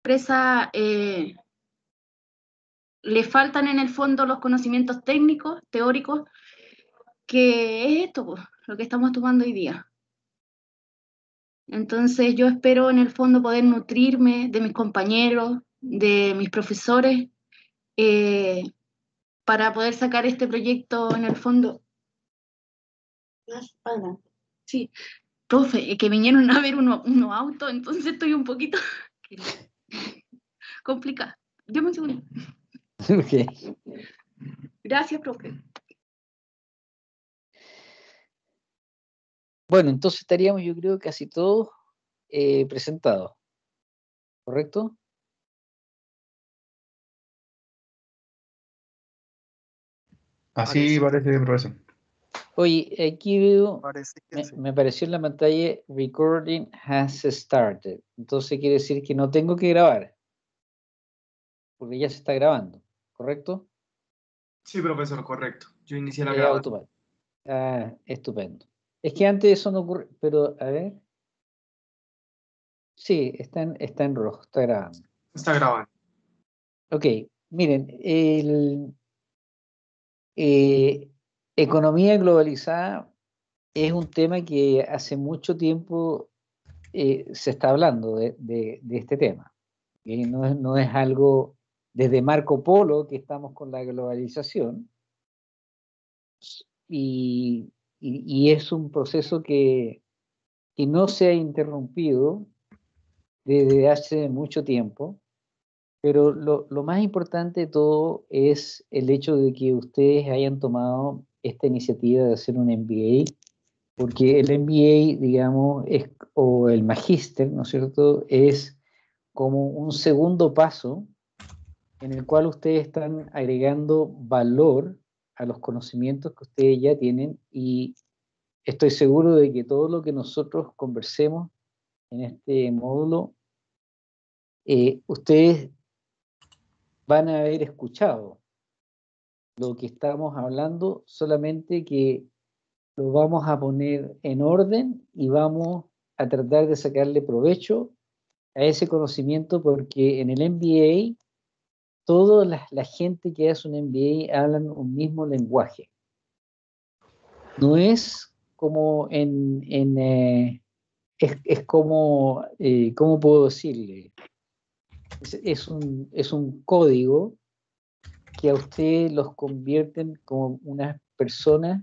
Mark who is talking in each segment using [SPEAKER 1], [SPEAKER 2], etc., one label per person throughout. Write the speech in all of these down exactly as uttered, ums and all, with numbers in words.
[SPEAKER 1] empresa eh, le faltan en el fondo los conocimientos técnicos, teóricos, que es esto, pues, lo que estamos tomando hoy día. Entonces yo espero en el fondo poder nutrirme de mis compañeros, de mis profesores, eh, para poder sacar este proyecto en el fondo. Sí, profe, que vinieron a ver unos uno autos, entonces estoy un poquito complicada. Dame un segundo.
[SPEAKER 2] Okay.
[SPEAKER 1] Gracias, profe.
[SPEAKER 2] Bueno, entonces estaríamos, yo creo, casi todos eh, presentados, ¿correcto?
[SPEAKER 3] Así parece, parece profesor.
[SPEAKER 2] Oye, aquí veo,
[SPEAKER 4] Parece que
[SPEAKER 2] me,
[SPEAKER 4] sí.
[SPEAKER 2] me apareció en la pantalla, recording has started. Entonces quiere decir que no tengo que grabar, porque ya se está grabando, ¿correcto?
[SPEAKER 3] Sí, profesor, correcto. Yo inicié la
[SPEAKER 2] Es
[SPEAKER 3] grabación.
[SPEAKER 2] automático. Ah, estupendo. Es que antes eso no ocurre, pero a ver. Sí, está en, está en rojo, está grabando.
[SPEAKER 3] Está grabando.
[SPEAKER 2] Ok, miren, el, eh, economía globalizada es un tema que hace mucho tiempo eh, se está hablando de, de- de este tema. Y no es, no es algo desde Marco Polo que estamos con la globalización, y, y- y es un proceso que, que no se ha interrumpido desde hace mucho tiempo, pero lo, lo más importante de todo es el hecho de que ustedes hayan tomado esta iniciativa de hacer un M B A, porque el M B A, digamos, es, o el magíster, ¿no es cierto?, es como un segundo paso en el cual ustedes están agregando valor a los conocimientos que ustedes ya tienen, y estoy seguro de que todo lo que nosotros conversemos en este módulo, eh, ustedes van a haber escuchado lo que estamos hablando, solamente que lo vamos a poner en orden y vamos a tratar de sacarle provecho a ese conocimiento, porque en el M B A toda la, la gente que hace un M B A hablan un mismo lenguaje. No es como en, en eh, es, es como, eh, ¿cómo puedo decirle? Es, es un, es un código que a ustedes los convierten como unas personas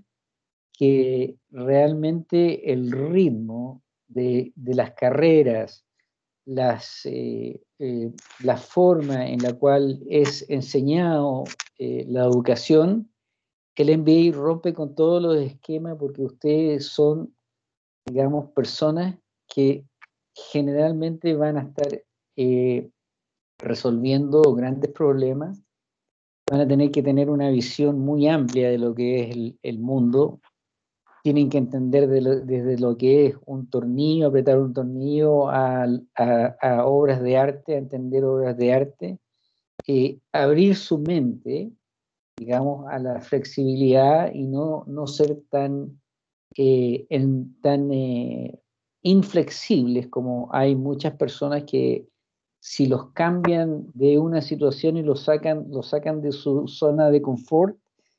[SPEAKER 2] que realmente el ritmo de, de las carreras, las, eh, eh, la forma en la cual es enseñado eh, la educación, el M B A rompe con todos los esquemas, porque ustedes son, digamos, personas que generalmente van a estar eh, resolviendo grandes problemas, van a tener que tener una visión muy amplia de lo que es el, el mundo, tienen que entender de lo, desde lo que es un tornillo, apretar un tornillo, a, a, a obras de arte, a entender obras de arte, eh, abrir su mente, digamos, a la flexibilidad, y no, no ser tan, eh, en, tan eh, inflexibles, como hay muchas personas que si los cambian de una situación y los sacan, los sacan de su zona de confort,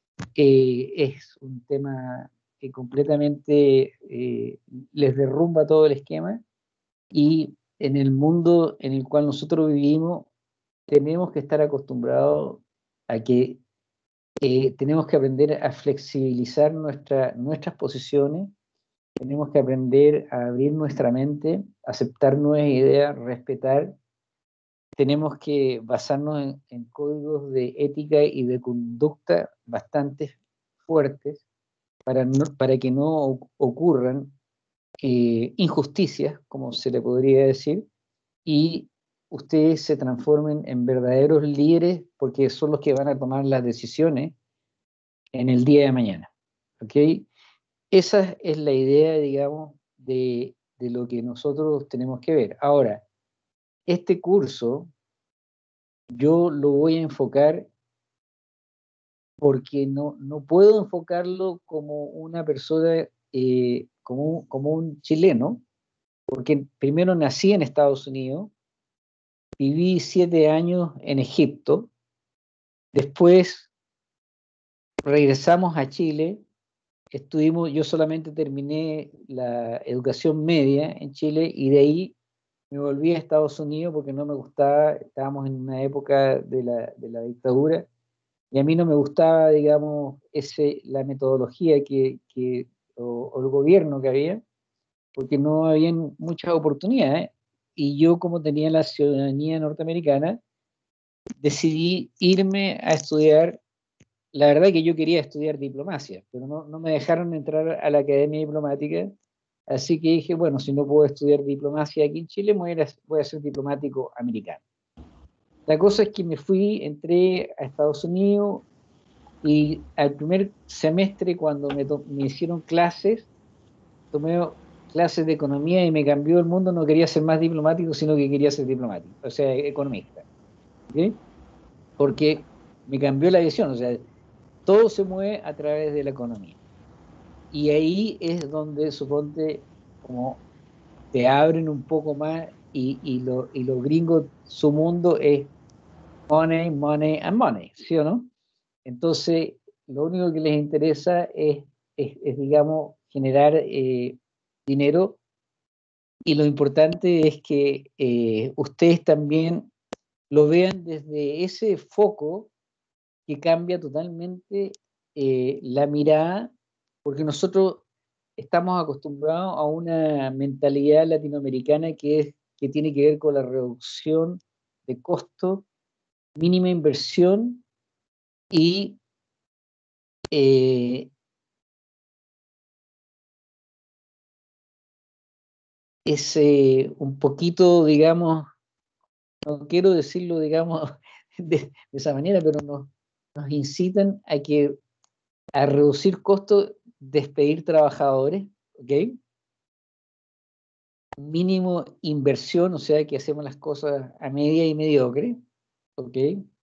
[SPEAKER 2] eh, es un tema que completamente eh, les derrumba todo el esquema. Y en el mundo en el cual nosotros vivimos, tenemos que estar acostumbrados a que eh, tenemos que aprender a flexibilizar nuestra, nuestras posiciones, tenemos que aprender a abrir nuestra mente, aceptar nuevas ideas, respetar. Tenemos que basarnos en, en códigos de ética y de conducta bastante fuertes, para, no, para que no ocurran eh, injusticias, como se le podría decir, y ustedes se transformen en verdaderos líderes, porque son los que van a tomar las decisiones en el día de mañana. ¿Ok? Esa es la idea, digamos, de, de lo que nosotros tenemos que ver. Ahora, este curso yo lo voy a enfocar, porque no, no puedo enfocarlo como una persona, eh, como, como un chileno, porque primero nací en Estados Unidos, viví siete años en Egipto, después regresamos a Chile, estuvimos, yo solamente terminé la educación media en Chile y de ahí me volví a Estados Unidos porque no me gustaba, estábamos en una época de la, de la dictadura y a mí no me gustaba, digamos, ese, la metodología que, que o, o el gobierno que había, porque no habían muchas oportunidades. Y yo, como tenía la ciudadanía norteamericana, decidí irme a estudiar. La verdad que yo quería estudiar diplomacia, pero no, no me dejaron entrar a la academia diplomática, así que dije, bueno, si no puedo estudiar diplomacia aquí en Chile, voy a, voy a ser diplomático americano. La cosa es que me fui, entré a Estados Unidos y al primer semestre, cuando me, me hicieron clases, tomé clases de economía y me cambió el mundo, no quería ser más diplomático, sino que quería ser diplomático, o sea, economista. ¿Okay? Porque me cambió la visión, o sea, todo se mueve a través de la economía. Y ahí es donde, suponte, como te abren un poco más y, y, lo, y los gringos, su mundo es money, money and money, ¿sí o no? Entonces, lo único que les interesa es, es, es digamos, generar eh, dinero, y lo importante es que eh, ustedes también lo vean desde ese foco que cambia totalmente eh, la mirada, porque nosotros estamos acostumbrados a una mentalidad latinoamericana que, es, que tiene que ver con la reducción de costo, mínima inversión y eh, ese un poquito, digamos, no quiero decirlo, digamos, de, de esa manera, pero nos, nos incitan a que a reducir costos, despedir trabajadores, ¿ok? Mínimo inversión, o sea que hacemos las cosas a media y mediocre, ¿ok?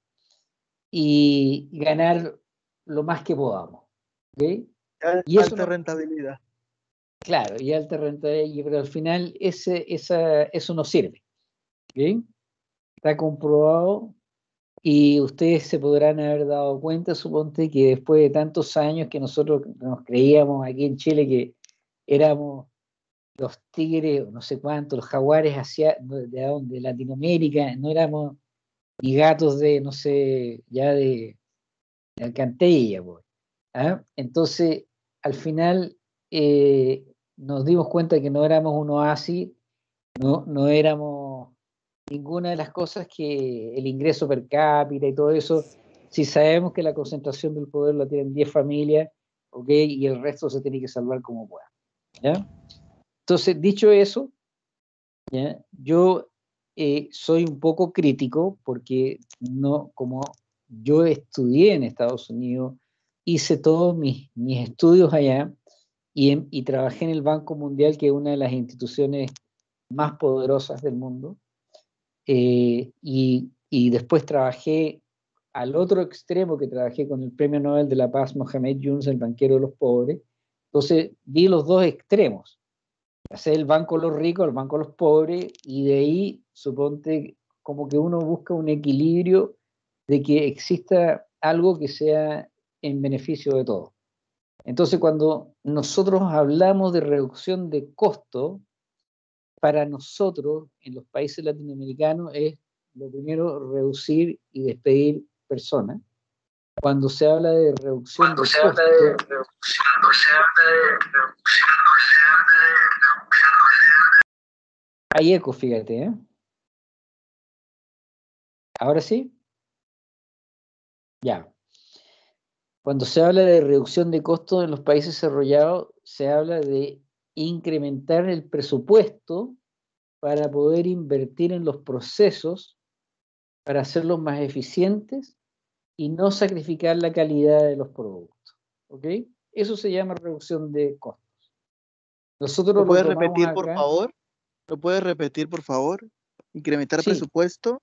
[SPEAKER 2] Y ganar lo más que podamos, ¿ok?
[SPEAKER 4] Y eso alta no, rentabilidad.
[SPEAKER 2] Claro, y alta rentabilidad, pero al final ese, esa, eso no sirve, ¿ok? Está comprobado y ustedes se podrán haber dado cuenta, suponte, que después de tantos años que nosotros nos creíamos aquí en Chile que éramos los tigres, no sé cuántos, los jaguares hacia, de, de, de Latinoamérica, no éramos ni gatos de, no sé, ya de, de Alcantarilla, pues. ¿Ah? Entonces, al final eh, nos dimos cuenta que no éramos un oasis, no, no éramos ninguna de las cosas que el ingreso per cápita y todo eso, si sabemos que la concentración del poder la tienen diez familias, ¿ok? Y el resto se tiene que salvar como pueda, ¿ya? Entonces, dicho eso, ¿ya? Yo eh, soy un poco crítico porque no, como yo estudié en Estados Unidos, hice todos mis, mis estudios allá y, en, y trabajé en el Banco Mundial, que es una de las instituciones más poderosas del mundo, eh, y, y después trabajé al otro extremo, que trabajé con el Premio Nobel de la Paz, Mohamed Yunus, el banquero de los pobres. Entonces vi los dos extremos, hacer el banco de los ricos, el banco de los pobres, y de ahí, suponte, como que uno busca un equilibrio de que exista algo que sea en beneficio de todos. Entonces, cuando nosotros hablamos de reducción de costos, para nosotros, en los países latinoamericanos, es lo primero reducir y despedir personas. Cuando se habla de reducción
[SPEAKER 4] Cuando
[SPEAKER 2] de
[SPEAKER 4] se
[SPEAKER 2] costos,
[SPEAKER 4] habla de reducción, se habla de reducción, se habla de reducción.
[SPEAKER 2] hay eco, fíjate, ¿eh? ¿Ahora sí? Ya. Cuando se habla de reducción de costos en los países desarrollados, se habla de incrementar el presupuesto para poder invertir en los procesos, para hacerlos más eficientes y no sacrificar la calidad de los productos. ¿Ok? Eso se llama reducción de costos. Nosotros
[SPEAKER 4] ¿Lo
[SPEAKER 2] lo
[SPEAKER 4] puedes
[SPEAKER 2] tomamos
[SPEAKER 4] repetir,
[SPEAKER 2] acá.
[SPEAKER 4] por favor? ¿Lo puedes repetir, por favor? Incrementar
[SPEAKER 2] Sí,
[SPEAKER 4] presupuesto.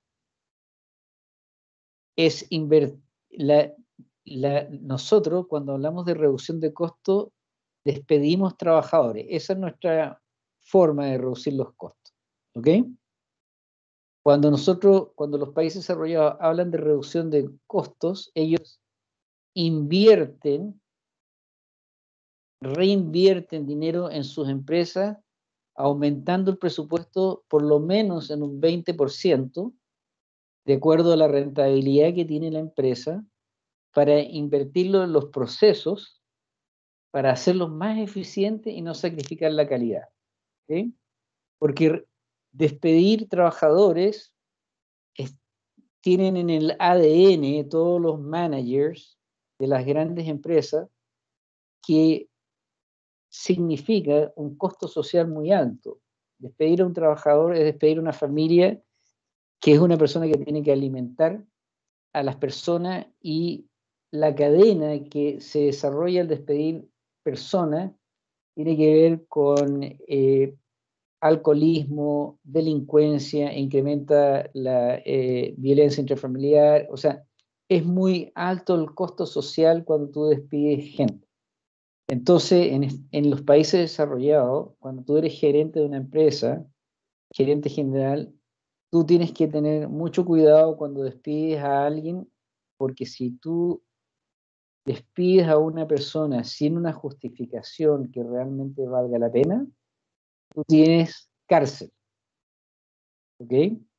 [SPEAKER 2] Es invertir. La, la, nosotros, cuando hablamos de reducción de costos, despedimos trabajadores. Esa es nuestra forma de reducir los costos. ¿Ok? Cuando nosotros, cuando los países desarrollados hablan de reducción de costos, ellos invierten, reinvierten dinero en sus empresas, aumentando el presupuesto por lo menos en un veinte por ciento, de acuerdo a la rentabilidad que tiene la empresa, para invertirlo en los procesos, para hacerlos más eficientes y no sacrificar la calidad. ¿Okay? Porque despedir trabajadores es, tienen en el A D N todos los managers de las grandes empresas, que significa un costo social muy alto. Despedir a un trabajador es despedir a una familia que es una persona que tiene que alimentar a las personas, y la cadena que se desarrolla al despedir personas tiene que ver con eh, alcoholismo, delincuencia, e incrementa la eh, violencia intrafamiliar. O sea, es muy alto el costo social cuando tú despides gente. Entonces, en, en los países desarrollados, cuando tú eres gerente de una empresa, gerente general, tú tienes que tener mucho cuidado cuando despides a alguien, porque si tú despides a una persona sin una justificación que realmente valga la pena, tú tienes cárcel. ¿Ok?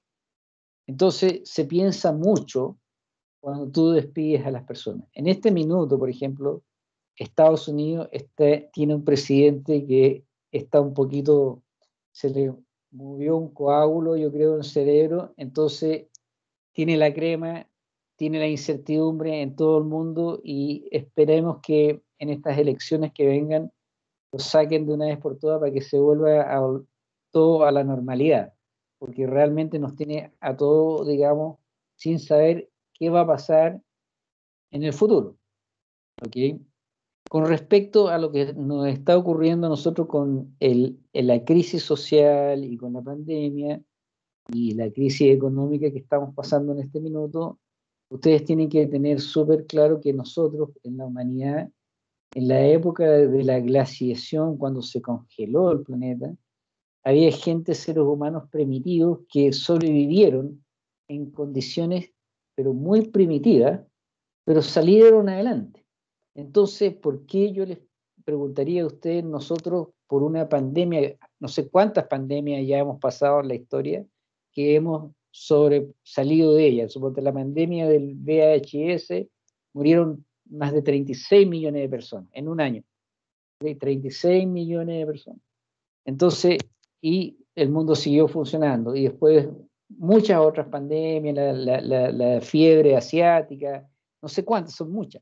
[SPEAKER 2] Entonces, se piensa mucho cuando tú despides a las personas. En este minuto, por ejemplo, Estados Unidos está, tiene un presidente que está un poquito, se le movió un coágulo, yo creo, en el cerebro, entonces tiene la crema, tiene la incertidumbre en todo el mundo, y esperemos que en estas elecciones que vengan lo saquen de una vez por todas para que se vuelva a, todo a la normalidad, porque realmente nos tiene a todos, digamos, sin saber qué va a pasar en el futuro. ¿Ok? Con respecto a lo que nos está ocurriendo a nosotros con el, la crisis social y con la pandemia y la crisis económica que estamos pasando en este minuto, ustedes tienen que tener súper claro que nosotros en la humanidad, en la época de la glaciación, cuando se congeló el planeta, había gente, seres humanos primitivos, que sobrevivieron en condiciones pero muy primitivas, pero salieron adelante. Entonces, ¿por qué yo les preguntaría a ustedes, nosotros por una pandemia, no sé cuántas pandemias ya hemos pasado en la historia, que hemos sobre, salido de ella? Suponte la pandemia del V I H S, murieron más de treinta y seis millones de personas en un año. ¿Sí? treinta y seis millones de personas. Entonces, y el mundo siguió funcionando. Y después muchas otras pandemias, la, la, la, la fiebre asiática, no sé cuántas, son muchas.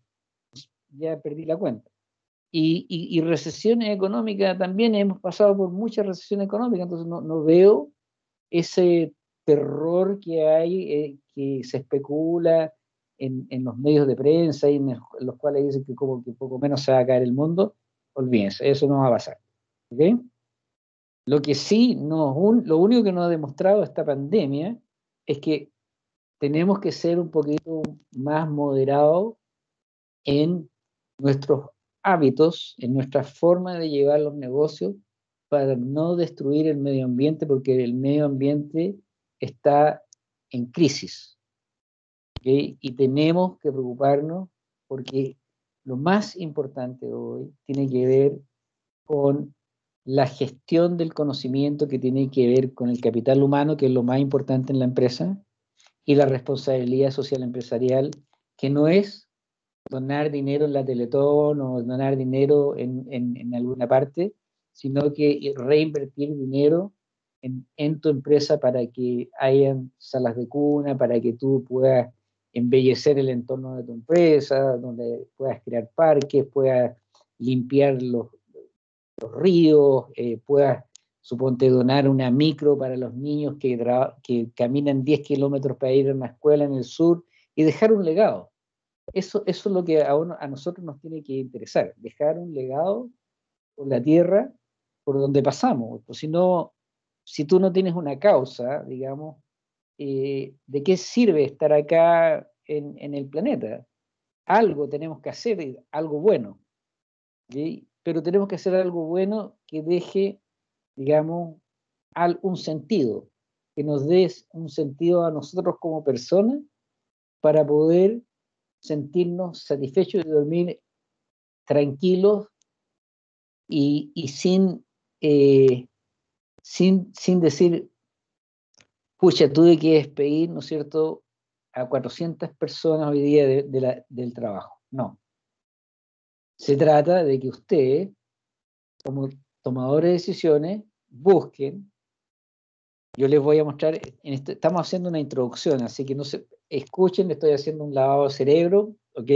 [SPEAKER 2] Ya perdí la cuenta. Y, y, y recesiones económicas también, hemos pasado por muchas recesiones económicas, entonces no, no veo ese terror que hay, eh, que se especula en, en los medios de prensa, y en, el, en los cuales dicen que como que poco menos se va a caer el mundo. Olvídense, eso no va a pasar. ¿Okay? Lo que sí, nos, un, lo único que nos ha demostrado esta pandemia es que tenemos que ser un poquito más moderados en nuestros hábitos, en nuestra forma de llevar los negocios, para no destruir el medio ambiente, porque el medio ambiente está en crisis. ¿Okay? Y tenemos que preocuparnos, porque lo más importante hoy tiene que ver con la gestión del conocimiento, que tiene que ver con el capital humano, que es lo más importante en la empresa, y la responsabilidad social empresarial, que no es donar dinero en la Teletón o donar dinero en, en, en alguna parte, sino que reinvertir dinero en, en tu empresa para que hayan salas de cuna, para que tú puedas embellecer el entorno de tu empresa, donde puedas crear parques, puedas limpiar los, los ríos, eh, puedas, suponte, donar una micro para los niños que, que caminan diez kilómetros para ir a una escuela en el sur, y dejar un legado. Eso, eso es lo que a, uno, a nosotros nos tiene que interesar, dejar un legado por la tierra por donde pasamos. Pues si no, si tú no tienes una causa, digamos, eh, ¿de qué sirve estar acá en, en el planeta? Algo tenemos que hacer, algo bueno. ¿Sí? Pero tenemos que hacer algo bueno que deje, digamos, al, un sentido. que nos des un sentido a nosotros como personas para poder sentirnos satisfechos y dormir tranquilos y, y sin, eh, sin, sin decir, pucha, tuve que despedir, ¿no es cierto?, a cuatrocientas personas hoy día de, de la, del trabajo. No. Se trata de que ustedes, como tomadores de decisiones, busquen. Yo les voy a mostrar, en este, estamos haciendo una introducción, así que no se escuchen, estoy haciendo un lavado de cerebro, ¿ok?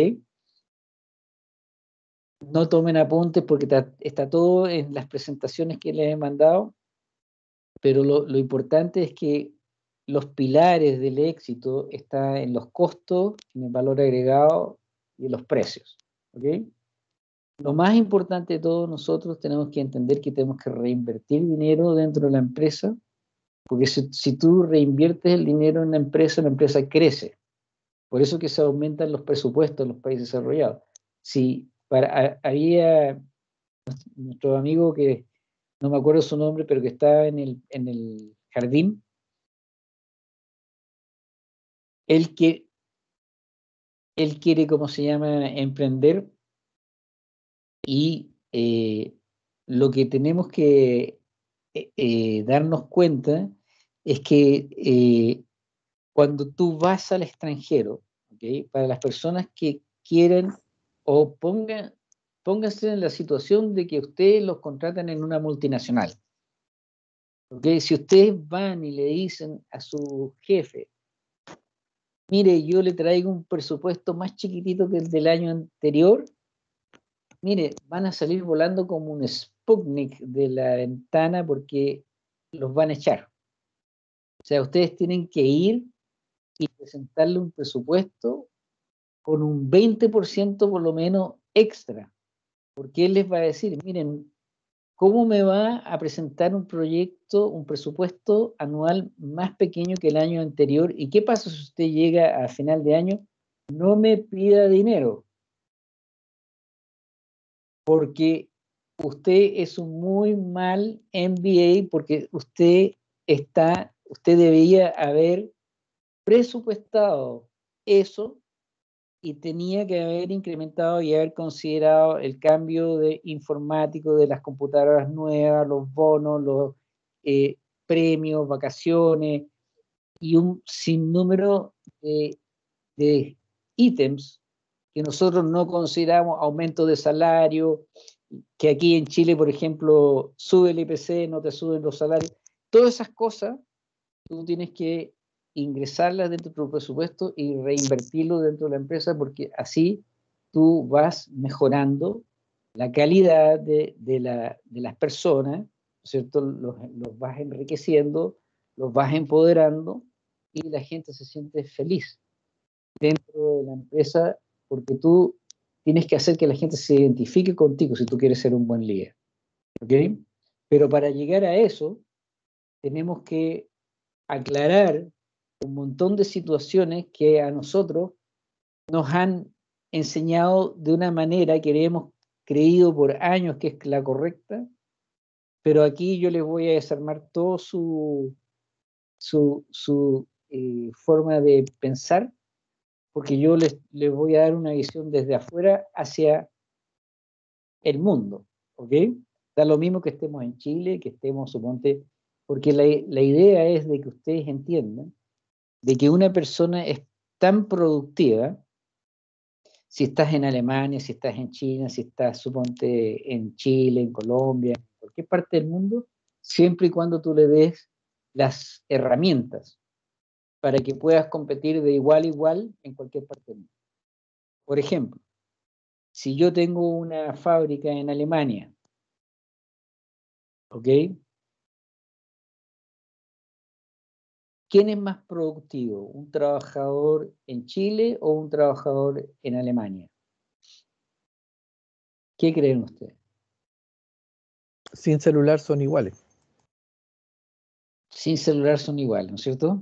[SPEAKER 2] No tomen apuntes porque está, está todo en las presentaciones que les he mandado, pero lo, lo importante es que los pilares del éxito están en los costos, en el valor agregado y en los precios, ¿ok? Lo más importante de todo, nosotros tenemos que entender que tenemos que reinvertir dinero dentro de la empresa, porque si, si tú reinviertes el dinero en la empresa, la empresa crece. Por eso que se aumentan los presupuestos en los países desarrollados. Si para, a, había nuestro amigo que, no me acuerdo su nombre, pero que estaba en el, en el jardín, él, que, él quiere, ¿cómo se llama?, emprender, y eh, lo que tenemos que eh, eh, darnos cuenta es que eh, cuando tú vas al extranjero, ¿okay?, para las personas que quieren o pongan, pónganse en la situación de que ustedes los contratan en una multinacional. ¿Okay? Si ustedes van y le dicen a su jefe, mire, yo le traigo un presupuesto más chiquitito que el del año anterior, mire, van a salir volando como un Sputnik de la ventana porque los van a echar. O sea, ustedes tienen que ir y presentarle un presupuesto con un veinte por ciento por lo menos extra, porque él les va a decir, miren, ¿cómo me va a presentar un proyecto, un presupuesto anual más pequeño que el año anterior? ¿Y qué pasa si usted llega a final de año? No me pida dinero, porque usted es un muy mal M B A, porque usted está, usted debería haber presupuestado eso y tenía que haber incrementado y haber considerado el cambio de informático de las computadoras nuevas, los bonos, los eh, premios, vacaciones y un sinnúmero de, de ítems que nosotros no consideramos, aumento de salario, que aquí en Chile, por ejemplo, sube el I P C, no te suben los salarios. Todas esas cosas tú tienes que ingresarlas dentro de tu presupuesto y reinvertirlo dentro de la empresa, porque así tú vas mejorando la calidad de, de, la, de las personas, ¿cierto? Los, los vas enriqueciendo, los vas empoderando y la gente se siente feliz dentro de la empresa, porque tú tienes que hacer que la gente se identifique contigo si tú quieres ser un buen líder, ¿ok? Pero para llegar a eso tenemos que aclarar un montón de situaciones que a nosotros nos han enseñado de una manera que hemos creído por años que es la correcta, pero aquí yo les voy a desarmar todo su, su, su eh, forma de pensar, porque yo les, les voy a dar una visión desde afuera hacia el mundo, ¿ok? Da lo mismo que estemos en Chile, que estemos, suponte, porque la, la idea es de que ustedes entiendan de que una persona es tan productiva, si estás en Alemania, si estás en China, si estás, suponte, en Chile, en Colombia, en cualquier parte del mundo, siempre y cuando tú le des las herramientas para que puedas competir de igual a igual en cualquier parte del mundo. Por ejemplo, si yo tengo una fábrica en Alemania, ¿ok? ¿Quién es más productivo? ¿Un trabajador en Chile o un trabajador en Alemania? ¿Qué creen ustedes?
[SPEAKER 5] Sin celular son iguales.
[SPEAKER 2] Sin celular son iguales, ¿no es cierto?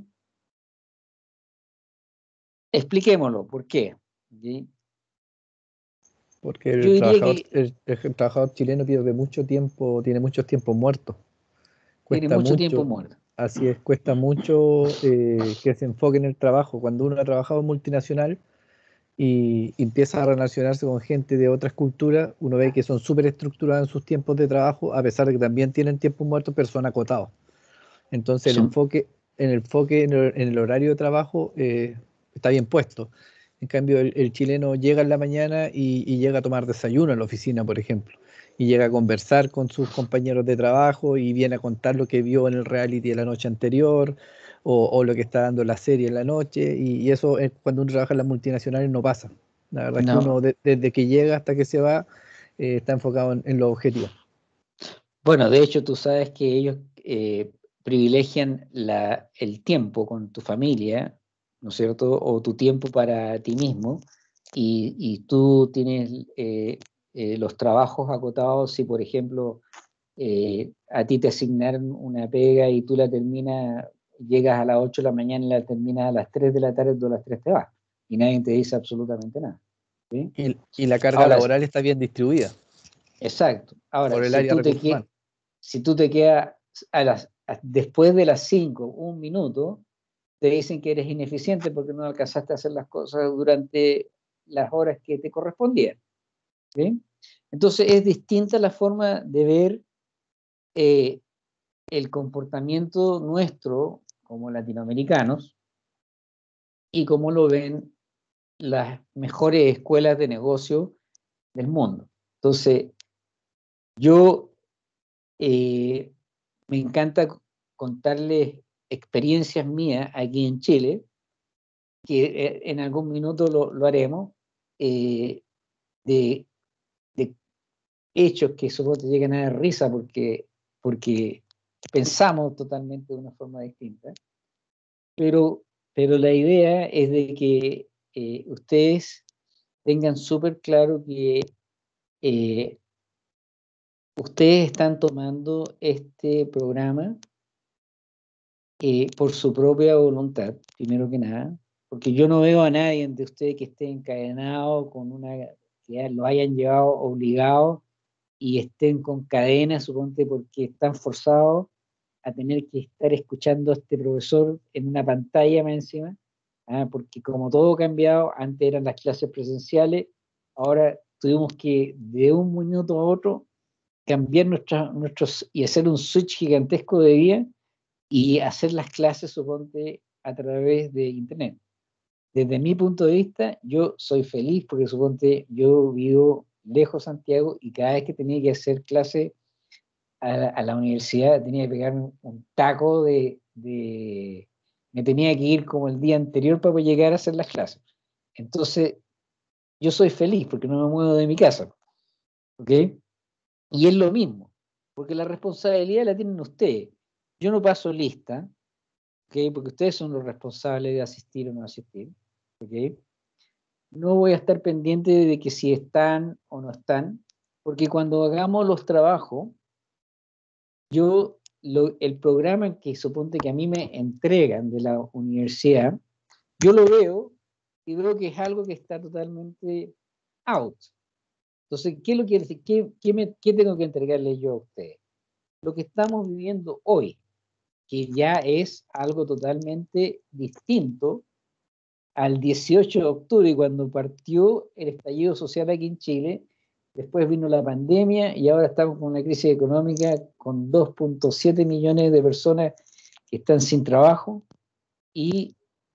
[SPEAKER 2] Expliquémoslo, ¿por qué? ¿Sí?
[SPEAKER 5] Porque el
[SPEAKER 2] Yo diría
[SPEAKER 5] trabajador,
[SPEAKER 2] que
[SPEAKER 5] el, el trabajador chileno pierde mucho tiempo, tiene muchos tiempos muertos.
[SPEAKER 2] tiene
[SPEAKER 5] Cuesta
[SPEAKER 2] mucho tiempo
[SPEAKER 5] mucho,
[SPEAKER 2] muerto.
[SPEAKER 5] así es, cuesta mucho eh, que se enfoque en el trabajo. Cuando uno ha trabajado en multinacional y empieza a relacionarse con gente de otras culturas, uno ve que son súper estructurados en sus tiempos de trabajo, a pesar de que también tienen tiempos muertos, pero son acotados. Entonces el
[SPEAKER 2] Son,
[SPEAKER 5] enfoque, el enfoque en el, en el horario de trabajo eh, está bien puesto. En cambio, el, el chileno llega en la mañana y, y llega a tomar desayuno en la oficina, por ejemplo, y llega a conversar con sus compañeros de trabajo y viene a contar lo que vio en el reality de la noche anterior o, o lo que está dando la serie en la noche, y, y eso es, cuando uno trabaja en las multinacionales no pasa. La verdad es que
[SPEAKER 2] no,
[SPEAKER 5] uno de- desde que llega hasta que se va eh, está enfocado en, en los objetivos.
[SPEAKER 2] bueno, de hecho tú sabes que ellos eh, privilegian la, el tiempo con tu familia, ¿no es cierto? O tu tiempo para ti mismo, y, y tú tienes eh, eh, los trabajos acotados. Si por ejemplo eh, a ti te asignaron una pega y tú la terminas, llegas a las ocho de la mañana y la terminas a las tres de la tarde, tú a las tres te vas y nadie te dice absolutamente nada, ¿sí?
[SPEAKER 5] Y, y la carga
[SPEAKER 2] Ahora,
[SPEAKER 5] laboral está bien distribuida
[SPEAKER 2] exacto. Ahora,
[SPEAKER 5] por el
[SPEAKER 2] si
[SPEAKER 5] área de
[SPEAKER 2] tú te,
[SPEAKER 5] recursos
[SPEAKER 2] que,
[SPEAKER 5] humanos.
[SPEAKER 2] si tú te quedas a las, a- después de las cinco, un minuto, te dicen que eres ineficiente porque no alcanzaste a hacer las cosas durante las horas que te correspondían, ¿sí? Entonces es distinta la forma de ver eh, el comportamiento nuestro como latinoamericanos y cómo lo ven las mejores escuelas de negocio del mundo. Entonces, yo eh, me encanta contarles experiencias mías aquí en Chile, que eh, en algún minuto lo, lo haremos, eh, de, de hechos que supongo te llegan a dar risa porque, porque pensamos totalmente de una forma distinta, pero, pero la idea es de que eh, ustedes tengan súper claro que eh, ustedes están tomando este programa eh, por su propia voluntad, primero que nada, porque yo no veo a nadie de ustedes que esté encadenado con una, que lo hayan llevado obligado y estén con cadenas, suponte, porque están forzados a tener que estar escuchando a este profesor en una pantalla más encima, ¿ah? Porque como todo ha cambiado, antes eran las clases presenciales, ahora tuvimos que de un minuto a otro cambiar nuestra, nuestros y hacer un switch gigantesco de día y hacer las clases, suponte, a través de internet. Desde mi punto de vista, yo soy feliz porque suponte, yo vivo lejos de Santiago y cada vez que tenía que hacer clase a la, a la universidad tenía que pegar un, un taco de, de, me tenía que ir como el día anterior para llegar a hacer las clases. Entonces, yo soy feliz porque no me muevo de mi casa, ¿ok? Y es lo mismo, porque la responsabilidad la tienen ustedes. Yo no paso lista, ¿ok? Porque ustedes son los responsables de asistir o no asistir, ¿ok? No voy a estar pendiente de que si están o no están, porque cuando hagamos los trabajos, yo, lo, el programa que suponte que a mí me entregan de la universidad, yo lo veo y veo que es algo que está totalmente out. Entonces, ¿qué lo quiere decir? ¿Qué, qué, me, ¿Qué tengo que entregarle yo a ustedes? Lo que estamos viviendo hoy, que ya es algo totalmente distinto al dieciocho de octubre, cuando partió el estallido social aquí en Chile. Después vino la pandemia y ahora estamos con una crisis económica con dos punto siete millones de personas que están sin trabajo y,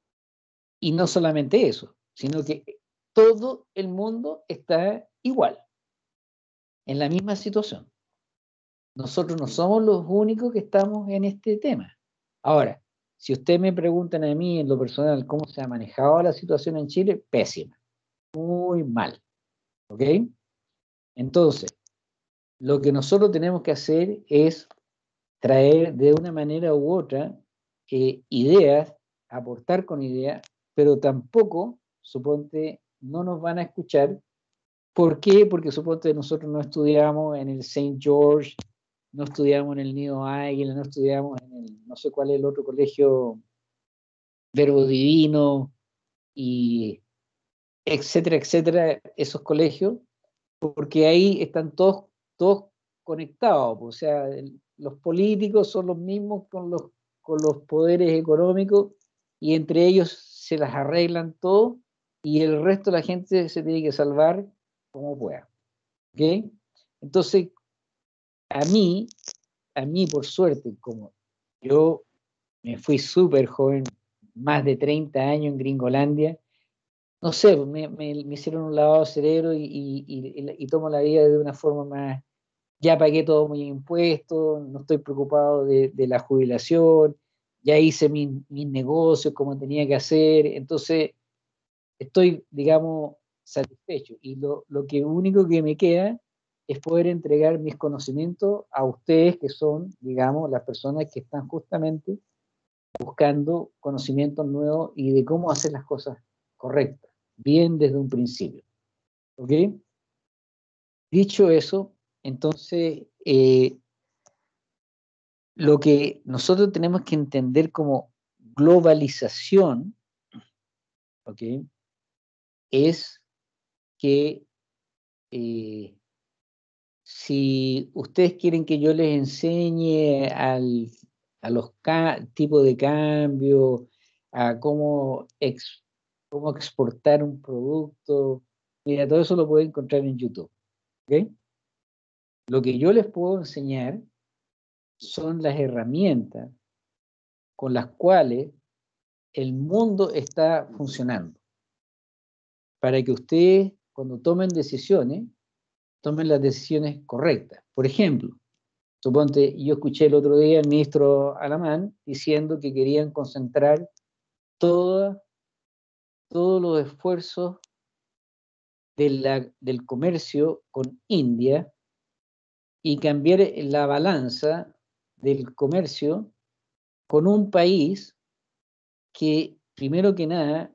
[SPEAKER 2] y no solamente eso, sino que todo el mundo está igual, en la misma situación. Nosotros no somos los únicos que estamos en este tema. Ahora, si ustedes me preguntan a mí en lo personal cómo se ha manejado la situación en Chile, pésima, muy mal, ¿ok? Entonces, lo que nosotros tenemos que hacer es traer de una manera u otra eh, ideas, aportar con ideas, pero tampoco, suponte, no nos van a escuchar. ¿Por qué? Porque suponte nosotros no estudiamos en el Saint George, no estudiamos en el Nido Águila, no estudiamos en el, no sé cuál es el otro colegio, Verbo Divino, y etcétera, etcétera, esos colegios, porque ahí están todos, todos conectados, o sea, el, los políticos son los mismos con los con los poderes económicos y entre ellos se las arreglan todo y el resto de la gente se tiene que salvar como pueda. ¿Ok? Entonces, a mí, a mí por suerte, como yo me fui súper joven, más de treinta años en Gringolandia, no sé, me, me, me hicieron un lavado de cerebro y, y, y, y tomo la vida de una forma más, ya pagué todos mis impuestos, no estoy preocupado de, de la jubilación, ya hice mis, mis negocios como tenía que hacer, entonces estoy, digamos, satisfecho. Y lo, lo que único que me queda es poder entregar mis conocimientos a ustedes, que son, digamos, las personas que están justamente buscando conocimientos nuevos y de cómo hacer las cosas correctas, bien desde un principio. ¿Ok? Dicho eso, entonces, eh, lo que nosotros tenemos que entender como globalización, ¿ok? Es que eh, si ustedes quieren que yo les enseñe al, a los tipos de cambio, a cómo, ex, cómo exportar un producto, mira, todo eso lo pueden encontrar en YouTube. ¿Ok? Lo que yo les puedo enseñar son las herramientas con las cuales el mundo está funcionando. Para que ustedes, cuando tomen decisiones, tomen las decisiones correctas. Por ejemplo, suponte, yo escuché el otro día al ministro Alamán diciendo que querían concentrar toda, todos los esfuerzos de la, del comercio con India y cambiar la balanza del comercio con un país que, primero que nada,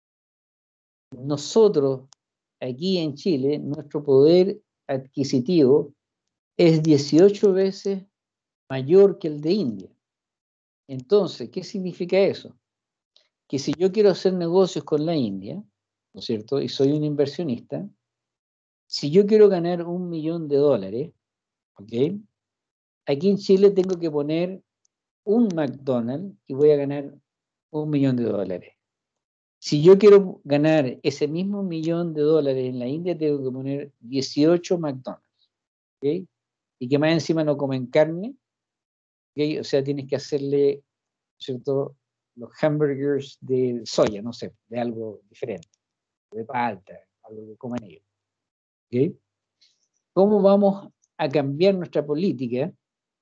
[SPEAKER 2] nosotros aquí en Chile, nuestro poder adquisitivo es dieciocho veces mayor que el de India. Entonces, ¿qué significa eso? Que si yo quiero hacer negocios con la India, ¿no es cierto? Y soy un inversionista, si yo quiero ganar un millón de dólares, ¿ok? Aquí en Chile tengo que poner un McDonald's y voy a ganar un millón de dólares. Si yo quiero ganar ese mismo millón de dólares en la India, tengo que poner dieciocho McDonald's, ¿ok? Y que más encima no comen carne, ¿ok? O sea, tienes que hacerle, ¿cierto?, los hamburgers de soya, no sé, de algo diferente, de palta, algo que coman ellos. ¿Ok? ¿Cómo vamos a cambiar nuestra política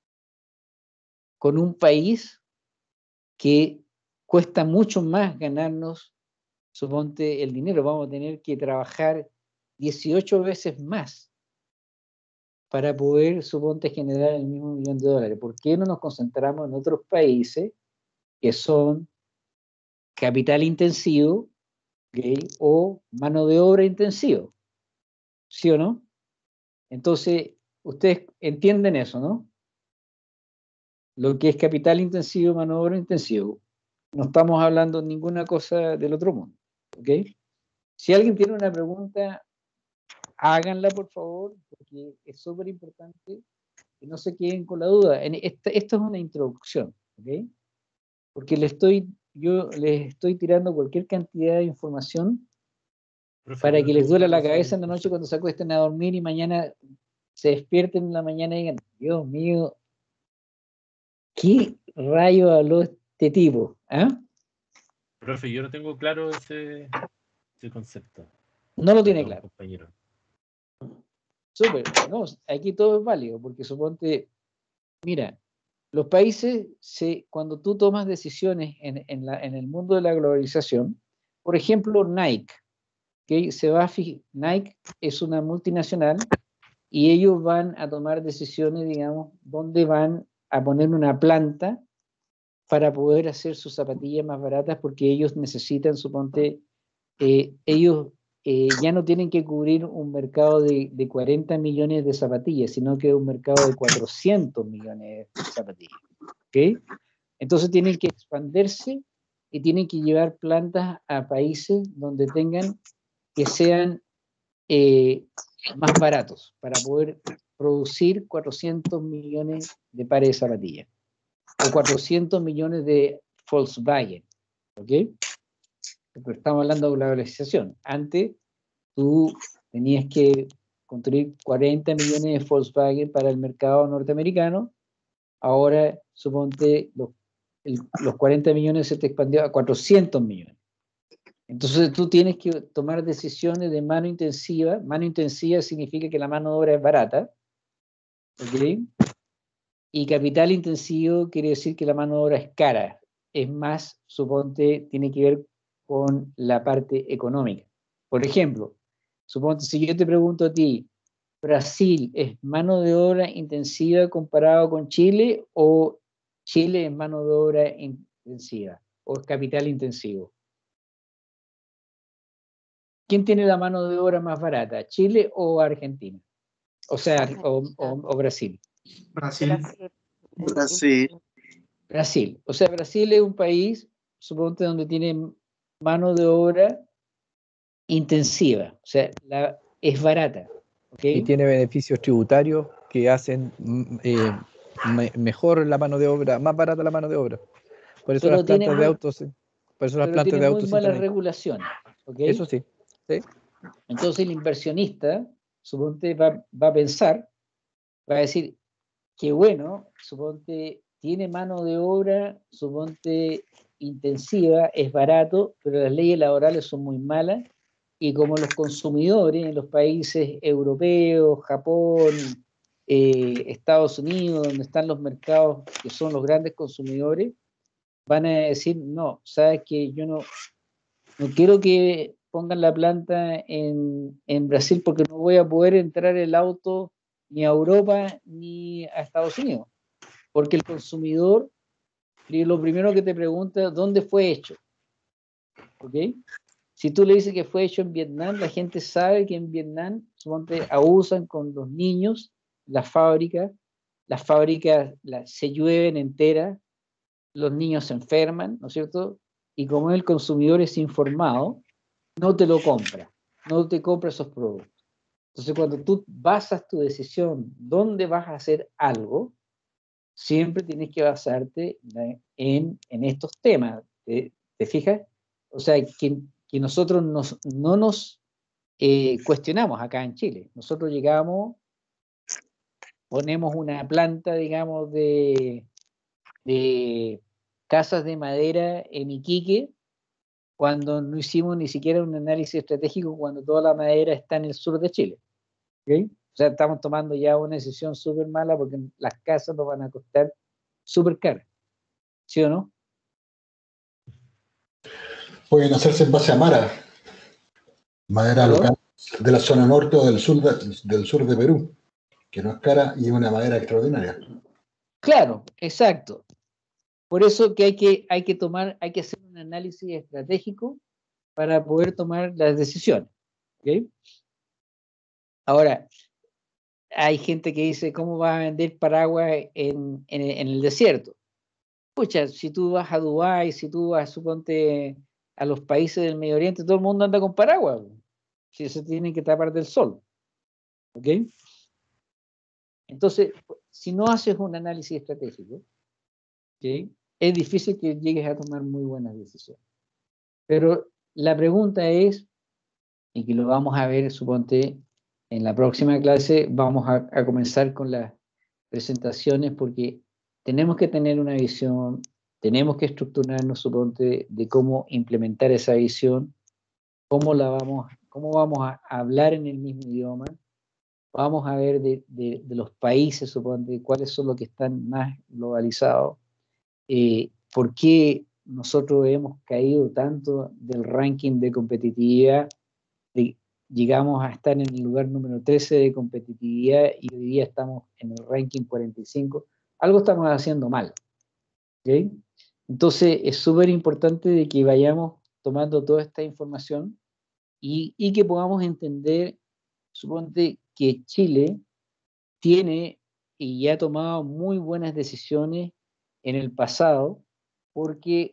[SPEAKER 2] con un país que cuesta mucho más ganarnos, suponte, el dinero? Vamos a tener que trabajar dieciocho veces más para poder, suponte, generar el mismo millón de dólares. ¿Por qué no nos concentramos en otros países que son capital intensivo, ¿okay?, o mano de obra intensivo? ¿Sí o no? Entonces, ustedes entienden eso, ¿no? Lo que es capital intensivo, mano de obra intensivo. No estamos hablando de ninguna cosa del otro mundo, ¿ok? Si alguien tiene una pregunta, háganla, por favor, porque es súper importante que no se queden con la duda. Esta, esto es una introducción, ¿ok? Porque le estoy, yo les estoy tirando cualquier cantidad de información Profe, para que les duela la cabeza en la noche cuando se acuesten a dormir y mañana se despierten en la mañana y digan, Dios mío, ¿qué rayo habló este tipo? ¿Ah?
[SPEAKER 6] Profe, yo no tengo claro ese, ese concepto.
[SPEAKER 2] No lo tiene claro.
[SPEAKER 6] Compañero.
[SPEAKER 2] Súper, no, aquí todo es válido, porque suponte, mira, los países, se, cuando tú tomas decisiones en, en, la, en el mundo de la globalización, por ejemplo, Nike, que se va a fijar, Nike es una multinacional y ellos van a tomar decisiones, digamos, dónde van a poner una planta para poder hacer sus zapatillas más baratas, porque ellos necesitan, suponte, eh, ellos eh, ya no tienen que cubrir un mercado de, de cuarenta millones de zapatillas, sino que un mercado de cuatrocientos millones de zapatillas. ¿Okay? Entonces tienen que expandirse y tienen que llevar plantas a países donde tengan, que sean eh, más baratos, para poder producir cuatrocientos millones de pares de zapatillas. o cuatrocientos millones de Volkswagen, ¿ok? Pero estamos hablando de globalización. Antes, tú tenías que construir cuarenta millones de Volkswagen para el mercado norteamericano. Ahora, suponte, los, el, los cuarenta millones se te expandió a cuatrocientos millones. Entonces, tú tienes que tomar decisiones de mano intensiva. Mano intensiva significa que la mano de obra es barata, ¿ok? Y capital intensivo quiere decir que la mano de obra es cara. Es más, suponte, tiene que ver con la parte económica. Por ejemplo, suponte, si yo te pregunto a ti, ¿Brasil es mano de obra intensiva comparado con Chile o Chile es mano de obra intensiva o es capital intensivo? ¿Quién tiene la mano de obra más barata, Chile o Argentina? O sea, o, o, o Brasil.
[SPEAKER 3] Brasil.
[SPEAKER 7] Brasil.
[SPEAKER 2] Brasil. O sea, Brasil es un país, suponte, donde tiene mano de obra intensiva. O sea, la, es barata. ¿Okay?
[SPEAKER 5] Y tiene beneficios tributarios que hacen eh, me, mejor la mano de obra, más barata la mano de obra. Por eso
[SPEAKER 2] pero
[SPEAKER 5] las plantas
[SPEAKER 2] muy,
[SPEAKER 5] de autos, por eso las plantas
[SPEAKER 2] tiene
[SPEAKER 5] de autos
[SPEAKER 2] muy malas regulaciones. ¿Okay?
[SPEAKER 5] Eso sí, sí.
[SPEAKER 2] Entonces el inversionista, suponte, va, va a pensar, va a decir, que bueno, suponte, tiene mano de obra, suponte, intensiva, es barato, pero las leyes laborales son muy malas, y como los consumidores en los países europeos, Japón, eh, Estados Unidos, donde están los mercados que son los grandes consumidores, van a decir, no, sabes que yo no, no quiero que pongan la planta en, en Brasil porque no voy a poder entrar el auto ni a Europa ni a Estados Unidos, porque el consumidor lo primero que te pregunta, ¿dónde fue hecho? ¿Ok? Si tú le dices que fue hecho en Vietnam, la gente sabe que en Vietnam, suponte, abusan con los niños, las fábricas, las fábricas las, se llueven enteras, los niños se enferman, ¿no es cierto? Y como el consumidor es informado, no te lo compra, no te compra esos productos. Entonces, cuando tú basas tu decisión, ¿dónde vas a hacer algo? Siempre tienes que basarte en, en estos temas. ¿Te, te fijas? O sea, que, que nosotros nos, no nos eh, cuestionamos acá en Chile. Nosotros llegamos, ponemos una planta, digamos, de, de casas de madera en Iquique, cuando no hicimos ni siquiera un análisis estratégico cuando toda la madera está en el sur de Chile. ¿Okay? O sea, estamos tomando ya una decisión súper mala porque las casas nos van a costar súper caras. ¿Sí o no?
[SPEAKER 8] Pueden hacerse en base a Mara, madera
[SPEAKER 2] ¿Aló?
[SPEAKER 8] local de la zona norte o del sur de, del sur de Perú, que no es cara y es una madera extraordinaria.
[SPEAKER 2] Claro, exacto. Por eso que hay que, hay que tomar, hay que hacer un análisis estratégico para poder tomar las decisiones. ¿Okay? Ahora, hay gente que dice, ¿cómo vas a vender paraguas en, en, en el desierto? Escucha, si tú vas a Dubái, si tú vas, suponte, a los países del Medio Oriente, todo el mundo anda con paraguas. Si se tienen que tapar del sol. ¿Ok? Entonces, si no haces un análisis estratégico, ¿okay? Es difícil que llegues a tomar muy buenas decisiones. Pero la pregunta es, y que lo vamos a ver, suponte, en la próxima clase, vamos a, a comenzar con las presentaciones porque tenemos que tener una visión, tenemos que estructurarnos, suponte, de cómo implementar esa visión, cómo la vamos, cómo vamos a hablar en el mismo idioma, vamos a ver de, de, de los países, suponte, cuáles son los que están más globalizados, eh, por qué nosotros hemos caído tanto del ranking de competitividad, de, llegamos a estar en el lugar número trece de competitividad y hoy día estamos en el ranking cuarenta y cinco, algo estamos haciendo mal. ¿Okay? Entonces es súper importante de que vayamos tomando toda esta información y, y que podamos entender, suponte que Chile tiene y ya ha tomado muy buenas decisiones en el pasado, porque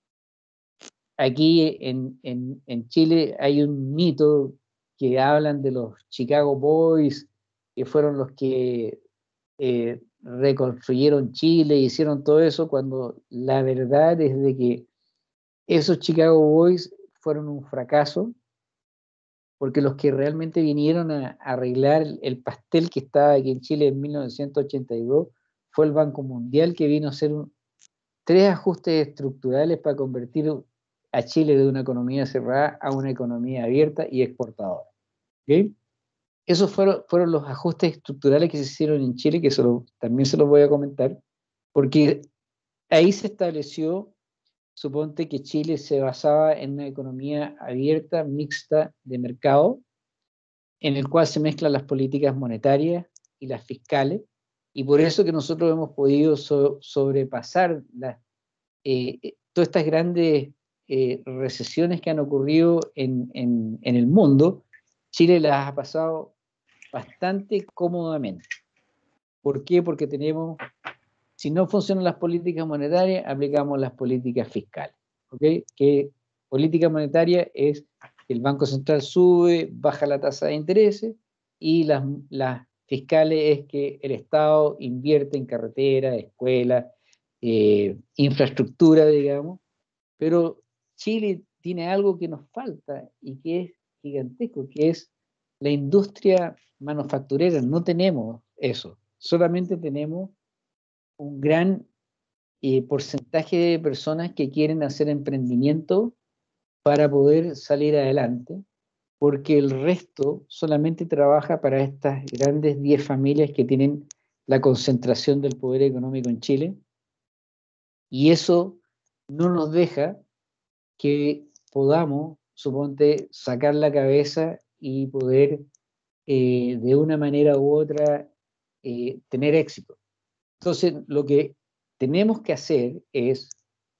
[SPEAKER 2] aquí en, en, en Chile hay un mito que hablan de los Chicago Boys, que fueron los que eh, reconstruyeron Chile, hicieron todo eso, cuando la verdad es de que esos Chicago Boys fueron un fracaso, porque los que realmente vinieron a, a arreglar el pastel que estaba aquí en Chile en mil novecientos ochenta y dos fue el Banco Mundial, que vino a hacer un, tres ajustes estructurales para convertir a Chile de una economía cerrada a una economía abierta y exportadora. ¿Okay? Esos fueron, fueron los ajustes estructurales que se hicieron en Chile, que se lo, también se los voy a comentar, porque ahí se estableció, suponte que Chile se basaba en una economía abierta, mixta, de mercado, en el cual se mezclan las políticas monetarias y las fiscales, y por eso que nosotros hemos podido so, sobrepasar las, eh, todas estas grandes eh, recesiones que han ocurrido en, en, en el mundo. Chile las ha pasado bastante cómodamente. ¿Por qué? Porque tenemos, si no funcionan las políticas monetarias, aplicamos las políticas fiscales. ¿Okay? Que política monetaria es que el Banco Central sube, baja la tasa de intereses, y las, las fiscales es que el Estado invierte en carreteras, escuelas, eh, infraestructura, digamos. Pero Chile tiene algo que nos falta y que es gigantesco, que es la industria manufacturera. No tenemos eso, solamente tenemos un gran eh, porcentaje de personas que quieren hacer emprendimiento para poder salir adelante, porque el resto solamente trabaja para estas grandes diez familias que tienen la concentración del poder económico en Chile, y eso no nos deja que podamos, suponte, sacar la cabeza y poder eh, de una manera u otra eh, tener éxito. Entonces, lo que tenemos que hacer es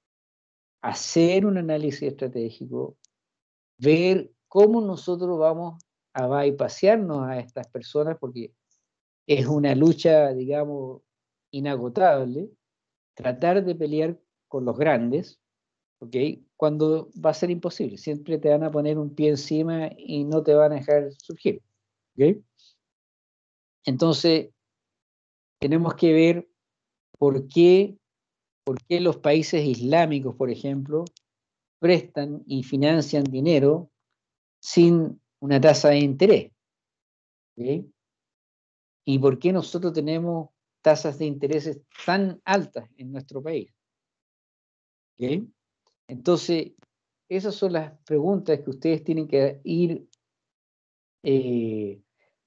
[SPEAKER 2] hacer un análisis estratégico, ver cómo nosotros vamos a bypasearnos a estas personas, porque es una lucha, digamos, inagotable, tratar de pelear con los grandes, ¿ok? Cuando va a ser imposible, siempre te van a poner un pie encima y no te van a dejar surgir, ¿ok? Entonces, tenemos que ver por qué, por qué los países islámicos, por ejemplo, prestan y financian dinero sin una tasa de interés, ¿ok? Y por qué nosotros tenemos tasas de intereses tan altas en nuestro país, ¿ok? Entonces, esas son las preguntas que ustedes tienen que ir, eh,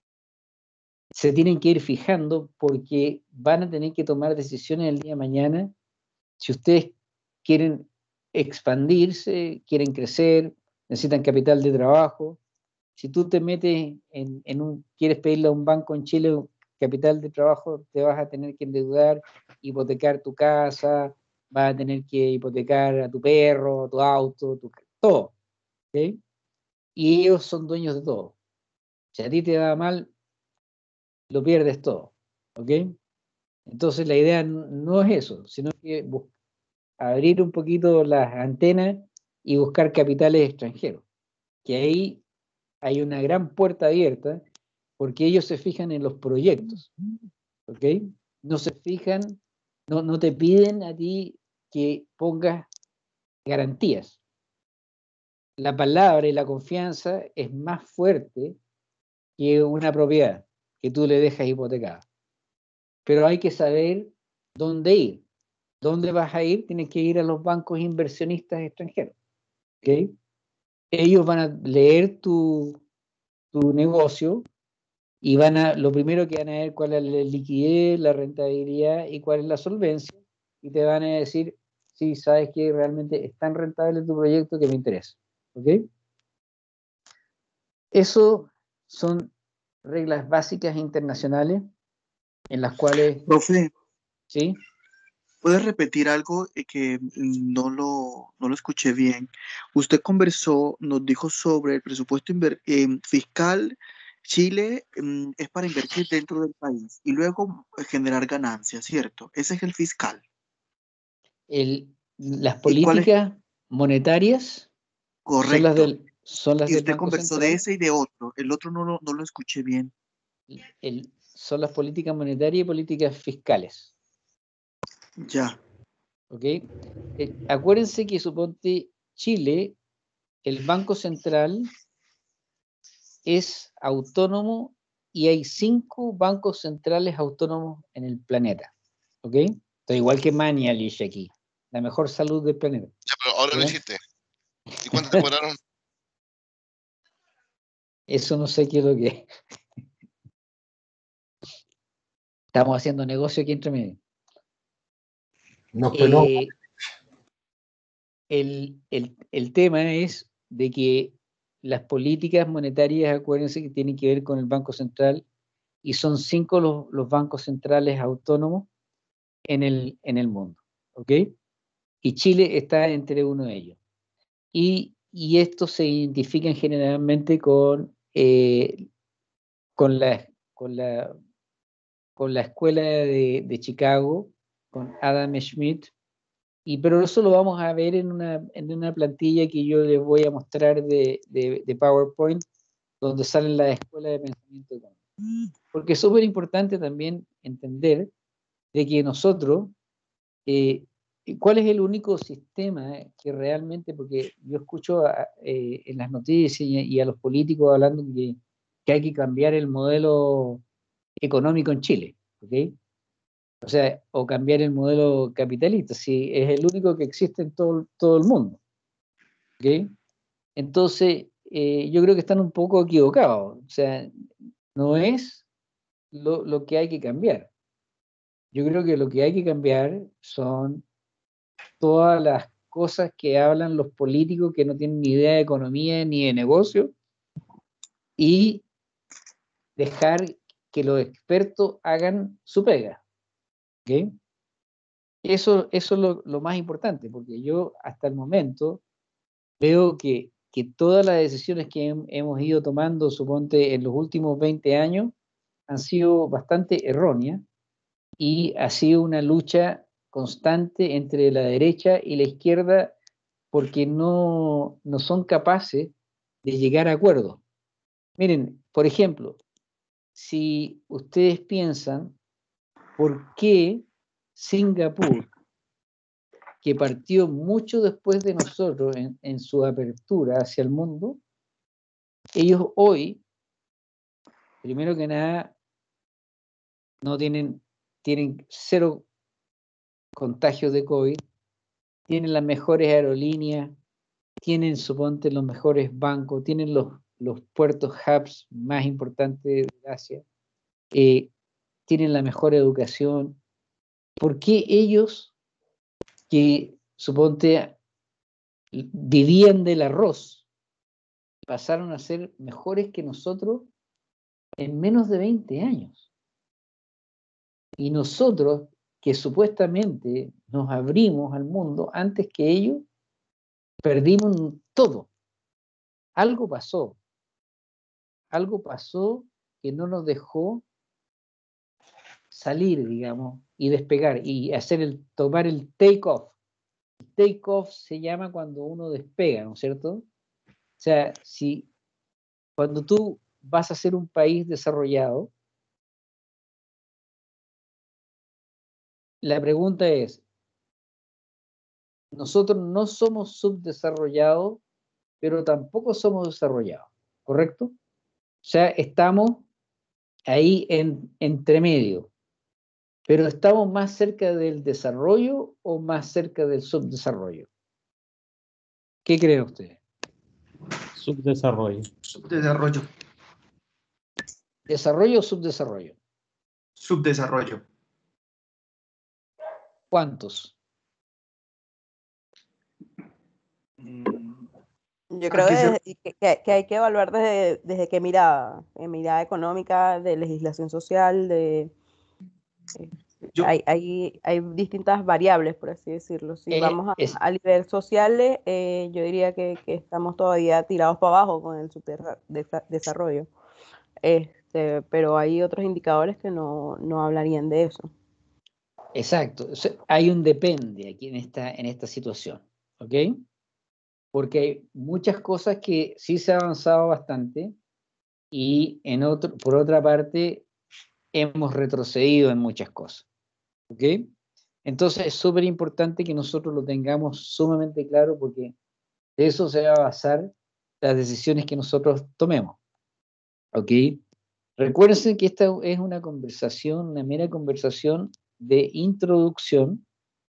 [SPEAKER 2] se tienen que ir fijando, porque van a tener que tomar decisiones el día de mañana si ustedes quieren expandirse, quieren crecer, necesitan capital de trabajo. Si tú te metes en, en un, quieres pedirle a un banco en Chile capital de trabajo, te vas a tener que endeudar, hipotecar tu casa, vas a tener que hipotecar a tu perro, tu auto, tu, todo. ¿Okay? Y ellos son dueños de todo. Si a ti te va mal, lo pierdes todo. ¿Ok? Entonces la idea no es eso, sino que abrir un poquito las antenas y buscar capitales extranjeros. Que ahí hay una gran puerta abierta, porque ellos se fijan en los proyectos. ¿Ok? No se fijan, no, no te piden a ti que pongas garantías. La palabra y la confianza es más fuerte que una propiedad que tú le dejas hipotecada. Pero hay que saber dónde ir. ¿Dónde vas a ir? Tienes que ir a los bancos inversionistas extranjeros. ¿Okay? Ellos van a leer tu, tu negocio y van a, lo primero que van a ver cuál es la liquidez, la rentabilidad y cuál es la solvencia, y te van a decir si sí, sabes que realmente es tan rentable tu proyecto que me interesa. ¿Ok? Eso son reglas básicas internacionales en las cuales...
[SPEAKER 7] Profe,
[SPEAKER 2] ¿sí?
[SPEAKER 7] ¿puedes repetir algo que no lo, no lo escuché bien? Usted conversó, nos dijo sobre el presupuesto eh, fiscal. Chile eh, es para invertir dentro del país y luego generar ganancias, ¿cierto? Ese es el fiscal.
[SPEAKER 2] El, las políticas monetarias
[SPEAKER 7] Correcto.
[SPEAKER 2] son las del, son las
[SPEAKER 7] y
[SPEAKER 2] del
[SPEAKER 7] usted
[SPEAKER 2] Banco
[SPEAKER 7] conversó
[SPEAKER 2] Central.
[SPEAKER 7] de ese y de otro. El otro no lo, no lo escuché bien.
[SPEAKER 2] El, son las políticas monetarias y políticas fiscales.
[SPEAKER 7] Ya.
[SPEAKER 2] ¿Ok? Eh, acuérdense que suponte Chile, el Banco Central es autónomo y hay cinco bancos centrales autónomos en el planeta. ¿Ok? Estoy igual que Manialish aquí. La mejor salud del planeta.
[SPEAKER 9] Ya, pero ahora lo
[SPEAKER 2] ¿Ya?
[SPEAKER 9] hiciste. ¿Y cuánto te cobraron?
[SPEAKER 2] Eso no sé qué es lo que es. Estamos haciendo negocio aquí entre medio.
[SPEAKER 8] Nos peló.
[SPEAKER 2] Eh, el, el, el tema es de que las políticas monetarias, acuérdense que tienen que ver con el Banco Central, y son cinco los, los bancos centrales autónomos en el, en el mundo. ¿Ok? Y Chile está entre uno de ellos. Y, y estos se identifican generalmente con, eh, con, la, con, la, con la escuela de, de Chicago, con Adam Smith, y, pero eso lo vamos a ver en una, en una plantilla que yo les voy a mostrar de, de, de PowerPoint, donde salen las escuelas de pensamiento económico. Porque es súper importante también entender de que nosotros, eh, ¿cuál es el único sistema que realmente, porque yo escucho a, eh, en las noticias y, y a los políticos hablando que, que hay que cambiar el modelo económico en Chile, ¿ok? O sea, o cambiar el modelo capitalista, si es el único que existe en todo, todo el mundo, ¿ok? Entonces, eh, yo creo que están un poco equivocados, o sea, no es lo, lo que hay que cambiar. Yo creo que lo que hay que cambiar son todas las cosas que hablan los políticos que no tienen ni idea de economía ni de negocio y dejar que los expertos hagan su pega. ¿Ok? Eso, eso es lo, lo más importante, porque yo hasta el momento veo que, que todas las decisiones que hem- hemos ido tomando, suponte, en los últimos veinte años, han sido bastante erróneas y ha sido una lucha constante entre la derecha y la izquierda porque no, no son capaces de llegar a acuerdos. Miren, por ejemplo, si ustedes piensan por qué Singapur, que partió mucho después de nosotros en, en su apertura hacia el mundo, ellos hoy, primero que nada, no tienen, tienen cero contagios de COVID, tienen las mejores aerolíneas, tienen, suponte, los mejores bancos, tienen los, los puertos hubs más importantes de Asia, eh, tienen la mejor educación. ¿Por qué ellos, que, suponte, vivían del arroz, pasaron a ser mejores que nosotros en menos de veinte años? Y nosotros, que supuestamente nos abrimos al mundo antes que ellos, perdimos todo. Algo pasó. Algo pasó que no nos dejó salir, digamos, y despegar, y hacer el, tomar el take off. El take off se llama cuando uno despega, ¿no es cierto? O sea, si cuando tú vas a ser un país desarrollado, la pregunta es, nosotros no somos subdesarrollados, pero tampoco somos desarrollados, ¿correcto? O sea, estamos ahí en entre medio, pero ¿estamos más cerca del desarrollo o más cerca del subdesarrollo? ¿Qué creen ustedes?
[SPEAKER 6] Subdesarrollo.
[SPEAKER 3] Subdesarrollo.
[SPEAKER 2] ¿Desarrollo o subdesarrollo?
[SPEAKER 3] Subdesarrollo.
[SPEAKER 2] ¿Cuántos?
[SPEAKER 10] Yo creo
[SPEAKER 3] Aquí se-
[SPEAKER 10] desde- que, que- que hay que evaluar desde, desde qué mirada, en mirada económica, de legislación social, de eh,
[SPEAKER 3] Yo,
[SPEAKER 10] hay, hay, hay distintas variables, por así decirlo. Si
[SPEAKER 2] Eh,
[SPEAKER 10] vamos a,
[SPEAKER 2] es-
[SPEAKER 10] a nivel social, eh, yo diría que, que estamos todavía tirados para abajo con el subdesarrollo. Este, pero hay otros indicadores que no, no hablarían de eso.
[SPEAKER 2] Exacto. O sea, hay un depende aquí en esta, en esta situación, ¿ok? Porque hay muchas cosas que sí se ha avanzado bastante y en otro, por otra parte hemos retrocedido en muchas cosas. ¿Ok? Entonces es súper importante que nosotros lo tengamos sumamente claro, porque de eso se va a basar las decisiones que nosotros tomemos. ¿Ok? Recuérdense que esta es una conversación, una mera conversación de introducción.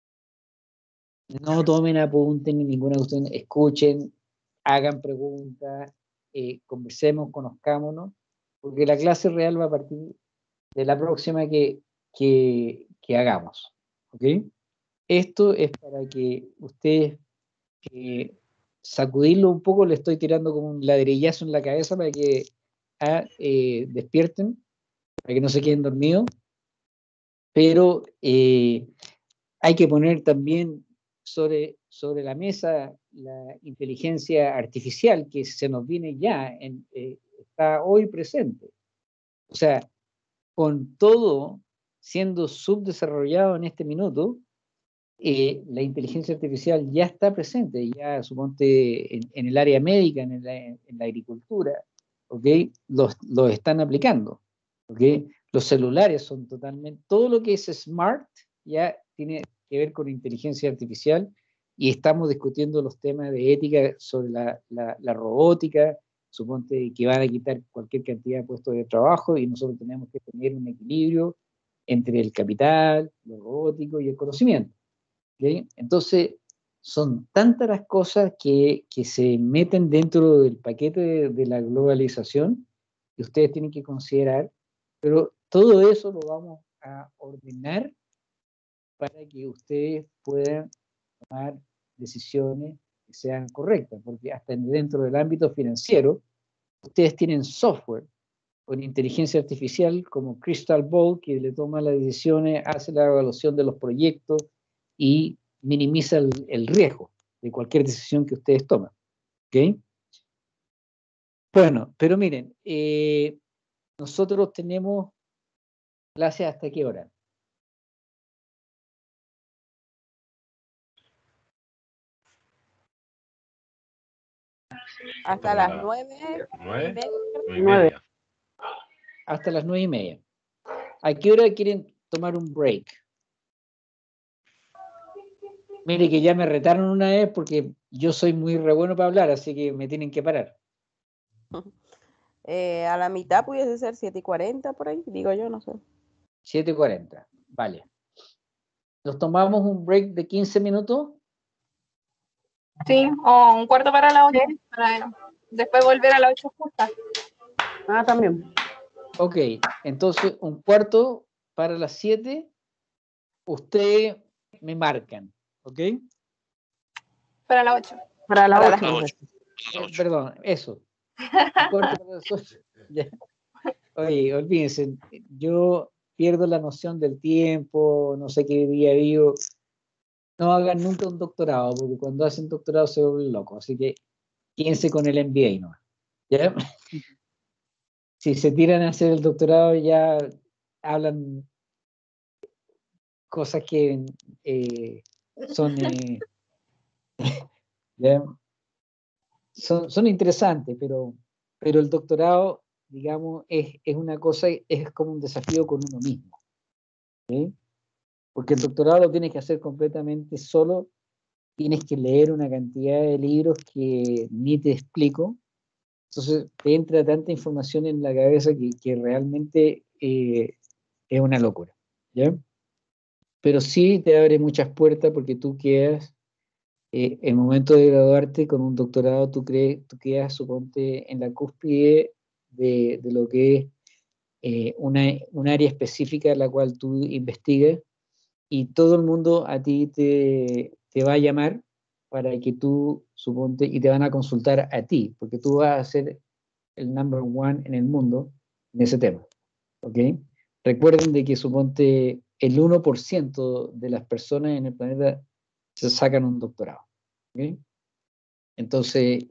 [SPEAKER 2] No tomen apunten ni ninguna cuestión, escuchen, hagan preguntas, eh, conversemos, conozcámonos, porque la clase real va a partir de la próxima que, que, que hagamos. ¿Ok? Esto es para que ustedes eh, sacudirlo un poco, le estoy tirando como un ladrillazo en la cabeza para que ah, eh, despierten, para que no se queden dormidos, pero eh, hay que poner también sobre, sobre la mesa la inteligencia artificial que se nos viene ya, en, eh, está hoy presente. O sea, con todo siendo subdesarrollado en este minuto, eh, la inteligencia artificial ya está presente, ya suponte en, en el área médica, en la, en la agricultura, ¿ok? Los, los están aplicando, ¿ok? Los celulares son totalmente, todo lo que es smart ya tiene que ver con inteligencia artificial, y estamos discutiendo los temas de ética sobre la, la, la robótica, suponte que van a quitar cualquier cantidad de puestos de trabajo, y nosotros tenemos que tener un equilibrio entre el capital, lo robótico y el conocimiento. ¿Okay? Entonces, son tantas las cosas que, que se meten dentro del paquete de, de la globalización que ustedes tienen que considerar, pero todo eso lo vamos a ordenar para que ustedes puedan tomar decisiones que sean correctas, porque hasta dentro del ámbito financiero, ustedes tienen software con inteligencia artificial como Crystal Ball, que le toma las decisiones, hace la evaluación de los proyectos y minimiza el, el riesgo de cualquier decisión que ustedes toman. ¿Okay? Bueno, pero miren, eh, nosotros tenemos clases hasta qué hora.
[SPEAKER 10] Hasta las nueve.
[SPEAKER 6] ¿Nueve? Nueve y
[SPEAKER 10] Nueve.
[SPEAKER 6] media.
[SPEAKER 2] Hasta las nueve y media. ¿A qué hora quieren tomar un break? Mire que ya me retaron una vez porque yo soy muy re bueno para hablar, así que me tienen que parar.
[SPEAKER 10] Eh, a la mitad pudiese ser siete y cuarenta por ahí, digo yo, no sé.
[SPEAKER 2] siete y cuarenta, vale. ¿Nos tomamos un break de quince minutos?
[SPEAKER 11] Sí, o un cuarto para las ocho, para después volver a las ocho justas.
[SPEAKER 10] Ah, también.
[SPEAKER 2] Ok, entonces un cuarto para las siete, ustedes me marcan, ¿ok?
[SPEAKER 11] Para las ocho.
[SPEAKER 10] Para las
[SPEAKER 9] Para
[SPEAKER 10] ocho.
[SPEAKER 9] las
[SPEAKER 10] no sé.
[SPEAKER 9] ocho.
[SPEAKER 2] Eh, perdón, eso. Un cuarto para las ocho. Ya. Oye, olvídense, yo pierdo la noción del tiempo, no sé qué día vivo. No hagan nunca un doctorado, porque cuando hacen doctorado se vuelven locos, así que quédense con el M B A, ¿no? ¿Ya? Si se tiran a hacer el doctorado ya hablan cosas que eh, son, eh, ¿ya? son, son interesantes, pero, pero el doctorado, digamos, es, es una cosa, es como un desafío con uno mismo, ¿sí? Porque el doctorado lo tienes que hacer completamente solo, tienes que leer una cantidad de libros que ni te explico, entonces te entra tanta información en la cabeza que, que realmente eh, es una locura, ¿ya? Pero sí te abre muchas puertas porque tú quedas, eh, en el momento de graduarte con un doctorado, tú, crees, tú quedas, suponte, en la cúspide de, de lo que es eh, una, un área específica en la cual tú investigas, y todo el mundo a ti te, te va a llamar para que tú, suponte, y te van a consultar a ti, porque tú vas a ser el number one en el mundo en ese tema, ¿ok? Recuerden de que, suponte, el uno por ciento de las personas en el planeta se sacan un doctorado, ¿ok? Entonces,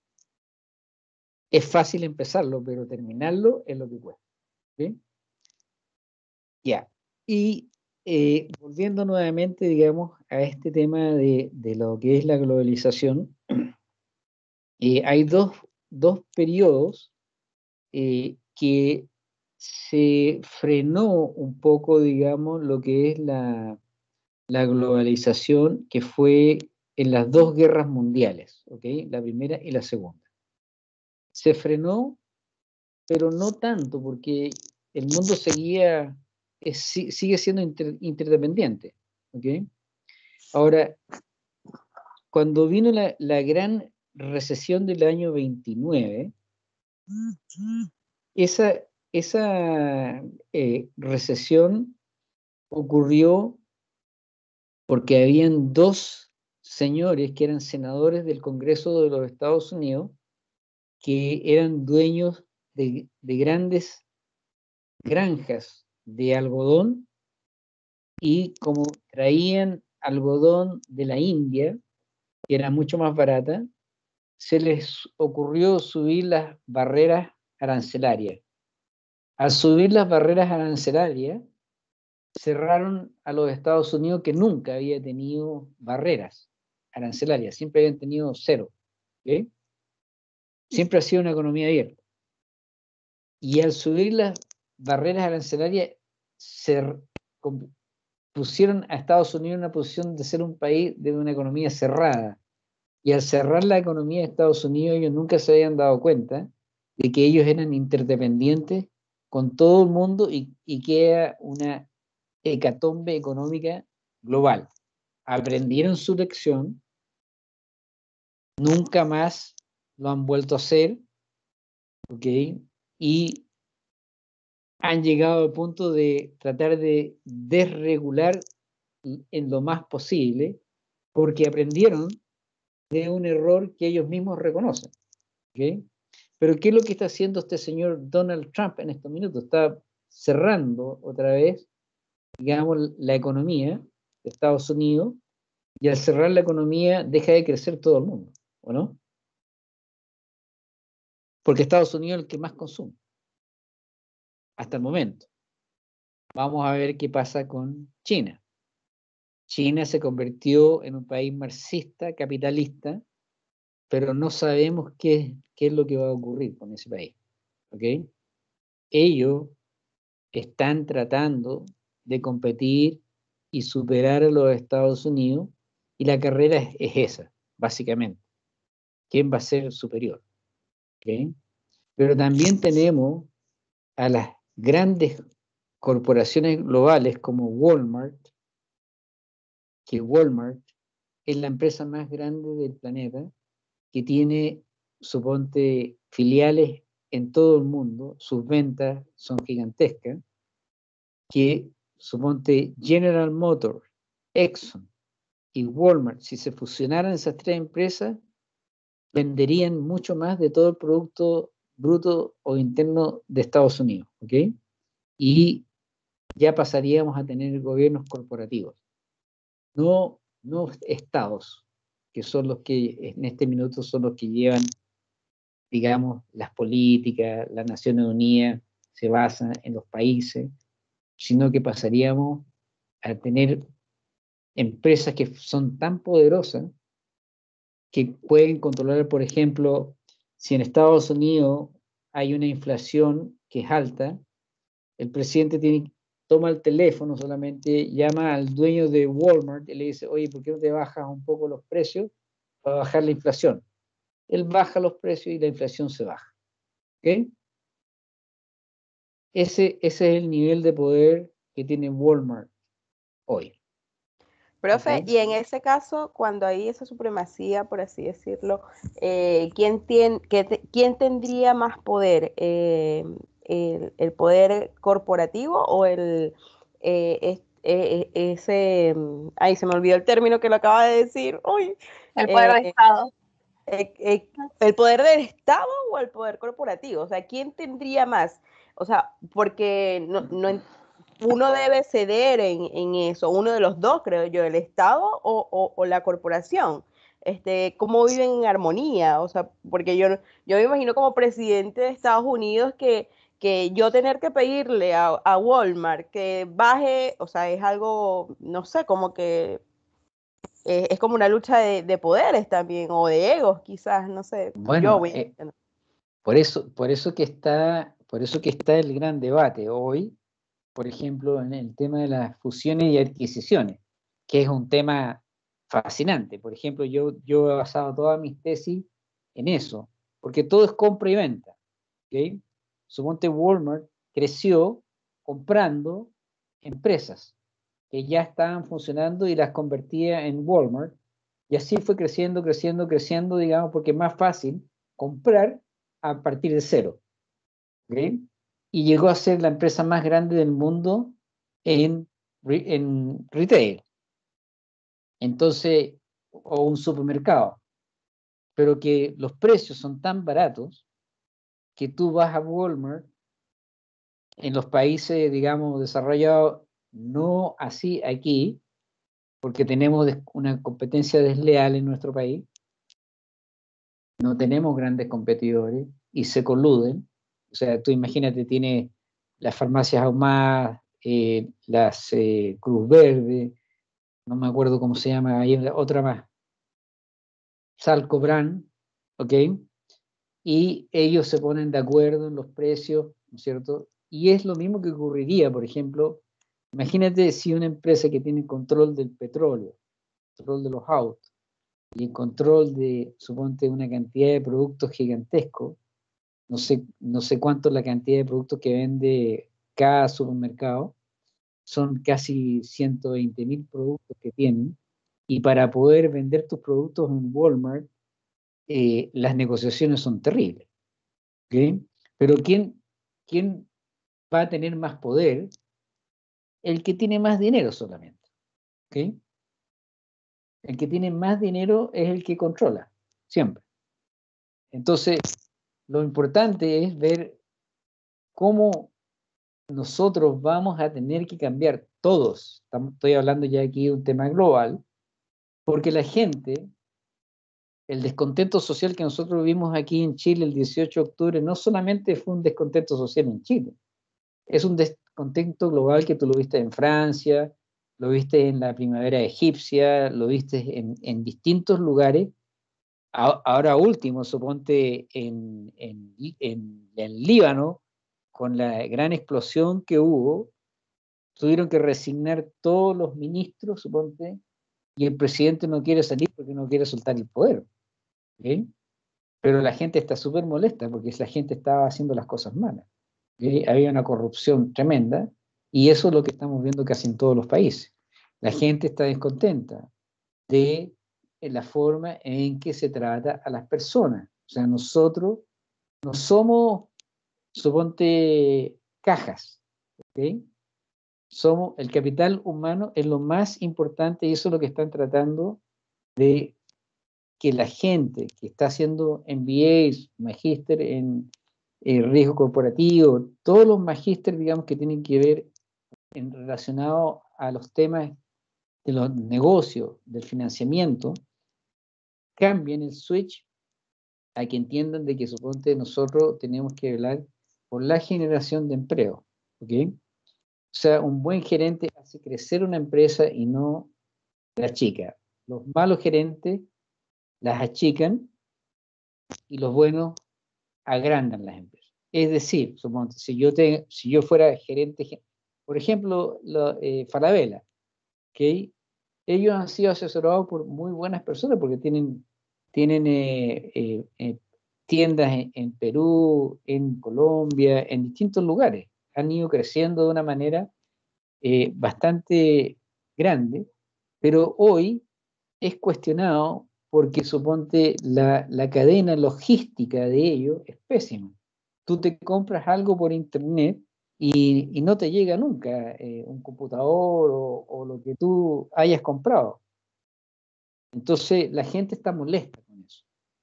[SPEAKER 2] es fácil empezarlo, pero terminarlo es lo que cuesta, ¿ok? Ya. Y eh, volviendo nuevamente, digamos, a este tema de, de lo que es la globalización, eh, hay dos, dos periodos eh, que se frenó un poco, digamos, lo que es la, la globalización que fue en las dos guerras mundiales, ¿ok? La primera y la segunda. Se frenó, pero no tanto, porque el mundo seguía, es, sigue siendo inter, interdependiente, ¿ok? Ahora, cuando vino la, la gran recesión del año veintinueve, esa, esa eh, recesión ocurrió porque habían dos señores que eran senadores del Congreso de los Estados Unidos que eran dueños de, de grandes granjas de algodón, y como traían algodón de la India, que era mucho más barata, se les ocurrió subir las barreras arancelarias. Al subir las barreras arancelarias, cerraron a los Estados Unidos, que nunca había tenido barreras arancelarias, siempre habían tenido cero. ¿Okay? Siempre ha sido una economía abierta. Y al subir las barreras arancelarias, se pusieron a Estados Unidos en una posición de ser un país de una economía cerrada. Y al cerrar la economía de Estados Unidos, ellos nunca se habían dado cuenta de que ellos eran interdependientes con todo el mundo y, y que era una hecatombe económica global. Aprendieron su lección, nunca más lo han vuelto a hacer, ¿ok? Y han llegado al punto de tratar de desregular en lo más posible, porque aprendieron de un error que ellos mismos reconocen, ¿ok? Pero ¿qué es lo que está haciendo este señor Donald Trump en estos minutos? Está cerrando otra vez, digamos, la economía de Estados Unidos, y al cerrar la economía deja de crecer todo el mundo, ¿o no? Porque Estados Unidos es el que más consume, hasta el momento. Vamos a ver qué pasa con China. China se convirtió en un país marxista, capitalista, pero no sabemos qué, qué es lo que va a ocurrir con ese país, ¿ok? Ellos están tratando de competir y superar a los Estados Unidos, y la carrera es, es esa, básicamente. ¿Quién va a ser superior? ¿Okay? Pero también tenemos a las grandes corporaciones globales como Walmart, que Walmart es la empresa más grande del planeta, que tiene, suponte, filiales en todo el mundo, sus ventas son gigantescas, que suponte General Motors, Exxon y Walmart, si se fusionaran esas tres empresas, venderían mucho más de todo el producto bruto o interno de Estados Unidos, ¿ok? Y ya pasaríamos a tener gobiernos corporativos, no, no estados, que son los que en este minuto son los que llevan, digamos, las políticas. Las Naciones Unidas se basan en los países, sino que pasaríamos a tener empresas que son tan poderosas que pueden controlar, por ejemplo, si en Estados Unidos hay una inflación que es alta, el presidente tiene, toma el teléfono solamente, llama al dueño de Walmart y le dice, oye, ¿por qué no te bajas un poco los precios para bajar la inflación? Él baja los precios y la inflación se baja. ¿Ok? Ese, ese es el nivel de poder que tiene Walmart hoy.
[SPEAKER 10] Profe,
[SPEAKER 2] ¿Okay?
[SPEAKER 10] y en ese caso, cuando hay esa supremacía, por así decirlo, eh, ¿quién, tiene, que te, ¿quién tendría más poder? Eh, el, ¿El poder corporativo o el eh, es, eh, ese... Ay, se me olvidó el término que lo acaba de decir. Uy,
[SPEAKER 11] El poder
[SPEAKER 10] eh,
[SPEAKER 11] del Estado.
[SPEAKER 10] Eh, eh, ¿el poder del Estado o el poder corporativo? O sea, ¿quién tendría más? O sea, porque no, no, uno debe ceder en, en eso, uno de los dos, creo yo, el Estado o, o, o la corporación. Este, ¿cómo viven en armonía? O sea, porque yo, yo me imagino como presidente de Estados Unidos que, que yo tener que pedirle a, a Walmart que baje, o sea, es algo, no sé, como que eh, es como una lucha de, de poderes también, o de egos quizás, no sé.
[SPEAKER 2] Bueno,
[SPEAKER 10] Yo voy
[SPEAKER 2] eh,
[SPEAKER 10] a...
[SPEAKER 2] por eso, por eso que está, Por eso que está el gran debate hoy, por ejemplo, en el tema de las fusiones y adquisiciones, que es un tema fascinante. Por ejemplo, yo, yo he basado todas mis tesis en eso, porque todo es compra y venta. ¿Okay? Suponte Walmart creció comprando empresas que ya estaban funcionando y las convertía en Walmart, y así fue creciendo, creciendo, creciendo, digamos, porque es más fácil comprar a partir de cero. ¿Okay? Y llegó a ser la empresa más grande del mundo en, en retail. Entonces, o un supermercado. Pero que los precios son tan baratos que tú vas a Walmart en los países, digamos, desarrollados, no así aquí, porque tenemos una competencia desleal en nuestro país, no tenemos grandes competidores y se coluden. O sea, tú imagínate, tiene las farmacias Ahumada, eh, las eh, Cruz Verde, no me acuerdo cómo se llama, hay otra más, Salcobran, ¿ok? Y ellos se ponen de acuerdo en los precios, ¿no es cierto? Y es lo mismo que ocurriría, por ejemplo, imagínate si una empresa que tiene control del petróleo, control de los autos, y el control de, suponte, una cantidad de productos gigantescos, no sé, no sé cuánto es la cantidad de productos que vende cada supermercado, son casi ciento veinte mil productos que tienen, y para poder vender tus productos en Walmart, eh, las negociaciones son terribles. ¿Okay? Pero ¿quién, ¿quién va a tener más poder? El que tiene más dinero solamente. ¿Okay? El que tiene más dinero es el que controla, siempre. Entonces, lo importante es ver cómo nosotros vamos a tener que cambiar todos. Estoy hablando ya aquí de un tema global, porque la gente, el descontento social que nosotros vimos aquí en Chile el dieciocho de octubre, no solamente fue un descontento social en Chile, es un descontento global que tú lo viste en Francia, lo viste en la primavera egipcia, lo viste en, en distintos lugares. Ahora último, suponte en, en, en, en Líbano, con la gran explosión que hubo, tuvieron que resignar todos los ministros, suponte, y el presidente no quiere salir porque no quiere soltar el poder. ¿Okay? Pero la gente está súper molesta porque la gente estaba haciendo las cosas malas. ¿Okay? Había una corrupción tremenda y eso es lo que estamos viendo casi en todos los países. La gente está descontenta de la forma en que se trata a las personas. O sea, nosotros no somos, suponte, cajas. ¿Okay? Somos, el capital humano es lo más importante y eso es lo que están tratando de que la gente que está haciendo M B As, magíster en eh, riesgo corporativo, todos los magísteres, digamos, que tienen que ver en relacionado a los temas de los negocios, del financiamiento, cambien el switch a que entiendan de que suponte nosotros tenemos que velar por la generación de empleo. ¿Ok? O sea, un buen gerente hace crecer una empresa y no la achica. Los malos gerentes las achican y los buenos agrandan las empresas. Es decir, suponte, si yo, te, si yo fuera gerente, por ejemplo, lo, eh, Falabella, ¿okay? Ellos han sido asesorados por muy buenas personas porque tienen, tienen eh, eh, eh, tiendas en, en Perú, en Colombia, en distintos lugares. Han ido creciendo de una manera eh, bastante grande, pero hoy es cuestionado porque suponte la, la cadena logística de ello es pésima. Tú te compras algo por internet y, y no te llega nunca eh, un computador o, o lo que tú hayas comprado. Entonces la gente está molesta con eso.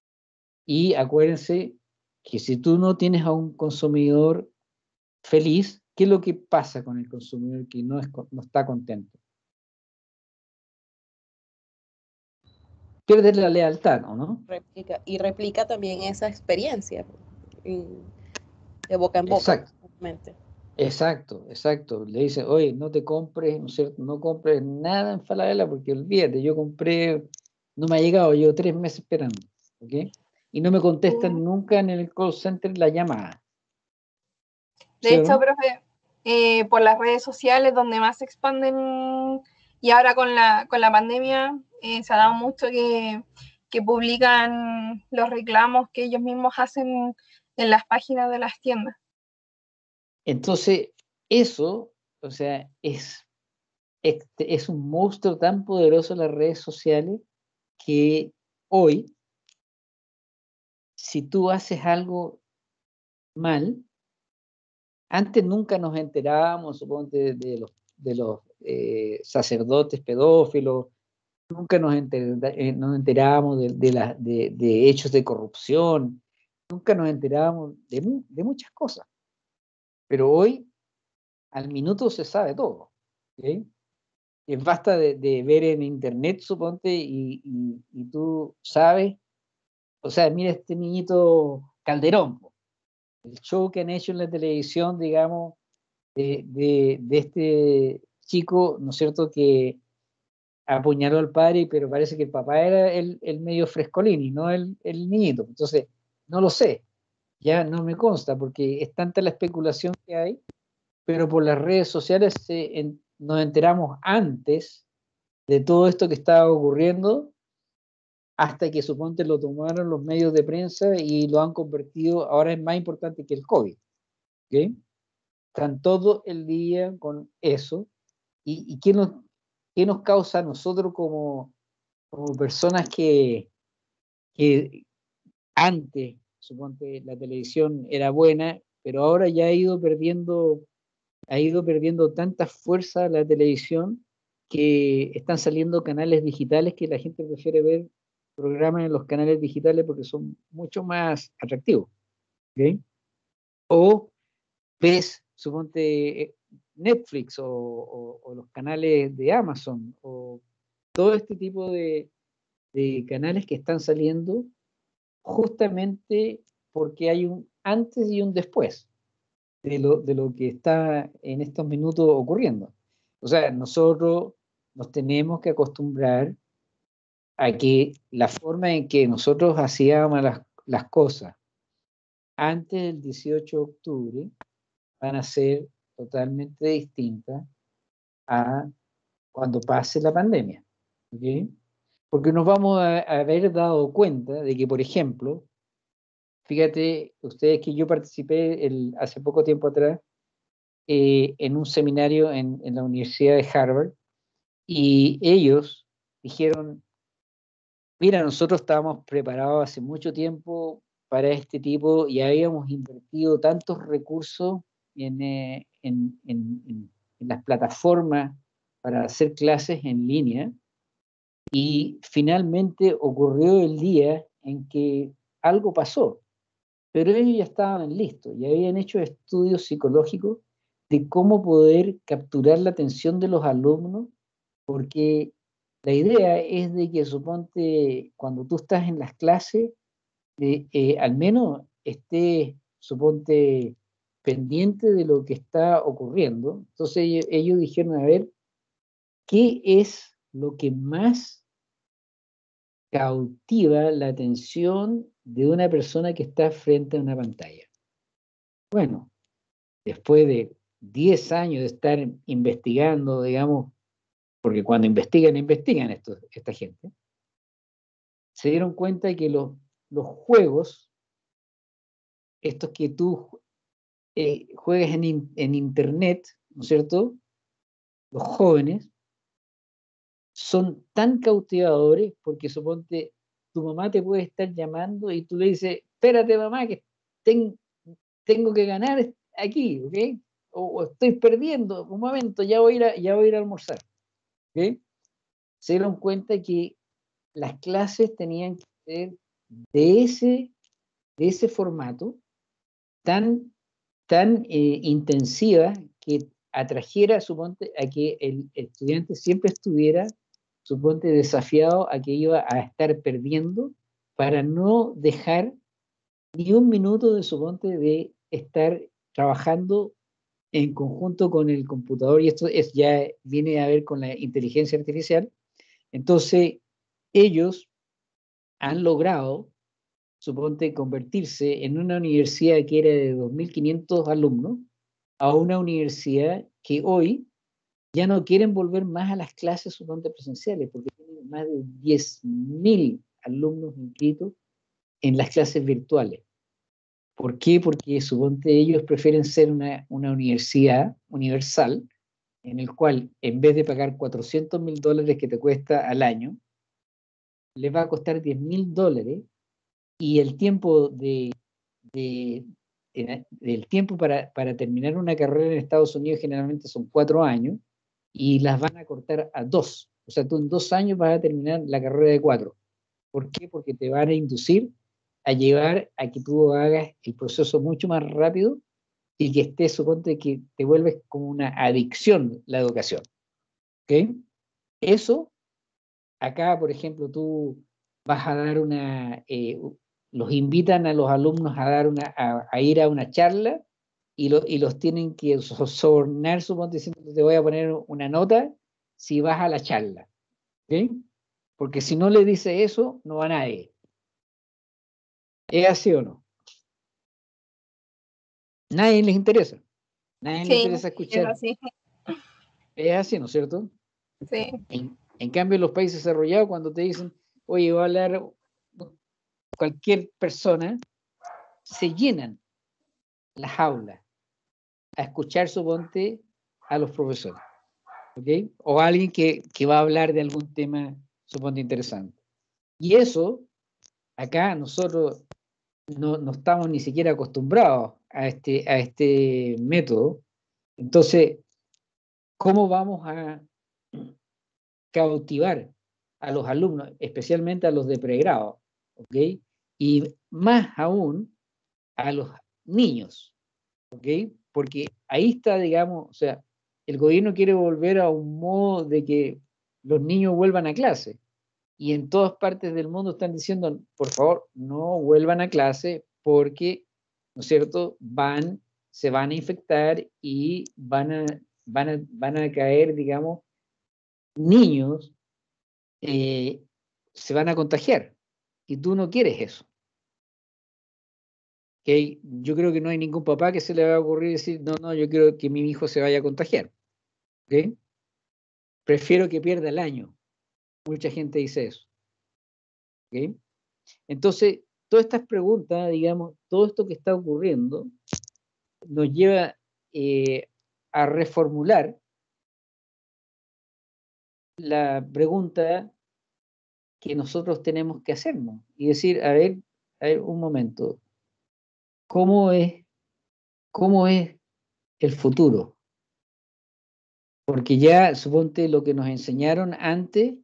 [SPEAKER 2] Y acuérdense que si tú no tienes a un consumidor feliz, ¿qué es lo que pasa con el consumidor que no, es, no está contento? Pierdes la lealtad, ¿o no?
[SPEAKER 10] Replica, y replica también esa experiencia en, de boca en boca.
[SPEAKER 2] Exacto. Exacto, exacto. Le dice, oye, no te compres, ¿no es cierto? No compres nada en Falabella porque olvídate, yo compré, no me ha llegado, llevo tres meses esperando, ¿ok? Y no me contestan nunca en el call center la llamada.
[SPEAKER 11] De
[SPEAKER 2] ¿Sí o
[SPEAKER 11] hecho,
[SPEAKER 2] no?
[SPEAKER 11] profe, eh, por las redes sociales donde más se expanden, y ahora con la, con la pandemia eh, se ha dado mucho que, que publican los reclamos que ellos mismos hacen en las páginas de las tiendas.
[SPEAKER 2] Entonces, eso, o sea, es, es, es un monstruo tan poderoso las redes sociales que hoy, si tú haces algo mal, antes nunca nos enterábamos, suponte, de, de los, de los eh, sacerdotes pedófilos, nunca nos, enter, eh, nos enterábamos de, de, la, de, de hechos de corrupción, nunca nos enterábamos de, de muchas cosas. Pero hoy, al minuto se sabe todo. ¿Okay? Y basta de, de ver en internet, suponte, y, y, y tú sabes, o sea, mira este niñito Calderón, el show que han hecho en la televisión, digamos, de, de, de este chico, ¿no es cierto?, que apuñaló al padre, pero parece que el papá era el, el medio frescolini, no el, el niñito. Entonces, no lo sé, ya no me consta, porque es tanta la especulación que hay, pero por las redes sociales se, en, nos enteramos antes de todo esto que estaba ocurriendo, hasta que suponte lo tomaron los medios de prensa y lo han convertido, ahora es más importante que el COVID. ¿Okay? Están todo el día con eso. ¿Y, y qué, nos, qué nos causa a nosotros como, como personas que, que antes, suponte, la televisión era buena, pero ahora ya ha ido perdiendo, ha ido perdiendo tanta fuerza la televisión que están saliendo canales digitales que la gente prefiere ver programas en los canales digitales porque son mucho más atractivos. ¿Okay? O ves, suponte, Netflix o, o, o los canales de Amazon o todo este tipo de, de canales que están saliendo justamente porque hay un antes y un después de lo, de lo que está en estos minutos ocurriendo. O sea, nosotros nos tenemos que acostumbrar a que la forma en que nosotros hacíamos las, las cosas antes del dieciocho de octubre van a ser totalmente distintas a cuando pase la pandemia. ¿Okay? Porque nos vamos a, a haber dado cuenta de que, por ejemplo, fíjate ustedes que yo participé el, hace poco tiempo atrás eh, en un seminario en, en la Universidad de Harvard y ellos dijeron, mira, nosotros estábamos preparados hace mucho tiempo para este tipo y habíamos invertido tantos recursos en, eh, en, en, en, en las plataformas para hacer clases en línea y finalmente ocurrió el día en que algo pasó, pero ellos ya estaban listos y habían hecho estudios psicológicos de cómo poder capturar la atención de los alumnos, porque la idea es de que, suponte, cuando tú estás en las clases, eh, eh, al menos estés, suponte, pendiente de lo que está ocurriendo. Entonces ellos, ellos dijeron, a ver, ¿qué es lo que más cautiva la atención de una persona que está frente a una pantalla? Bueno, después de diez años de estar investigando, digamos, porque cuando investigan, investigan esto, esta gente, se dieron cuenta de que los, los juegos, estos que tú eh, juegas en, in, en internet, ¿no es cierto? Los jóvenes son tan cautivadores porque suponte tu mamá te puede estar llamando y tú le dices, espérate mamá, que ten, tengo que ganar aquí, ¿ok? O, o estoy perdiendo, un momento, ya voy a ir a, ya voy a, ir a almorzar, ¿ok? Se dieron cuenta que las clases tenían que ser de ese, de ese formato tan, tan eh, intensiva que atrajera, suponte, a que el estudiante siempre estuviera, suponte, desafiado a que iba a estar perdiendo para no dejar ni un minuto de, suponte, de estar trabajando en conjunto con el computador, y esto es, ya viene a ver con la inteligencia artificial. Entonces, ellos han logrado, suponte, convertirse en una universidad que era de dos mil quinientos alumnos, a una universidad que hoy ya no quieren volver más a las clases suponte presenciales, porque tienen más de diez mil alumnos inscritos en las clases virtuales. ¿Por qué? Porque suponte ellos prefieren ser una, una universidad universal, en el cual en vez de pagar cuatrocientos mil dólares que te cuesta al año, les va a costar diez mil dólares, y el tiempo de, de, de el tiempo para, para terminar una carrera en Estados Unidos generalmente son cuatro años, y las van a cortar a dos. O sea, tú en dos años vas a terminar la carrera de cuatro. ¿Por qué? Porque te van a inducir a llevar a que tú hagas el proceso mucho más rápido y que estés, suponte que te vuelves como una adicción la educación. ¿Ok? Eso, acá, por ejemplo, tú vas a dar una, eh, los invitan a los alumnos a, dar una, a, a ir a una charla y, lo, y los tienen que sobornar, suponte, diciendo te voy a poner una nota si vas a la charla. ¿Ok? Porque si no le dice eso, no va nadie. ¿Es así o no? Nadie les interesa. Nadie les
[SPEAKER 11] Sí,
[SPEAKER 2] interesa
[SPEAKER 11] es
[SPEAKER 2] escuchar.
[SPEAKER 11] así.
[SPEAKER 2] Es así, ¿no es cierto?
[SPEAKER 11] Sí.
[SPEAKER 2] En, en cambio, en los países desarrollados, cuando te dicen, oye, va a hablar cualquier persona, se llenan las aulas a escuchar, suponte, a los profesores. ¿Ok? O a alguien que, que va a hablar de algún tema, suponte, interesante. Y eso, acá nosotros no, no estamos ni siquiera acostumbrados a este, a este método. Entonces, ¿cómo vamos a cautivar a los alumnos, especialmente a los de pregrado? ¿Ok? Y más aún a los niños, ¿ok? Porque ahí está, digamos, o sea, el gobierno quiere volver a un modo de que los niños vuelvan a clase. Y en todas partes del mundo están diciendo, por favor, no vuelvan a clase porque, ¿no es cierto?, van, se van a infectar y van a, van a, van a caer, digamos, niños, eh, se van a contagiar. Y tú no quieres eso. ¿Okay? Yo creo que no hay ningún papá que se le va a ocurrir decir, no, no, yo quiero que mi hijo se vaya a contagiar. ¿Okay? Prefiero que pierda el año. Mucha gente dice eso. ¿Okay? Entonces, todas estas preguntas, digamos, todo esto que está ocurriendo, nos lleva eh, a reformular la pregunta que nosotros tenemos que hacernos y decir, a ver, a ver un momento, ¿cómo es, cómo es el futuro? Porque ya, suponte, lo que nos enseñaron antes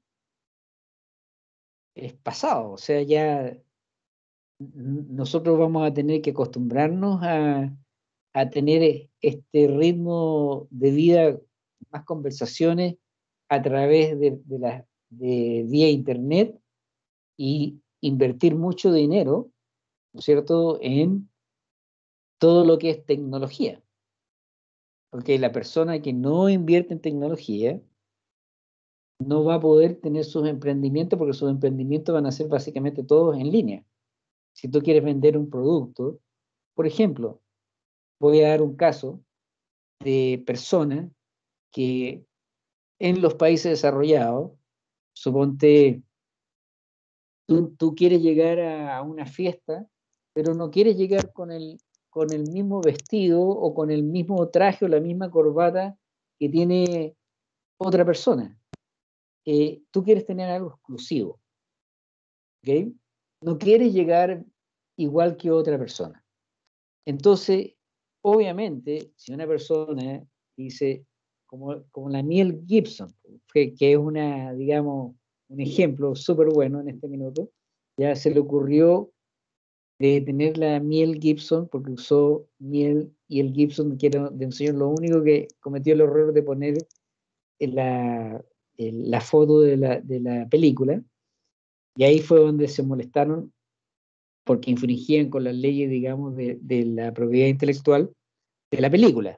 [SPEAKER 2] es pasado, o sea, ya nosotros vamos a tener que acostumbrarnos a, a tener este ritmo de vida, más conversaciones a través de, de, la, de vía internet, y invertir mucho dinero, ¿no es cierto?, en todo lo que es tecnología. Porque la persona que no invierte en tecnología no va a poder tener sus emprendimientos, porque sus emprendimientos van a ser básicamente todos en línea. Si tú quieres vender un producto, por ejemplo, voy a dar un caso de personas que en los países desarrollados, suponte, tú, tú quieres llegar a, a una fiesta, pero no quieres llegar con el, con el mismo vestido o con el mismo traje o la misma corbata que tiene otra persona. Eh, tú quieres tener algo exclusivo. ¿Ok? No quieres llegar igual que otra persona. Entonces, obviamente, si una persona dice, como, como la Mel Gibson, que, que es una, digamos, un ejemplo súper bueno en este minuto, ya se le ocurrió de tener la Mel Gibson, porque usó miel, y el Gibson, que era de un señor, lo único que cometió el error de poner en la, en la foto de la, de la película, y ahí fue donde se molestaron porque infringían con las leyes, digamos, de, de la propiedad intelectual de la película.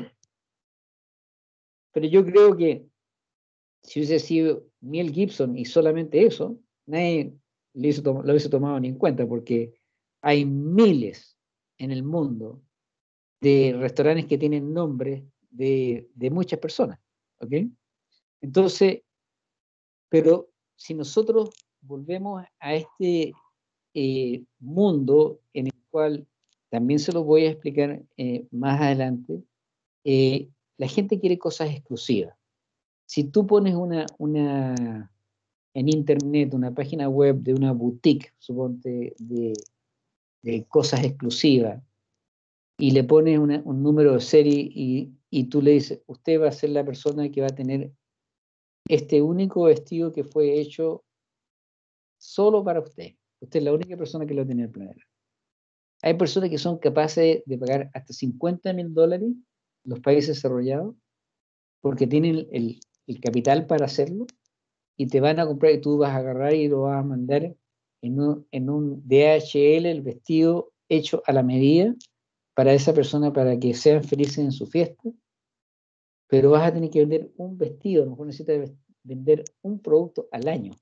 [SPEAKER 2] Pero yo creo que si hubiese sido Mel Gibson y solamente eso, nadie lo hubiese, lo hubiese tomado ni en cuenta, porque hay miles en el mundo de restaurantes que tienen nombres de, de muchas personas, ¿ok? Entonces, pero si nosotros volvemos a este eh, mundo en el cual también se lo voy a explicar eh, más adelante, eh, la gente quiere cosas exclusivas. Si tú pones una, una, en internet una página web de una boutique, suponte, de, de cosas exclusivas, y le pones una, un número de serie y, y tú le dices, usted va a ser la persona que va a tener este único vestido que fue hecho solo para usted. Usted es la única persona que lo tiene en el planeta. Hay personas que son capaces de pagar hasta cincuenta mil dólares en los países desarrollados porque tienen el, el capital para hacerlo y te van a comprar y tú vas a agarrar y lo vas a mandar en un, en un D H L, el vestido hecho a la medida para esa persona para que sean felices en su fiesta, pero vas a tener que vender un vestido, a lo mejor necesitas vender un producto al año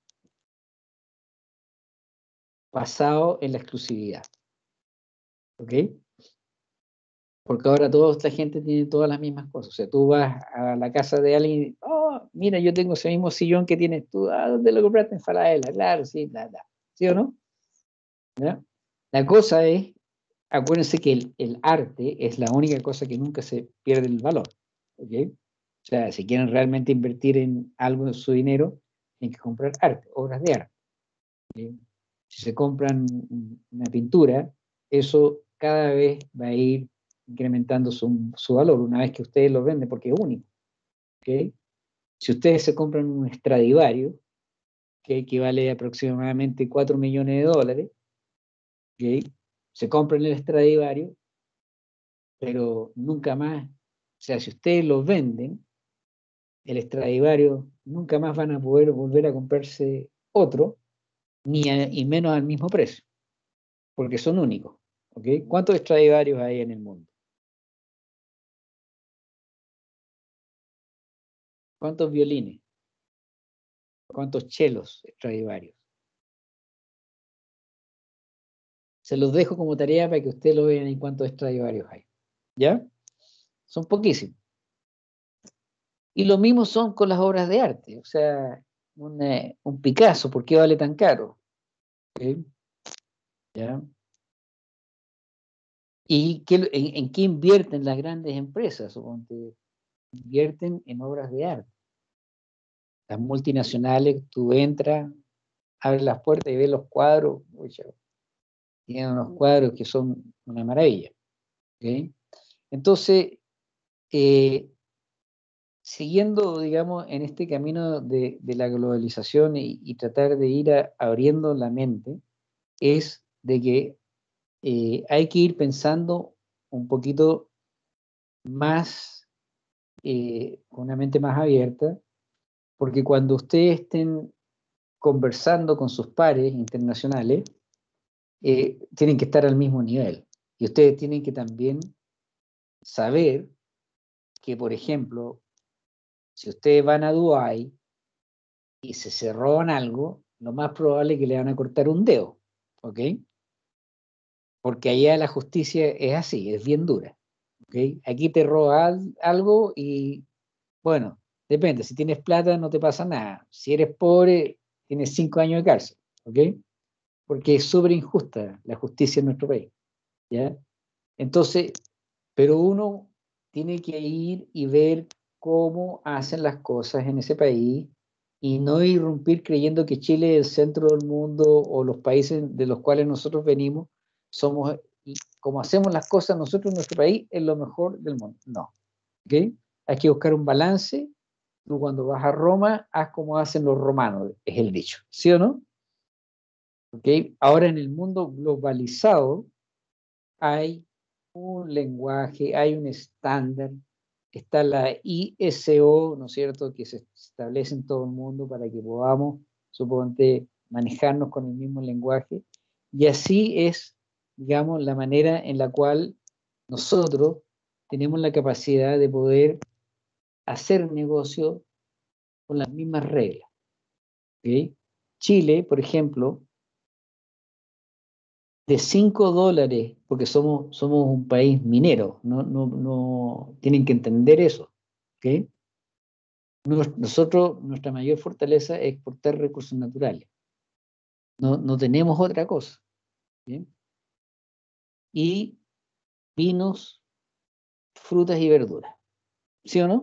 [SPEAKER 2] basado en la exclusividad. ¿Ok? Porque ahora toda esta gente tiene todas las mismas cosas. O sea, tú vas a la casa de alguien y, oh, mira, yo tengo ese mismo sillón que tienes tú. Ah, ¿dónde lo compraste? En Falabella. Claro, sí, bla, bla. ¿Sí o no? ¿Ya? La cosa es, acuérdense que el, el arte es la única cosa que nunca se pierde el valor. ¿Ok? O sea, si quieren realmente invertir en algo de su dinero, tienen que comprar arte, obras de arte. ¿Ok? Si se compran una pintura, eso cada vez va a ir incrementando su, su valor una vez que ustedes lo venden porque es único. ¿Okay? Si ustedes se compran un Stradivarius, que equivale a aproximadamente cuatro millones de dólares, ¿okay? Se compran el Stradivarius, pero nunca más, o sea, si ustedes lo venden, el Stradivarius, nunca más van a poder volver a comprarse otro, ni a, y menos al mismo precio, porque son únicos. ¿Okay? ¿Cuántos Stradivarius hay en el mundo? ¿Cuántos violines? ¿Cuántos chelos Stradivarius? Se los dejo como tarea para que ustedes lo vean en cuántos Stradivarius hay. ¿Ya? Son poquísimos. Y lo mismo son con las obras de arte. O sea, un, eh, un Picasso, ¿por qué vale tan caro? ¿Okay? ¿Ya? ¿Y qué, en, en qué invierten las grandes empresas? Suponte, invierten en obras de arte. Las multinacionales, tú entras, abres las puertas y ves los cuadros. Uy, tienen unos cuadros que son una maravilla. ¿Okay? Entonces, eh, siguiendo, digamos, en este camino de, de la globalización y, y tratar de ir a, abriendo la mente, es de que eh, hay que ir pensando un poquito más, eh, con una mente más abierta, porque cuando ustedes estén conversando con sus pares internacionales, eh, tienen que estar al mismo nivel. Y ustedes tienen que también saber que, por ejemplo, si ustedes van a Dubái y se, se roban algo, lo más probable es que le van a cortar un dedo, ¿ok? Porque allá la justicia es así, es bien dura, ¿ok? Aquí te roban algo y, bueno, depende, si tienes plata no te pasa nada, si eres pobre tienes cinco años de cárcel, ¿ok? Porque es súper injusta la justicia en nuestro país, ¿ya? Entonces, pero uno tiene que ir y ver cómo hacen las cosas en ese país y no irrumpir creyendo que Chile es el centro del mundo o los países de los cuales nosotros venimos somos, y como hacemos las cosas nosotros en nuestro país, es lo mejor del mundo. No. ¿Okay? Hay que buscar un balance. Tú cuando vas a Roma, haz como hacen los romanos, es el dicho. ¿Sí o no? ¿Okay? Ahora en el mundo globalizado hay un lenguaje, hay un estándar, está la I S O, ¿no es cierto?, que se establece en todo el mundo para que podamos, suponte, manejarnos con el mismo lenguaje. Y así es, digamos, la manera en la cual nosotros tenemos la capacidad de poder hacer negocio con las mismas reglas. ¿Okay? Chile, por ejemplo, de cinco dólares, porque somos, somos un país minero, no, no, no tienen que entender eso, ¿ok? Nos- Nosotros, nuestra mayor fortaleza es exportar recursos naturales. No, no tenemos otra cosa. ¿Bien? Y vinos, frutas y verduras. ¿Sí o no?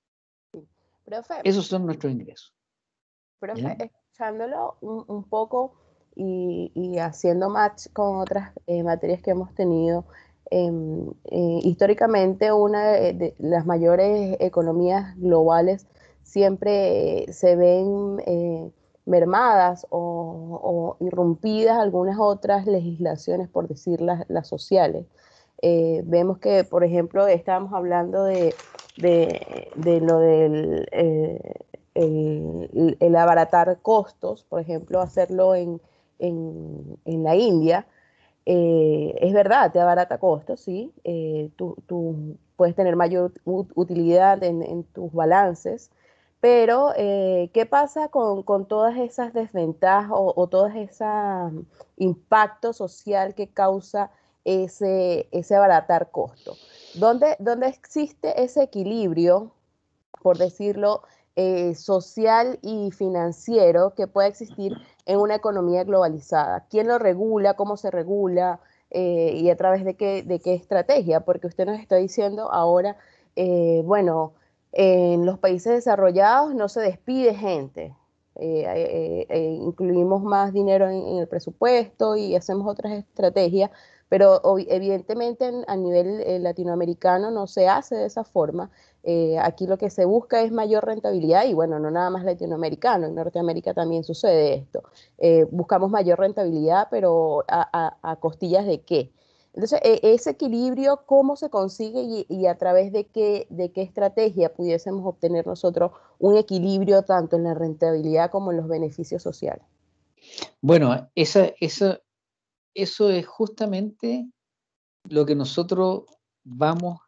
[SPEAKER 10] Profe,
[SPEAKER 2] Esos son nuestros ingresos.
[SPEAKER 10] profe,
[SPEAKER 2] ¿Ya?
[SPEAKER 10] escuchándolo un, un poco y, y haciendo match con otras eh, materias que hemos tenido, em, eh, históricamente una de, de las mayores economías globales siempre eh, se ven eh, mermadas o, o irrumpidas algunas otras legislaciones, por decir las, las sociales. Eh, vemos que, por ejemplo, estábamos hablando de, de, de lo del eh, el, el abaratar costos, por ejemplo, hacerlo en, en, en la India. Eh, es verdad, te abarata costos, sí. Eh, tú, tú puedes tener mayor ut- utilidad en, en tus balances, pero eh, ¿qué pasa con, con todas esas desventajas o, o todo ese impacto social que causa ese, ese abaratar costo? ¿Dónde, dónde existe ese equilibrio, por decirlo, eh, social y financiero que pueda existir en una economía globalizada? ¿Quién lo regula? ¿Cómo se regula? Eh, ¿y a través de qué, de qué estrategia? Porque usted nos está diciendo ahora, eh, bueno, en los países desarrollados no se despide gente. Eh, eh, eh, incluimos más dinero en, en, el presupuesto y hacemos otras estrategias, pero evidentemente en, a nivel eh, latinoamericano no se hace de esa forma. Eh, aquí lo que se busca es mayor rentabilidad y bueno, no nada más latinoamericano, en Norteamérica también sucede esto. Eh, buscamos mayor rentabilidad, pero a, a, a costillas de qué. Entonces, e, ese equilibrio, ¿cómo se consigue y, y a través de qué, de qué estrategia pudiésemos obtener nosotros un equilibrio tanto en la rentabilidad como en los beneficios sociales?
[SPEAKER 2] Bueno, esa, esa, eso es justamente lo que nosotros vamos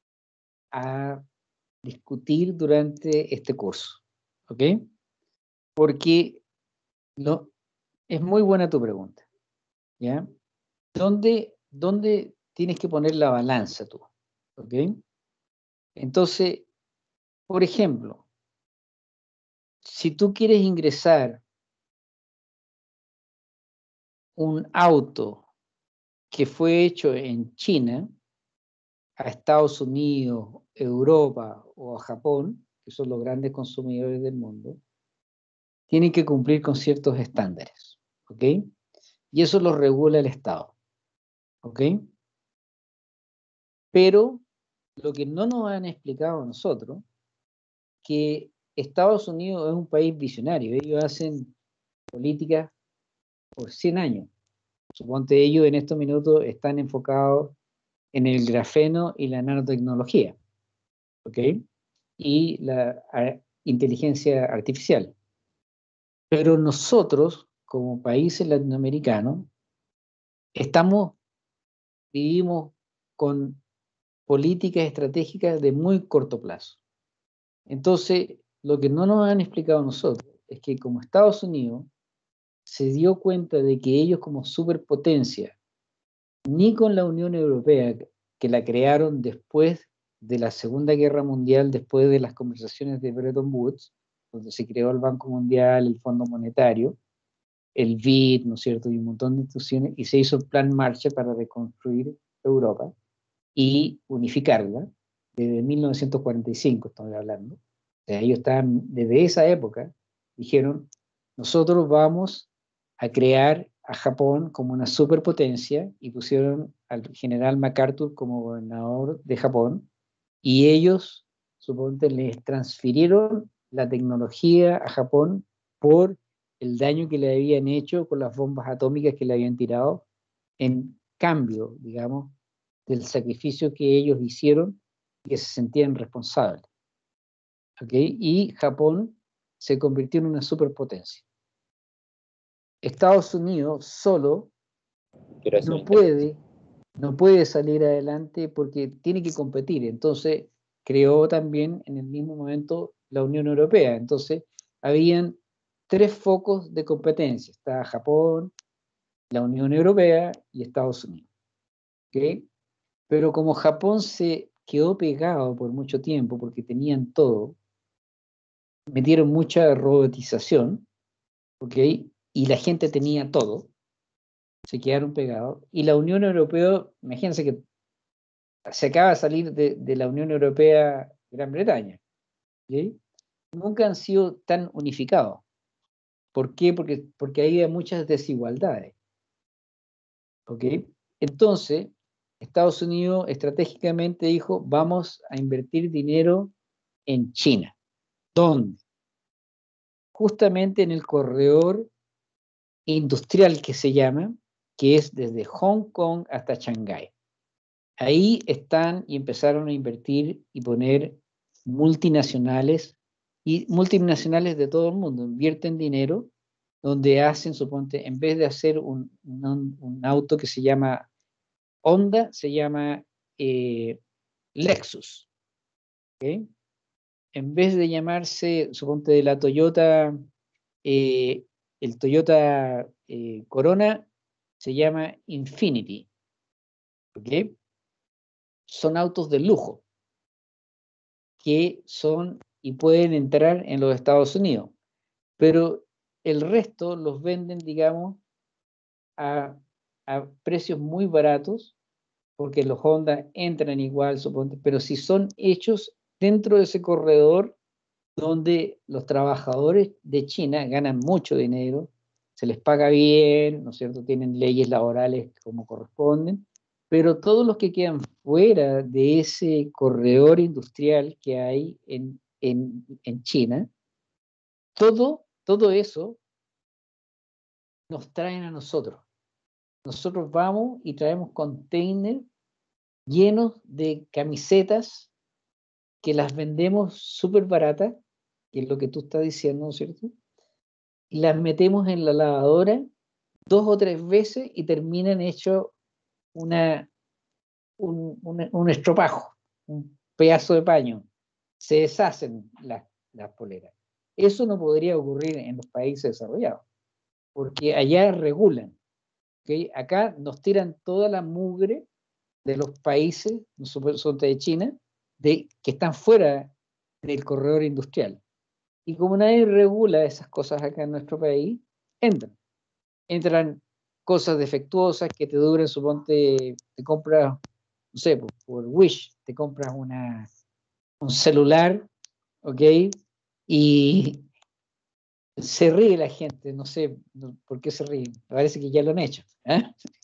[SPEAKER 2] a discutir durante este curso, ¿ok? Porque no, es muy buena tu pregunta, ¿ya? ¿Dónde, dónde tienes que poner la balanza tú? ¿Ok? Entonces, por ejemplo, si tú quieres ingresar un auto que fue hecho en China a Estados Unidos, Europa o a Japón, que son los grandes consumidores del mundo, tienen que cumplir con ciertos estándares, ¿ok? Y eso lo regula el Estado, ¿ok? Pero lo que no nos han explicado a nosotros, que Estados Unidos es un país visionario, ellos hacen políticas por cien años. Suponte ellos en estos minutos están enfocados en el grafeno y la nanotecnología, ¿ok? Y la a, inteligencia artificial. Pero nosotros, como países latinoamericanos, estamos, vivimos con políticas estratégicas de muy corto plazo. Entonces, lo que no nos han explicado a nosotros es que como Estados Unidos se dio cuenta de que ellos como superpotencia, ni con la Unión Europea, que la crearon después de la Segunda Guerra Mundial, después de las conversaciones de Bretton Woods, donde se creó el Banco Mundial, el Fondo Monetario, el B I D, ¿no es cierto?, y un montón de instituciones, y se hizo el Plan Marshall para reconstruir Europa y unificarla, desde mil novecientos cuarenta y cinco estamos hablando. O sea, ellos estaban, desde esa época, dijeron, nosotros vamos a crear a Japón como una superpotencia, y pusieron al general MacArthur como gobernador de Japón, y ellos, suponte, les transfirieron la tecnología a Japón por el daño que le habían hecho con las bombas atómicas que le habían tirado, en cambio, digamos, del sacrificio que ellos hicieron y que se sentían responsables. ¿Ok? Y Japón se convirtió en una superpotencia. Estados Unidos solo no puede, no puede salir adelante porque tiene que competir. Entonces creó también en el mismo momento la Unión Europea. Entonces habían tres focos de competencia. Estaba Japón, la Unión Europea y Estados Unidos. ¿Okay? Pero como Japón se quedó pegado por mucho tiempo porque tenían todo, metieron mucha robotización, ¿okay? Y la gente tenía todo, se quedaron pegados, y la Unión Europea, imagínense que se acaba de salir de, de la Unión Europea Gran Bretaña, ¿okay? Nunca han sido tan unificados. ¿Por qué? Porque, porque había muchas desigualdades. ¿Ok? Entonces, Estados Unidos estratégicamente dijo, vamos a invertir dinero en China. ¿Dónde? Justamente en el corredor industrial que se llama, que es desde Hong Kong hasta Shanghái. Ahí están y empezaron a invertir y poner multinacionales, y multinacionales de todo el mundo, invierten dinero donde hacen, suponte, en vez de hacer un, un, un auto que se llama Honda, se llama eh, Lexus. ¿Okay? En vez de llamarse, suponte, la Toyota, eh, el Toyota eh, Corona, se llama Infinity. ¿Okay? Son autos de lujo que son y pueden entrar en los Estados Unidos, pero el resto los venden, digamos, a, a precios muy baratos, porque los Honda entran igual, suponte, pero si son hechos dentro de ese corredor donde los trabajadores de China ganan mucho dinero, se les paga bien, ¿no es cierto? Tienen leyes laborales como corresponden, pero todos los que quedan fuera de ese corredor industrial que hay en, en, en China, todo, todo eso nos traen a nosotros. Nosotros vamos y traemos containers llenos de camisetas que las vendemos súper baratas, que es lo que tú estás diciendo, ¿no es cierto? Y las metemos en la lavadora dos o tres veces y terminan hecho una, un, un, un estropajo, un pedazo de paño. Se deshacen las, las poleras. Eso no podría ocurrir en los países desarrollados, porque allá regulan. ¿Okay? Acá nos tiran toda la mugre de los países, no son de China, de, que están fuera del corredor industrial. Y como nadie regula esas cosas acá en nuestro país, entran. Entran cosas defectuosas que te duran, suponte, te compras, no sé, por, por Wish, te compras una, un celular, ¿ok? Y se ríe la gente, no sé por qué se ríe, parece que ya lo han hecho. ¿Eh?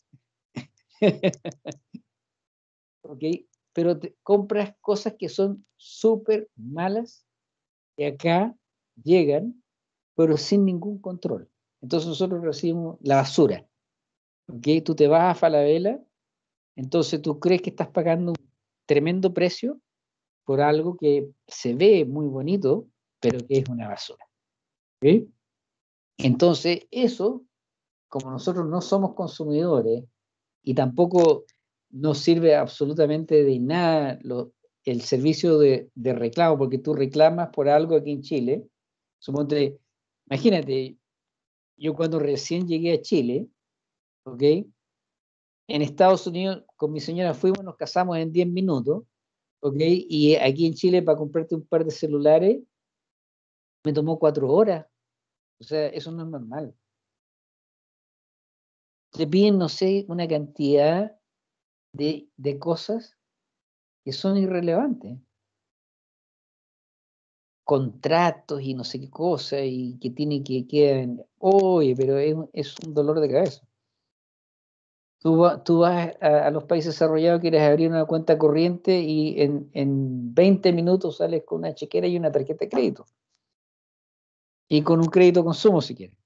[SPEAKER 2] ¿Ok? Pero te compras cosas que son súper malas, que acá llegan, pero sin ningún control. Entonces nosotros recibimos la basura. ¿Ok? Tú te vas a Falabella, entonces tú crees que estás pagando un tremendo precio por algo que se ve muy bonito, pero que es una basura. ¿Ok? Entonces eso, como nosotros no somos consumidores y tampoco nos sirve absolutamente de nada lo, el servicio de, de reclamo, porque tú reclamas por algo aquí en Chile. Suponte, imagínate, yo cuando recién llegué a Chile, ¿ok? En Estados Unidos con mi señora fuimos, nos casamos en diez minutos, ¿ok? Y aquí en Chile para comprarte un par de celulares me tomó cuatro horas. O sea, eso no es normal. Te piden, no sé, una cantidad de, de cosas que son irrelevantes. Contratos y no sé qué cosa, y que tiene que quedar, oye, pero es, es un dolor de cabeza. Tú, va, tú vas a, a los países desarrollados, quieres abrir una cuenta corriente y en, en veinte minutos sales con una chequera y una tarjeta de crédito. Y con un crédito consumo si quieres.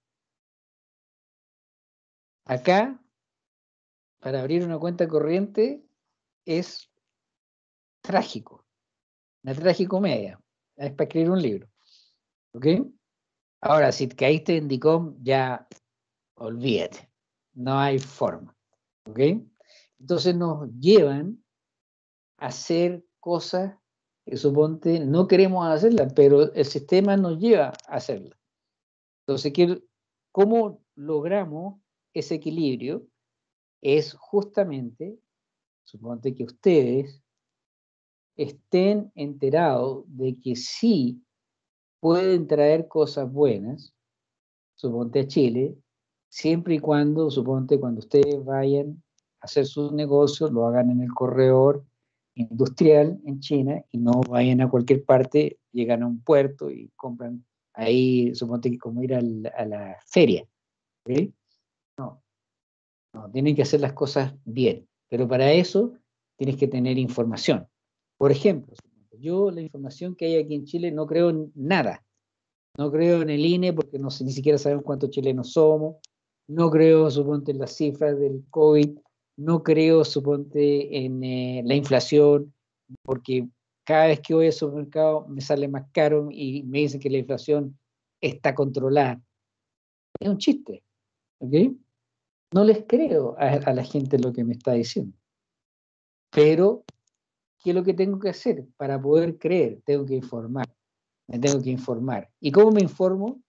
[SPEAKER 2] Acá, para abrir una cuenta corriente, es trágico. Una tragicomedia. Es para escribir un libro. ¿Ok? Ahora, si caíste en DICOM, ya olvídate. No hay forma. ¿Ok? Entonces nos llevan a hacer cosas que suponte no queremos hacerlas, pero el sistema nos lleva a hacerlas. Entonces, ¿cómo logramos ese equilibrio es justamente, suponte que ustedes estén enterados de que sí pueden traer cosas buenas, suponte a Chile, siempre y cuando, suponte, cuando ustedes vayan a hacer sus negocios, lo hagan en el corredor industrial en China y no vayan a cualquier parte, llegan a un puerto y compran ahí, suponte que como ir al, a la feria. ¿Okay? No, no, tienen que hacer las cosas bien, pero para eso tienes que tener información. Por ejemplo, yo la información que hay aquí en Chile no creo en nada. No creo en el I N E porque no sé, ni siquiera sabemos cuántos chilenos somos. No creo, suponte, en las cifras del COVID. No creo, suponte, en eh, la inflación, porque cada vez que voy al supermercado me sale más caro y me dicen que la inflación está controlada. Es un chiste, ¿ok? No les creo a, a la gente lo que me está diciendo. Pero, ¿qué es lo que tengo que hacer? Para poder creer, tengo que informar. Me tengo que informar. ¿Y cómo me informo?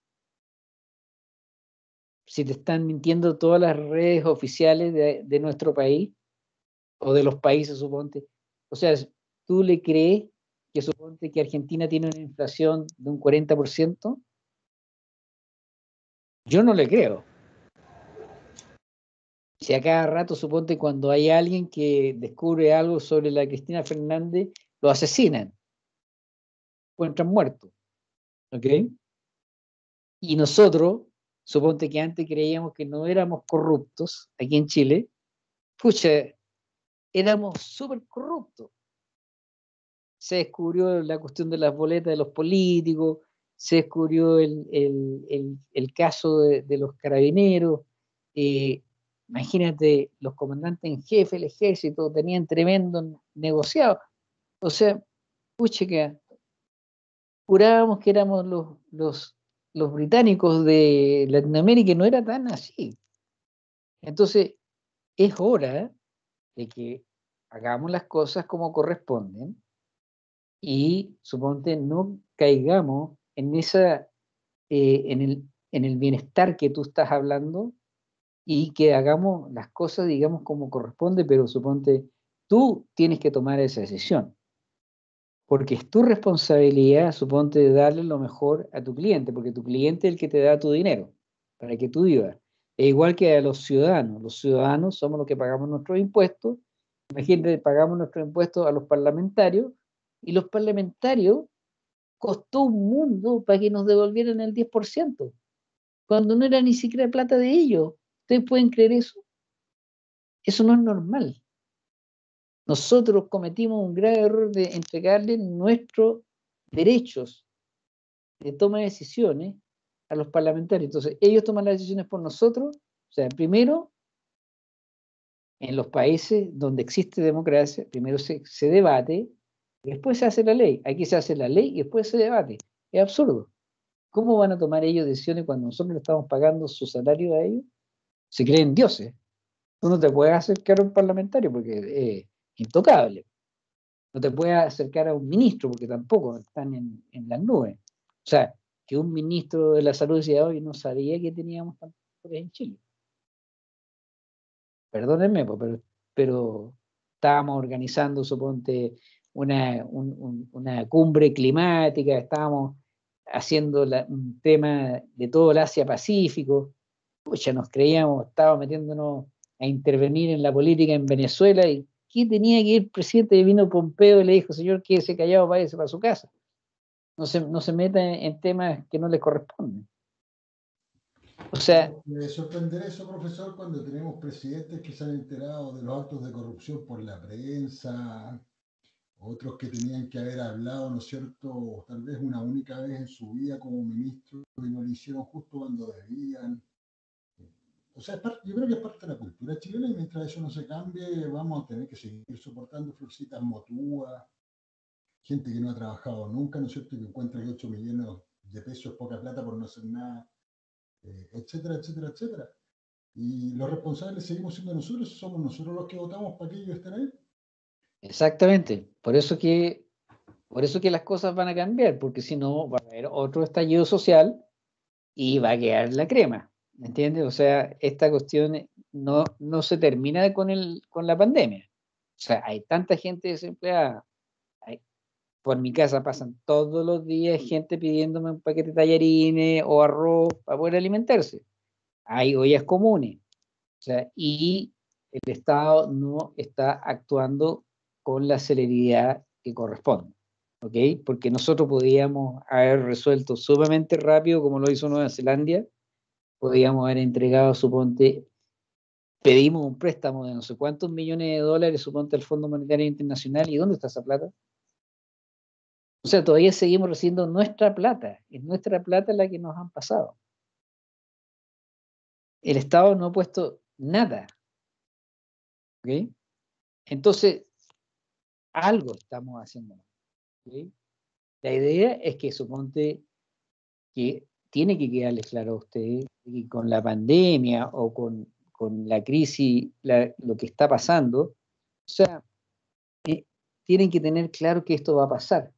[SPEAKER 2] Si te están mintiendo todas las redes oficiales de, de nuestro país o de los países, suponte. O sea, ¿tú le crees que suponte que Argentina tiene una inflación de un cuarenta por ciento? Yo no le creo. Si a cada rato, suponte, cuando hay alguien que descubre algo sobre la Cristina Fernández, lo asesinan, encuentran muerto. ¿Ok? Y nosotros, suponte que antes creíamos que no éramos corruptos aquí en Chile, pucha, éramos súper corruptos. Se descubrió la cuestión de las boletas de los políticos, se descubrió el, el, el, el caso de, de los carabineros. Eh, imagínate, los comandantes en jefe del ejército tenían tremendo negociado. O sea, pucha, que jurábamos que éramos los, los, los británicos de Latinoamérica y no era tan así. Entonces, es hora de que hagamos las cosas como corresponden y, suponte, no caigamos en esa, eh, en el, en el bienestar que tú estás hablando y que hagamos las cosas, digamos, como corresponde, pero suponte, tú tienes que tomar esa decisión, porque es tu responsabilidad, suponte, de darle lo mejor a tu cliente, porque tu cliente es el que te da tu dinero para que tú vivas. Es igual que a los ciudadanos. Los ciudadanos somos los que pagamos nuestros impuestos. Imagínate, pagamos nuestros impuestos a los parlamentarios y los parlamentarios costó un mundo para que nos devolvieran el diez por ciento, cuando no era ni siquiera plata de ellos. ¿Ustedes pueden creer eso? Eso no es normal. Nosotros cometimos un grave error de entregarle nuestros derechos de toma de decisiones a los parlamentarios. Entonces, ellos toman las decisiones por nosotros. O sea, primero, en los países donde existe democracia, primero se, se debate, y después se hace la ley. Aquí se hace la ley y después se debate. Es absurdo. ¿Cómo van a tomar ellos decisiones cuando nosotros le estamos pagando su salario a ellos? Se creen dioses. Tú no te puedes acercar a un parlamentario porque es eh, intocable. No te puedes acercar a un ministro porque tampoco están en, en las nubes. O sea, que un ministro de la salud decía, hoy no sabía que teníamos tantos pobres en Chile. Perdónenme, pero, pero estábamos organizando, suponte, una, un, un, una cumbre climática, estábamos haciendo la, un tema de todo el Asia-Pacífico. Pucha, nos creíamos, estábamos metiéndonos a intervenir en la política en Venezuela y ¿qué tenía que ir el presidente? Vino Pompeo y le dijo, señor, quédese callado, váyase para su casa. No se, no se meta en, en temas que no le corresponden. O sea...
[SPEAKER 8] Me sorprenderá eso, profesor, cuando tenemos presidentes que se han enterado de los actos de corrupción por la prensa, otros que tenían que haber hablado, ¿no es cierto?, tal vez una única vez en su vida como ministro y no lo hicieron justo cuando debían. O sea, es parte, yo creo que es parte de la cultura chilena y mientras eso no se cambie, vamos a tener que seguir soportando florcitas motúas, gente que no ha trabajado nunca, ¿no es cierto?, que encuentra que ocho millones de pesos es poca plata por no hacer nada, eh, etcétera, etcétera, etcétera. Y los responsables seguimos siendo nosotros, somos nosotros los que votamos para que ellos estén ahí.
[SPEAKER 2] Exactamente, por eso que, por eso que las cosas van a cambiar, porque si no va a haber otro estallido social y va a quedar la crema. ¿Me entiendes? O sea, esta cuestión no, no se termina con, el, con la pandemia. O sea, hay tanta gente desempleada. Hay, por mi casa pasan todos los días gente pidiéndome un paquete de tallarines o arroz para poder alimentarse. Hay ollas comunes. O sea, y el Estado no está actuando con la celeridad que corresponde. ¿Ok? Porque nosotros podíamos haber resuelto sumamente rápido, como lo hizo Nueva Zelanda, podíamos haber entregado, suponte, pedimos un préstamo de no sé cuántos millones de dólares, suponte, al Fondo Monetario Internacional, ¿y dónde está esa plata? O sea, todavía seguimos recibiendo nuestra plata, es nuestra plata la que nos han pasado. El Estado no ha puesto nada. ¿Ok? Entonces, algo estamos haciendo. ¿Ok? La idea es que, suponte, que tiene que quedarles claro a ustedes que con la pandemia o con, con la crisis, la, lo que está pasando, o sea, eh, tienen que tener claro que esto va a pasar.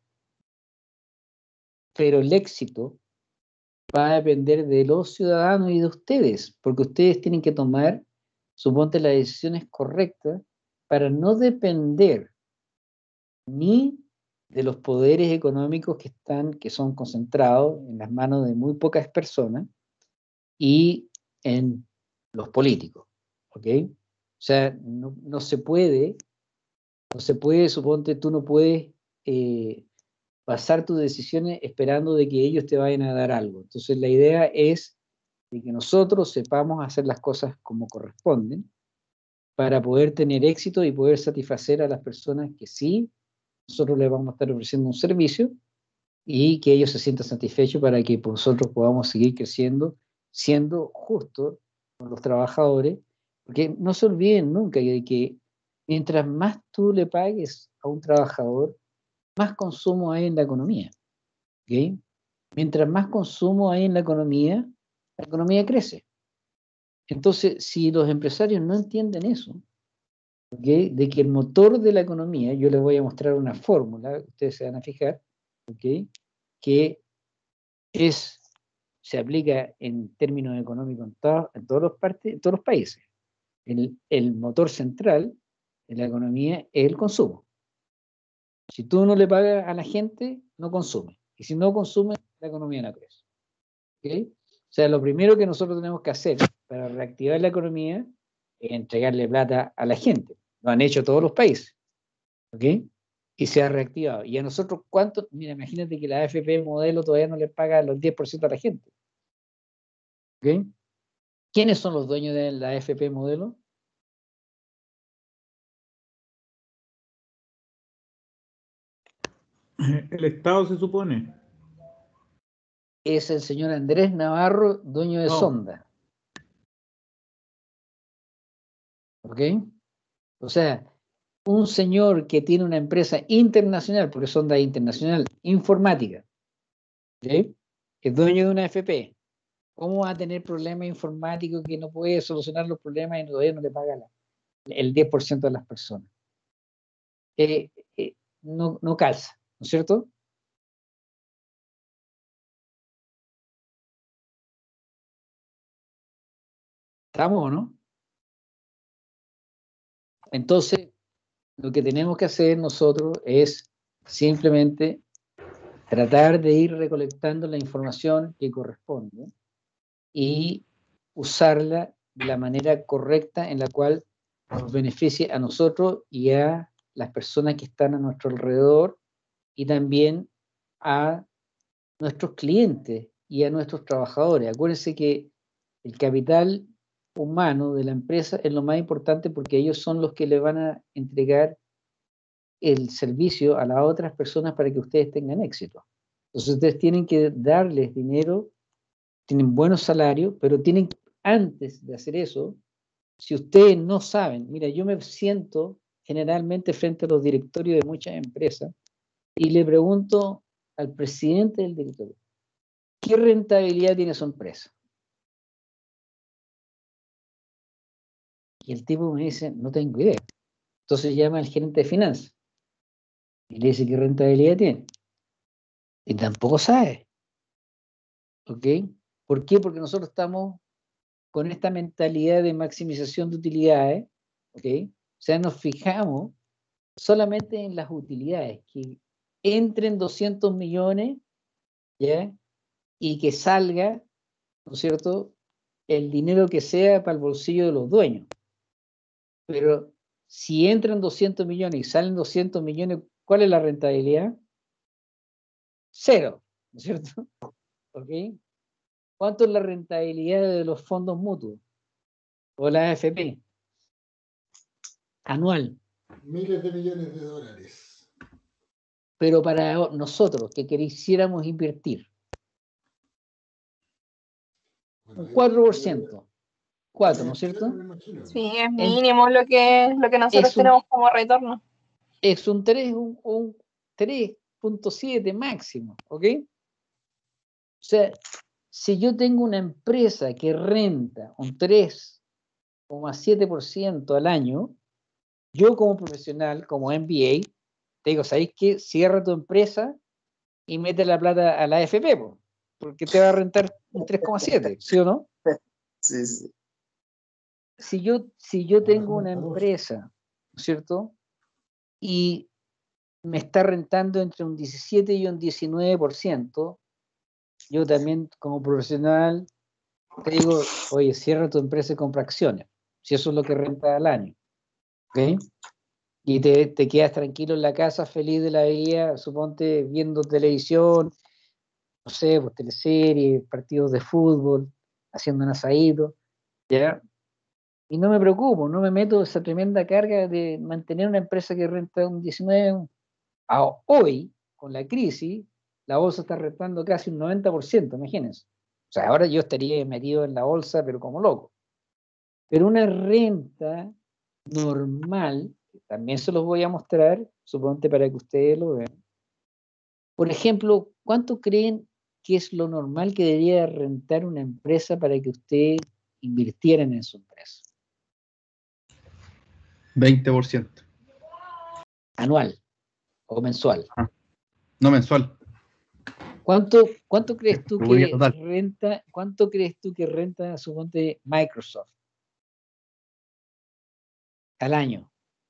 [SPEAKER 2] Pero el éxito va a depender de los ciudadanos y de ustedes, porque ustedes tienen que tomar, suponte, las decisiones correctas para no depender ni de los poderes económicos que están, que son concentrados en las manos de muy pocas personas y en los políticos, ¿ok? O sea, no, no se puede, no se puede, suponte, tú no puedes eh, basar tus decisiones esperando de que ellos te vayan a dar algo. Entonces la idea es de que nosotros sepamos hacer las cosas como corresponden para poder tener éxito y poder satisfacer a las personas que sí, nosotros les vamos a estar ofreciendo un servicio y que ellos se sientan satisfechos para que nosotros podamos seguir creciendo, siendo justos con los trabajadores, porque no se olviden nunca de que mientras más tú le pagues a un trabajador, más consumo hay en la economía. ¿Okay? Mientras más consumo hay en la economía, la economía crece. Entonces, si los empresarios no entienden eso, ¿okay? De que el motor de la economía, yo les voy a mostrar una fórmula, ustedes se van a fijar, ¿okay? Que es, se aplica en términos económicos en, to, en, todos, los partes, en todos los países. El, el motor central de la economía es el consumo. Si tú no le pagas a la gente, no consume. Y si no consume, la economía no crece. ¿Okay? O sea, lo primero que nosotros tenemos que hacer para reactivar la economía es entregarle plata a la gente. Lo han hecho todos los países. ¿Ok? Y se ha reactivado. Y a nosotros, ¿cuánto? Mira, imagínate que la A F P modelo todavía no le paga los diez por ciento a la gente. ¿Ok? ¿Quiénes son los dueños de la A F P modelo?
[SPEAKER 12] El Estado se supone.
[SPEAKER 2] Es el señor Andrés Navarro, dueño de
[SPEAKER 12] No.
[SPEAKER 2] Sonda. ¿Ok? O sea, un señor que tiene una empresa internacional, porque Sonda es internacional, informática, ¿ok? Es dueño de una A F P. ¿Cómo va a tener problemas informáticos que no puede solucionar los problemas y todavía no le paga la, el diez por ciento de las personas? Eh, eh, no, no calza, ¿no es cierto? ¿Estamos o no? Entonces, lo que tenemos que hacer nosotros es simplemente tratar de ir recolectando la información que corresponde y usarla de la manera correcta en la cual nos beneficie a nosotros y a las personas que están a nuestro alrededor y también a nuestros clientes y a nuestros trabajadores. Acuérdense que el capital humano de la empresa es lo más importante porque ellos son los que le van a entregar el servicio a las otras personas para que ustedes tengan éxito. Entonces ustedes tienen que darles dinero, tienen buenos salarios, pero tienen, antes de hacer eso, si ustedes no saben, mira, yo me siento generalmente frente a los directorios de muchas empresas y le pregunto al presidente del directorio, ¿qué rentabilidad tiene su empresa? Y el tipo me dice, no tengo idea. Entonces llama al gerente de finanzas y le dice, ¿qué rentabilidad tiene? Y tampoco sabe. ¿Ok? ¿Por qué? Porque nosotros estamos con esta mentalidad de maximización de utilidades, ¿ok? O sea, nos fijamos solamente en las utilidades, que entren doscientos millones, ¿ya? Y que salga, ¿no es cierto?, el dinero que sea para el bolsillo de los dueños. Pero si entran doscientos millones y salen doscientos millones, ¿cuál es la rentabilidad? Cero, ¿no es cierto? ¿Ok? ¿Cuánto es la rentabilidad de los fondos mutuos o la A F P? Anual.
[SPEAKER 8] Miles de millones de dólares.
[SPEAKER 2] Pero para nosotros que quisiéramos invertir,
[SPEAKER 8] Bueno,
[SPEAKER 2] un
[SPEAKER 8] ahí
[SPEAKER 2] cuatro por
[SPEAKER 8] debe-
[SPEAKER 2] ciento. cuatro,
[SPEAKER 8] debe
[SPEAKER 2] ¿no es
[SPEAKER 8] ser,
[SPEAKER 2] cierto?
[SPEAKER 8] me imagino.
[SPEAKER 11] Sí, es
[SPEAKER 2] En-
[SPEAKER 11] mínimo lo que, lo que nosotros
[SPEAKER 2] es un,
[SPEAKER 11] tenemos como retorno.
[SPEAKER 2] es un tres, un, un tres punto siete máximo, ¿ok? O sea, si yo tengo una empresa que renta un tres coma siete por ciento al año, yo como profesional, como M B A, te digo, ¿sabéis qué? Cierra tu empresa y mete la plata a la A F P, po, porque te va a rentar un tres coma siete, ¿sí o no?
[SPEAKER 3] Sí, sí.
[SPEAKER 2] Si yo, si yo
[SPEAKER 8] Ahora
[SPEAKER 2] tengo
[SPEAKER 8] como
[SPEAKER 2] una
[SPEAKER 8] está dos.
[SPEAKER 2] empresa, ¿no es cierto? Y me está rentando entre un diecisiete y un diecinueve por ciento, yo también como profesional te digo, oye, cierra tu empresa y compra acciones, si eso es lo que renta al año, ¿ok? Y te, te quedas tranquilo en la casa, feliz de la vida, suponte viendo televisión, no sé, pues teleseries, partidos de fútbol, haciendo un asadito, ¿ya? Y no me preocupo, no me meto esa tremenda carga de mantener una empresa que renta un diecinueve. A hoy, con la crisis, la bolsa está rentando casi un noventa por ciento, imagínense. O sea, ahora yo estaría metido en la bolsa, pero como loco. Pero una renta normal, que también se los voy a mostrar, suponte para que ustedes lo vean. Por ejemplo, ¿cuánto creen que es lo normal que debería rentar una empresa para que ustedes invirtieran en su empresa?
[SPEAKER 12] veinte por ciento.
[SPEAKER 2] Anual o mensual.
[SPEAKER 12] Ah, no mensual.
[SPEAKER 2] ¿Cuánto, cuánto crees tú
[SPEAKER 12] Rubia
[SPEAKER 2] que
[SPEAKER 12] total.
[SPEAKER 2] renta, cuánto crees tú que renta, suponte, Microsoft al año?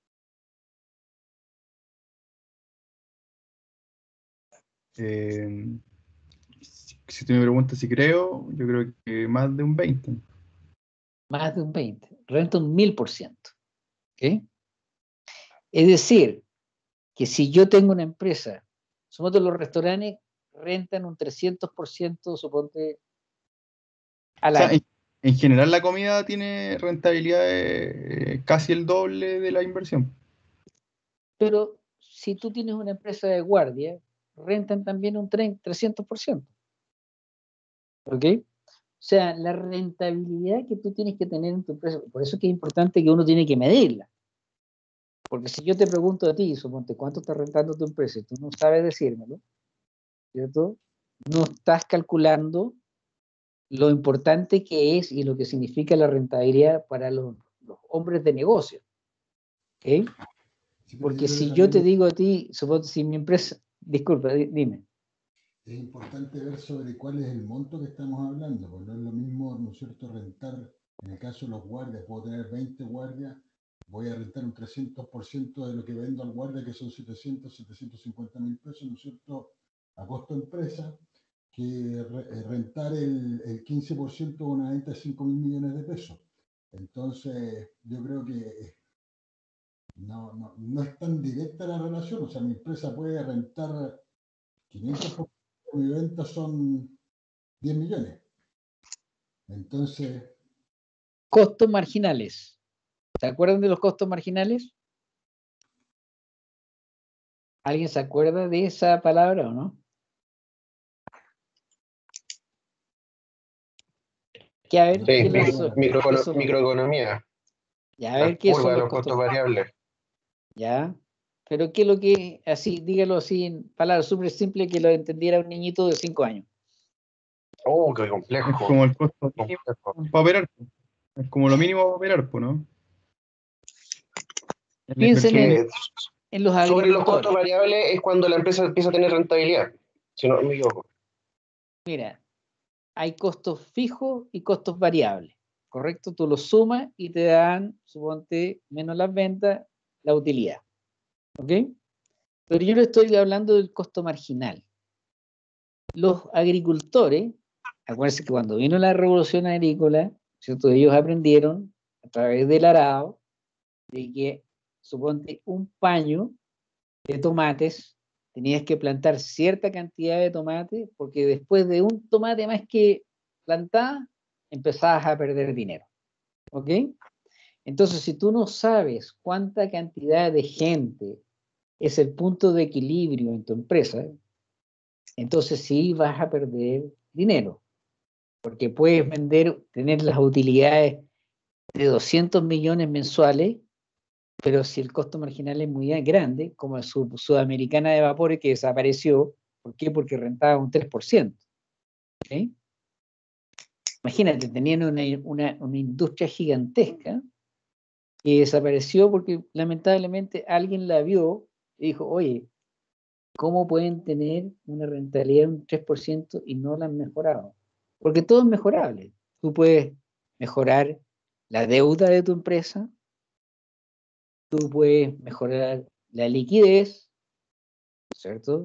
[SPEAKER 12] Eh, si, si tú me preguntas si creo, yo creo que más de un veinte.
[SPEAKER 2] Más de un veinte. Renta un mil por ciento. ¿Ok? Es decir, que si yo tengo una empresa, suponte los restaurantes rentan un trescientos por ciento, suponte, al
[SPEAKER 12] O sea,
[SPEAKER 2] año.
[SPEAKER 12] en, en general la comida tiene rentabilidad eh, casi el doble de la inversión.
[SPEAKER 2] Pero si tú tienes una empresa de guardia, rentan también un trescientos por ciento. ¿Ok? O sea, la rentabilidad que tú tienes que tener en tu empresa, por eso es que es importante que uno tiene que medirla. Porque si yo te pregunto a ti, suponte, ¿cuánto está rentando tu empresa? Y tú no sabes decírmelo, ¿cierto? No estás calculando lo importante que es y lo que significa la rentabilidad para los, los hombres de negocio. ¿Ok?
[SPEAKER 8] Sí, pero yo
[SPEAKER 2] Porque
[SPEAKER 8] creo que
[SPEAKER 2] si yo te
[SPEAKER 8] también
[SPEAKER 2] digo a ti, suponte, si mi empresa, disculpa, di- dime.
[SPEAKER 8] es importante ver sobre cuál es el monto que estamos hablando, porque no es lo mismo, ¿no es cierto?, rentar, en el caso de los guardias, puedo tener veinte guardias, voy a rentar un trescientos por ciento de lo que vendo al guardia, que son setecientos, setecientos cincuenta mil pesos, ¿no es cierto?, a costo empresa, que re- eh, rentar el, el quince por ciento de una venta de cinco mil millones de pesos. Entonces, yo creo que no, no, no es tan directa la relación, o sea, mi empresa puede rentar quinientos por ciento, mi venta son diez millones. Entonces,
[SPEAKER 2] Costos marginales. ¿Se acuerdan de los costos marginales? ¿Alguien se acuerda de esa palabra o no? Que a ver,
[SPEAKER 8] no,
[SPEAKER 9] Sí,
[SPEAKER 2] ¿qué,
[SPEAKER 8] no me
[SPEAKER 9] mi-
[SPEAKER 2] las son?
[SPEAKER 8] acuerdo.
[SPEAKER 2] ¿Qué
[SPEAKER 9] microecono-
[SPEAKER 2] son?
[SPEAKER 9] microeconomía,
[SPEAKER 2] Ya, a
[SPEAKER 9] las
[SPEAKER 2] ver, ¿qué son
[SPEAKER 9] curvas de
[SPEAKER 2] los
[SPEAKER 9] los
[SPEAKER 2] costos?
[SPEAKER 9] costos variables.
[SPEAKER 2] Ya. Pero ¿qué es lo que, así, dígalo así en palabras súper simples que lo entendiera un niñito de cinco años?
[SPEAKER 9] Oh, qué
[SPEAKER 12] Es
[SPEAKER 9] complejo.
[SPEAKER 12] como el costo mínimo
[SPEAKER 9] complejo.
[SPEAKER 12] para operar. Es como lo mínimo para operar, pues, ¿no? En la
[SPEAKER 2] Piensen
[SPEAKER 12] inversión.
[SPEAKER 2] en,
[SPEAKER 9] Que
[SPEAKER 2] en los
[SPEAKER 9] sobre los costos
[SPEAKER 2] agricultores.
[SPEAKER 9] variables es cuando la empresa empieza a tener rentabilidad, si no me equivoco.
[SPEAKER 2] Mira, hay costos fijos y costos variables. ¿correcto? Tú los sumas y te dan, suponte, menos las ventas, la utilidad. ¿Ok? Pero yo le estoy hablando del costo marginal. Los agricultores, acuérdense que cuando vino la revolución agrícola, ¿cierto? Ellos aprendieron a través del arado de que, suponte, un paño de tomates, tenías que plantar cierta cantidad de tomates, porque después de un tomate más que plantada, empezabas a perder dinero. ¿Ok? Entonces, si tú no sabes cuánta cantidad de gente es el punto de equilibrio en tu empresa, entonces sí vas a perder dinero, porque puedes vender, tener las utilidades de doscientos millones mensuales, pero si el costo marginal es muy grande, como la Sud Sudamericana de Vapores que desapareció, ¿por qué? Porque rentaba un tres por ciento. ¿Okay? Imagínate, tenían una, una, una industria gigantesca que desapareció porque lamentablemente alguien la vio y dijo, oye, ¿cómo pueden tener una rentabilidad de un tres por ciento y no la han mejorado? Porque todo es mejorable. Tú puedes mejorar la deuda de tu empresa, tú puedes mejorar la liquidez, ¿cierto?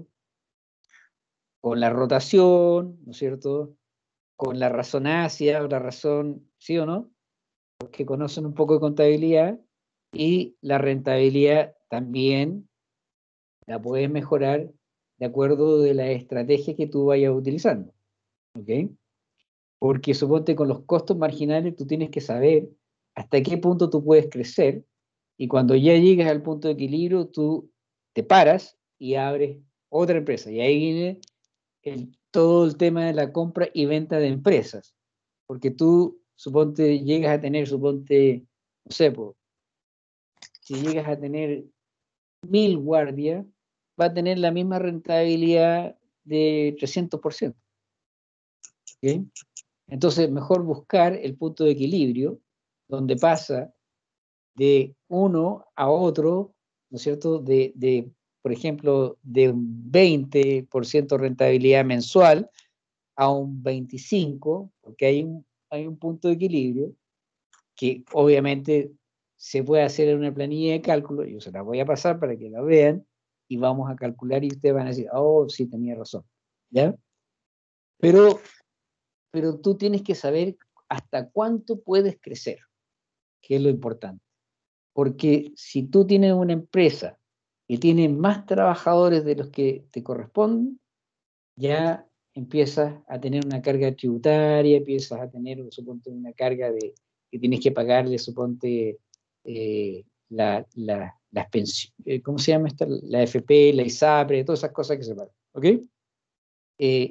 [SPEAKER 2] Con la rotación, ¿no es cierto? Con la razonacia o la razón, ¿sí o no? Los que conocen un poco de contabilidad, y la rentabilidad también la puedes mejorar de acuerdo de la estrategia que tú vayas utilizando. ¿Ok? Porque suponte con los costos marginales tú tienes que saber hasta qué punto tú puedes crecer, y cuando ya llegas al punto de equilibrio tú te paras y abres otra empresa, y ahí viene el, todo el tema de la compra y venta de empresas, porque tú suponte llegas a tener, suponte, no sé, pues, si llegas a tener mil guardias, va a tener la misma rentabilidad de trescientos por ciento. ¿Okay? Entonces, mejor buscar el punto de equilibrio, donde pasa de uno a otro, ¿no es cierto? De, de, por ejemplo, de un veinte por ciento rentabilidad mensual a un veinticinco por ciento, porque hay un, hay un punto de equilibrio que obviamente se puede hacer en una planilla de cálculo. Yo se la voy a pasar para que la vean y vamos a calcular y ustedes van a decir, oh, sí, tenía razón. ¿Ya? Pero, pero tú tienes que saber hasta cuánto puedes crecer, que es lo importante. Porque si tú tienes una empresa que tiene más trabajadores de los que te corresponden, ya empiezas a tener una carga tributaria, empiezas a tener, suponte, una carga de que tienes que pagarle, suponte, eh, la, la, las pensiones, eh, ¿cómo se llama esta? La F P, la ISAPRE, todas esas cosas que se pagan. ¿Ok? Eh,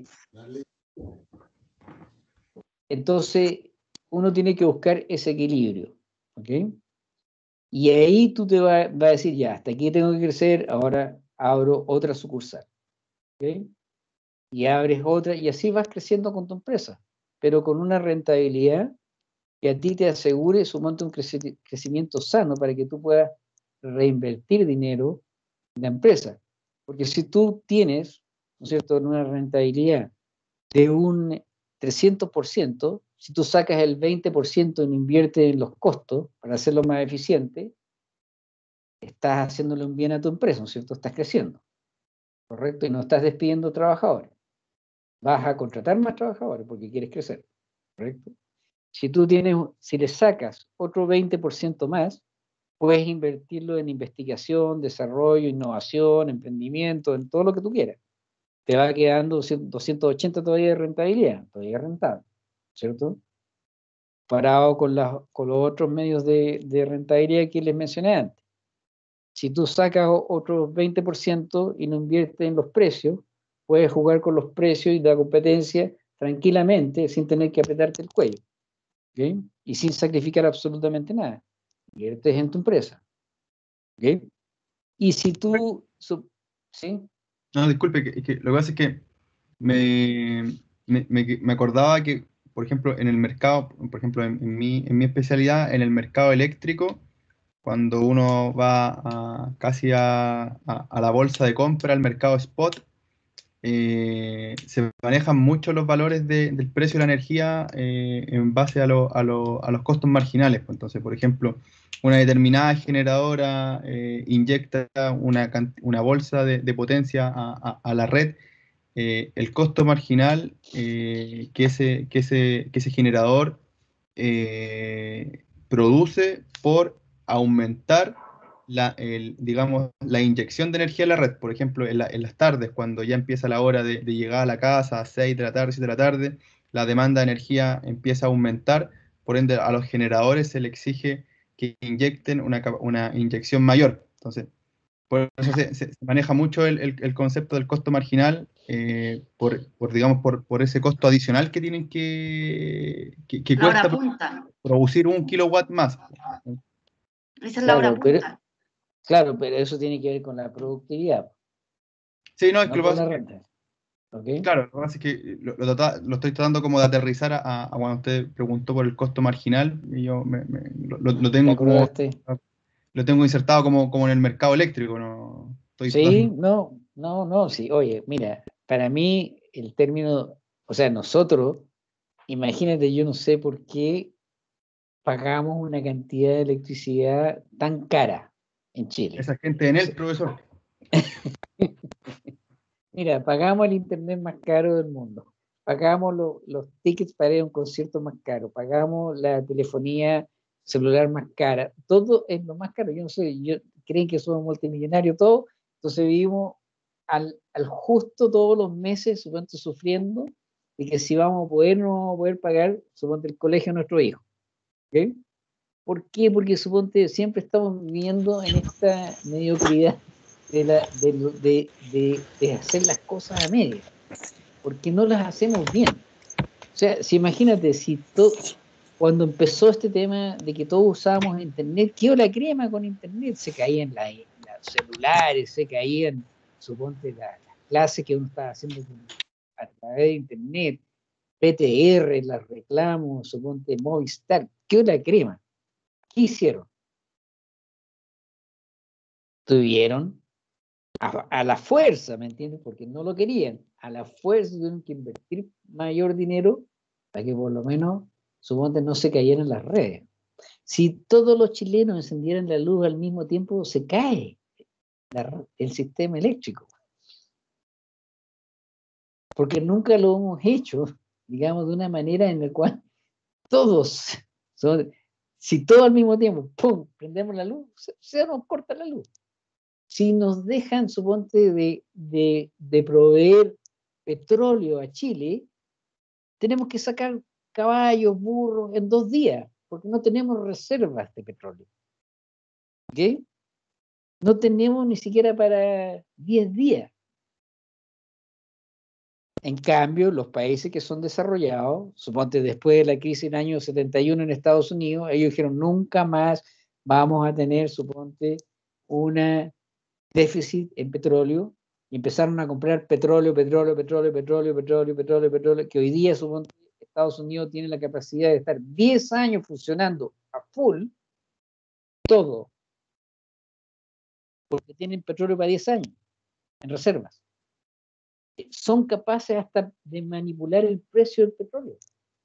[SPEAKER 2] entonces, uno tiene que buscar ese equilibrio. ¿Ok? Y ahí tú te vas va a decir, ya, hasta aquí tengo que crecer, ahora abro otra sucursal. ¿Ok? Y abres otra, y así vas creciendo con tu empresa, pero con una rentabilidad que a ti te asegure, sumando un creci crecimiento sano para que tú puedas reinvertir dinero en la empresa. Porque si tú tienes, ¿no es cierto?, una rentabilidad de un trescientos por ciento, si tú sacas el veinte por ciento y lo inviertes en los costos para hacerlo más eficiente, estás haciéndole un bien a tu empresa, ¿no es cierto? Estás creciendo, ¿correcto? Y no estás despidiendo trabajadores. Vas a contratar más trabajadores porque quieres crecer, ¿correcto? Si tú tienes, si le sacas otro veinte por ciento más, puedes invertirlo en investigación, desarrollo, innovación, emprendimiento, en todo lo que tú quieras. Te va quedando doscientos ochenta todavía de rentabilidad, todavía rentable, ¿cierto? Parado con, las, con los otros medios de, de rentabilidad que les mencioné antes. Si tú sacas otro veinte por ciento y no inviertes en los precios, puedes jugar con los precios y la competencia tranquilamente sin tener que apretarte el cuello. ¿Okay? Y sin sacrificar absolutamente nada. Inviertes en tu empresa. ¿Okay? Y si tú... ¿Sí?
[SPEAKER 12] No, disculpe, que, que lo que pasa es que me, me, me, me acordaba que, por ejemplo, en el mercado, por ejemplo, en, en, mi, en mi especialidad, en el mercado eléctrico, cuando uno va a, casi a, a, a la bolsa de compra, al mercado spot, eh, se manejan mucho los valores de- del precio de la energía eh, en base a, lo- a lo- a los costos marginales. Pues, entonces, por ejemplo, una determinada generadora eh, inyecta una, can- una bolsa de, de potencia a, a- a la red. Eh, el costo marginal eh, que ese, que ese, que ese generador eh, produce por aumentar la, el, digamos, la inyección de energía a la red. Por ejemplo, en, la- en las tardes, cuando ya empieza la hora de, de llegar a la casa, a seis de la tarde, siete de la tarde, la demanda de energía empieza a aumentar, por ende a los generadores se les exige que inyecten una, capa- una inyección mayor. Entonces, por eso se, se- se maneja mucho el, el- el concepto del costo marginal, eh, por, por, digamos, por, por ese costo adicional que tienen que, que, que
[SPEAKER 1] La hora
[SPEAKER 12] cuesta pro-
[SPEAKER 1] punta.
[SPEAKER 12] producir un kilowatt más.
[SPEAKER 1] Esa es la hora
[SPEAKER 2] Claro, pero,
[SPEAKER 1] punta.
[SPEAKER 2] claro, pero eso tiene que ver con la productividad,
[SPEAKER 12] Sí, no, es que
[SPEAKER 2] no
[SPEAKER 12] lo que
[SPEAKER 2] con
[SPEAKER 12] pasa
[SPEAKER 2] la
[SPEAKER 12] es que,
[SPEAKER 2] renta. ¿Ok?
[SPEAKER 12] claro, lo que pasa es que lo, lo trata- lo estoy tratando como de aterrizar a, a cuando usted preguntó por el costo marginal, y yo me- me- lo, lo- lo
[SPEAKER 2] ¿Te
[SPEAKER 12] tengo como,
[SPEAKER 2] acordaste?
[SPEAKER 12] lo tengo insertado como, como en el mercado eléctrico, no estoy
[SPEAKER 2] Sí,
[SPEAKER 12] tratando.
[SPEAKER 2] no, no, no, sí. Oye, mira, para mí el término, o sea, nosotros, imagínate, yo no sé por qué pagamos una cantidad de electricidad tan cara en Chile.
[SPEAKER 12] Esa gente en
[SPEAKER 2] O
[SPEAKER 12] el
[SPEAKER 2] sea,
[SPEAKER 12] profesor.
[SPEAKER 2] mira, pagamos el internet más caro del mundo, pagamos lo- los tickets para ir a un concierto más caro, pagamos la telefonía celular más cara, todo es lo más caro. Yo no sé, yo, creen que somos multimillonarios todos, entonces vivimos al, al justo todos los meses, suponte, sufriendo de que si vamos a poder, no vamos a poder pagar, suponte, el colegio de nuestro hijo. ¿Ok? ¿Por qué? Porque suponte siempre estamos viviendo en esta mediocridad de, la, de, lo- de, de, de hacer las cosas a medias, porque no las hacemos bien. O sea, si imagínate, si to- cuando empezó este tema de que todos usábamos internet, ¿qué la crema con internet? Se caían la- los celulares, se caían, suponte, la- las clases que uno estaba haciendo con- a través de internet, P T R, las reclamos, suponte, Movistar, ¿qué la crema? ¿Qué hicieron? Tuvieron a, a la fuerza, ¿me entiendes? Porque no lo querían, a la fuerza tuvieron que invertir mayor dinero para que por lo menos, suponte, no se cayeran las redes. Si todos los chilenos encendieran la luz al mismo tiempo, se cae la- el sistema eléctrico, porque nunca lo hemos hecho, digamos, de una manera en la cual todos, son, si todo al mismo tiempo, ¡pum!, prendemos la luz, se, se nos corta la luz. Si nos dejan, suponte, de, de, de proveer petróleo a Chile, tenemos que sacar caballos, burros en dos días, porque no tenemos reservas de petróleo. ¿Ok? No tenemos ni siquiera para diez días. En cambio, los países que son desarrollados, suponte después de la crisis en el año setenta y uno en Estados Unidos, ellos dijeron nunca más vamos a tener, suponte, una déficit en petróleo, y empezaron a comprar petróleo, petróleo, petróleo, petróleo, petróleo, petróleo, petróleo, que hoy día, suponte, Estados Unidos tiene la capacidad de estar diez años funcionando a full, todo, porque tienen petróleo para diez años en reservas. Son capaces hasta de manipular el precio del petróleo.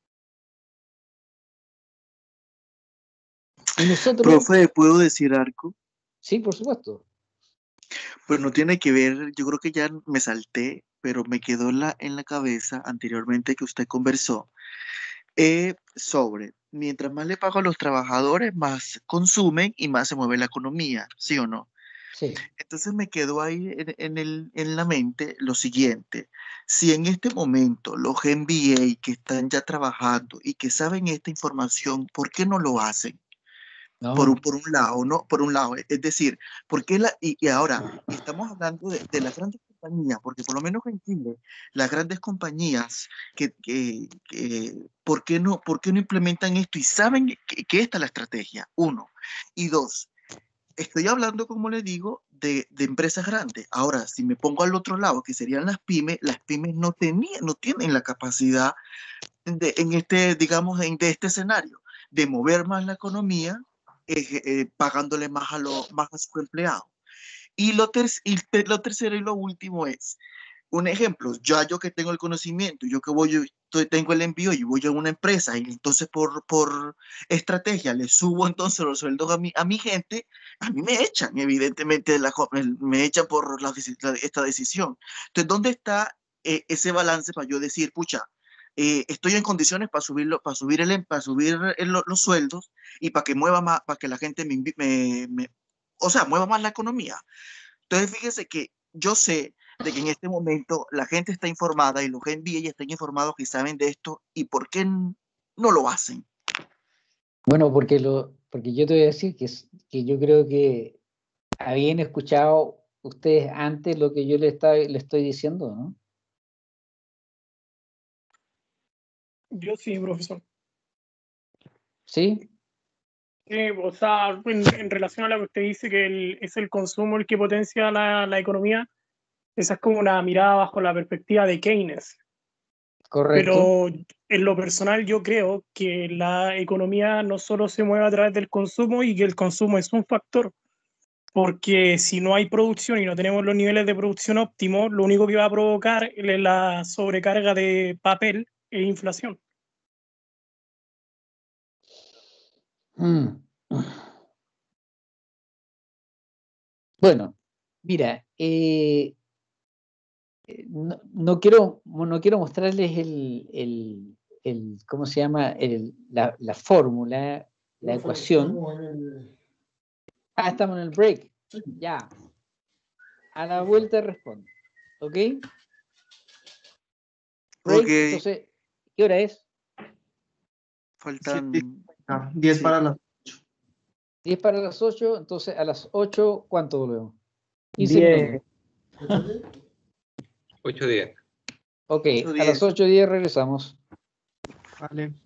[SPEAKER 2] Y nosotros...
[SPEAKER 7] Profe, ¿puedo decir algo?
[SPEAKER 2] Sí, por supuesto.
[SPEAKER 7] Pues no tiene que ver, yo creo que ya me salté, pero me quedó en la, en la cabeza anteriormente que usted conversó eh, sobre, mientras más le pago a los trabajadores, más consumen y más se mueve la economía, ¿sí o no?
[SPEAKER 2] Sí.
[SPEAKER 7] Entonces me quedó ahí en, en el, en la mente lo siguiente: si en este momento los M B A que están ya trabajando y que saben esta información, ¿por qué no lo hacen?
[SPEAKER 2] No.
[SPEAKER 7] Por un, por un lado, ¿no? Por un lado, es decir, ¿por qué la, y, y ahora, y estamos hablando de, de las grandes compañías, porque por lo menos en Chile, las grandes compañías, que, que, que, ¿por, qué no, ¿por qué no implementan esto? Y saben que, que esta es la estrategia, uno. Y dos, estoy hablando, como le digo, de, de empresas grandes. Ahora, si me pongo al otro lado, que serían las pymes, las pymes no, tenían, no tienen la capacidad de, en este, digamos, en, de este escenario, de mover más la economía, eh, eh, pagándole más a, lo, más a sus empleados. Y lo, ter y lo tercero y lo último es, un ejemplo, ya yo que tengo el conocimiento, yo que voy, yo estoy- tengo el envío y voy a una empresa y entonces por, por estrategia le subo entonces los sueldos a mi, a mi gente, a mí me echan, evidentemente, la, co- el- me echan por la deci- la- esta decisión. Entonces, ¿dónde está eh, ese balance para yo decir, pucha, eh, estoy en condiciones para subirlo, para subir el, em- para subir el- los sueldos y para que mueva más, para que la gente me, invi- me, me- o sea, mueva más la economía? Entonces, fíjese que yo sé de que en este momento la gente está informada y los G M B A están informados que saben de esto y por qué n- no lo hacen.
[SPEAKER 2] Bueno, porque, lo, porque yo te voy a decir que, es- que yo creo que habían escuchado ustedes antes lo que yo le, está, le estoy diciendo, ¿no?
[SPEAKER 13] Yo sí, profesor.
[SPEAKER 2] ¿Sí?
[SPEAKER 13] Eh, o sea, en, en relación a lo que usted dice, que el- es el consumo el que potencia la, la economía, esa es como una mirada bajo la perspectiva de Keynes.
[SPEAKER 2] Correcto.
[SPEAKER 13] Pero en lo personal yo creo que la economía no solo se mueve a través del consumo y que el consumo es un factor, porque si no hay producción y no tenemos los niveles de producción óptimos, lo único que va a provocar es la sobrecarga de papel e inflación.
[SPEAKER 2] Mm. Bueno, mira, eh, eh, no, no quiero, no quiero mostrarles el, el, el- ¿cómo se llama? El- la, la fórmula, la
[SPEAKER 8] Profe,
[SPEAKER 2] ecuación.
[SPEAKER 8] estamos en el...
[SPEAKER 2] Ah, estamos en el break. Ya. A la vuelta respondo. ¿Ok? Break.
[SPEAKER 7] Ok,
[SPEAKER 2] Entonces, ¿qué hora es?
[SPEAKER 7] faltan
[SPEAKER 3] diez
[SPEAKER 7] sí,
[SPEAKER 3] para las
[SPEAKER 2] diez para las ocho. Entonces, a las ocho, ¿cuánto volvemos? quince
[SPEAKER 6] diez.
[SPEAKER 2] minutos.
[SPEAKER 9] ocho diez.
[SPEAKER 2] Ok,
[SPEAKER 7] ocho
[SPEAKER 2] a las
[SPEAKER 7] diez.
[SPEAKER 2] ocho diez regresamos.
[SPEAKER 12] Vale.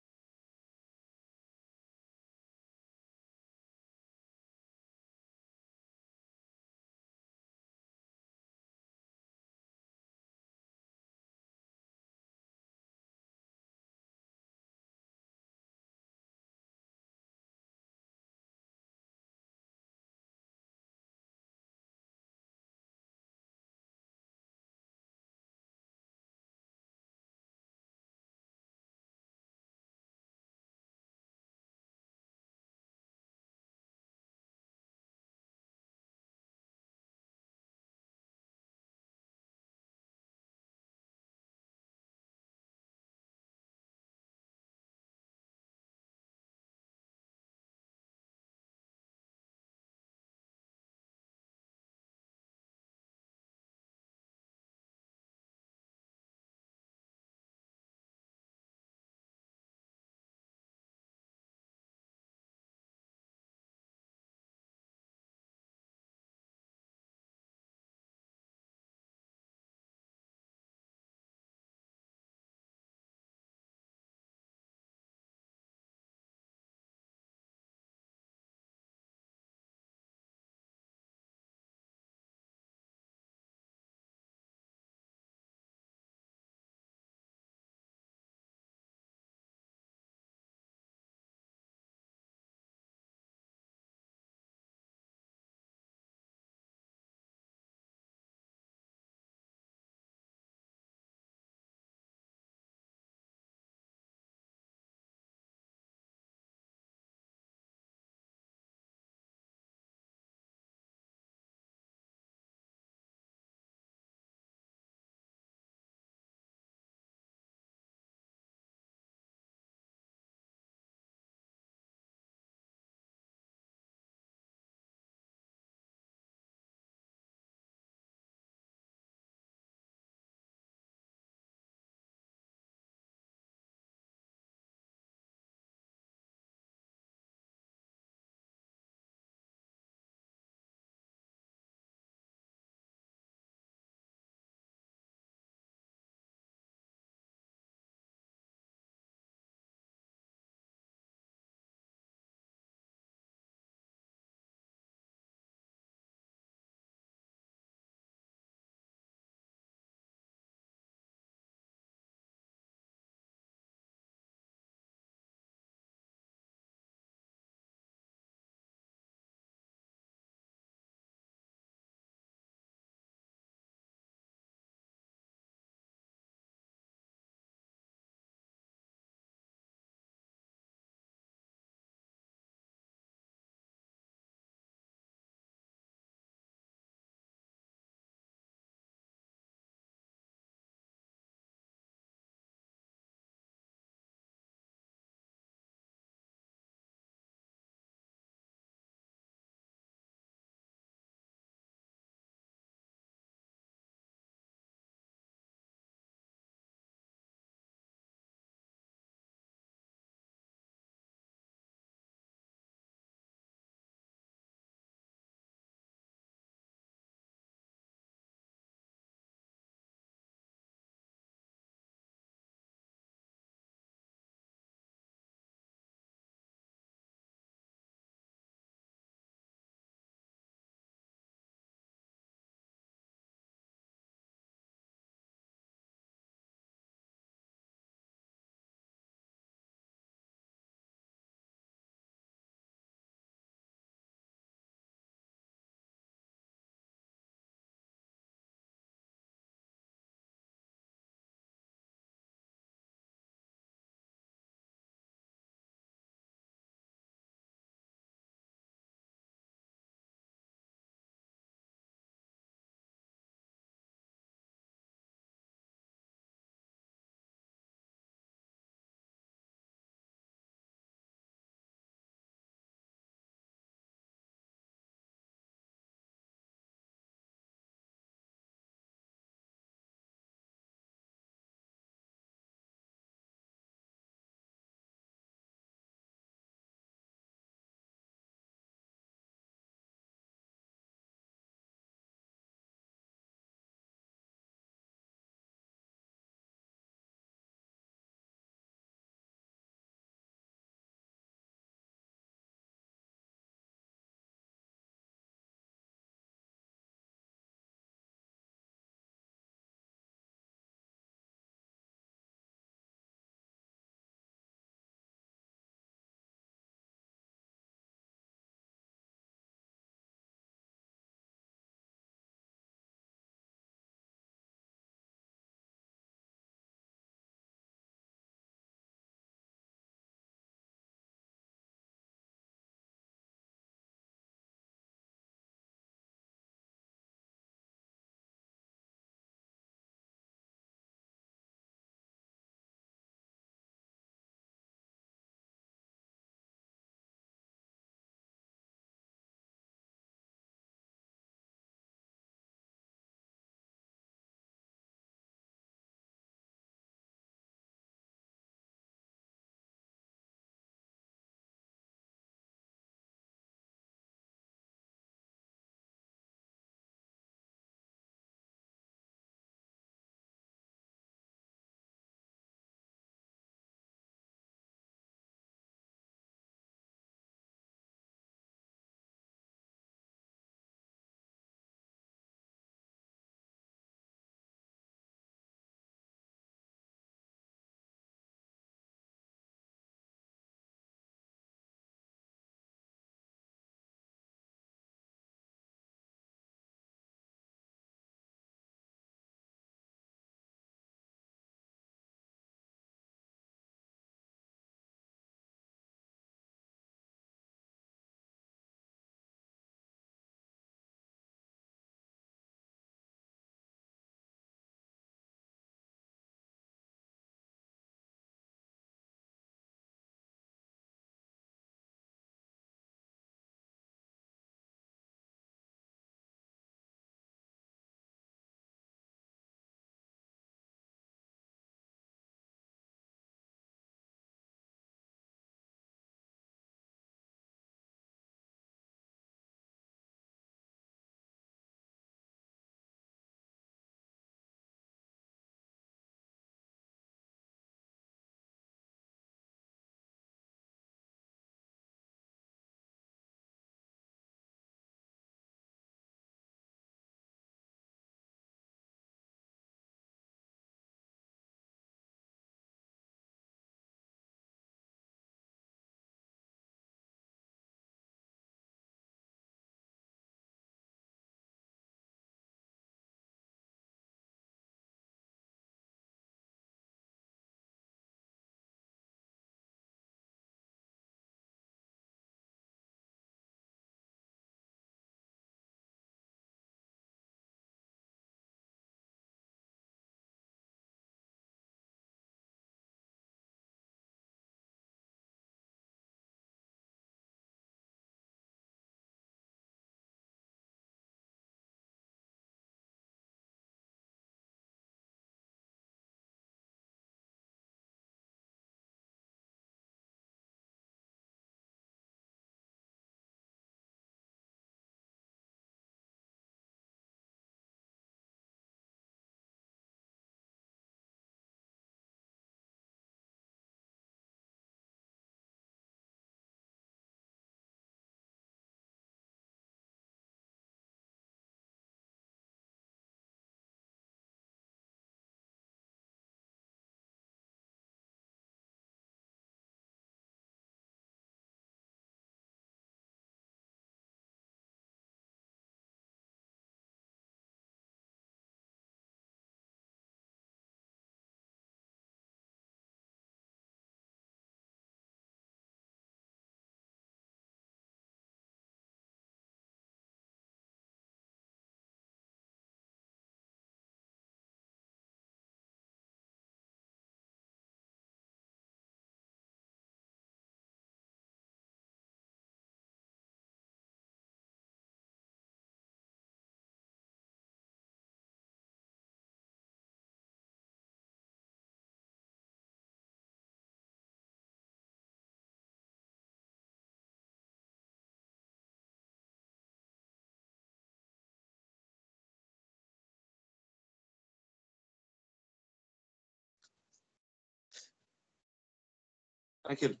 [SPEAKER 14] Ángel.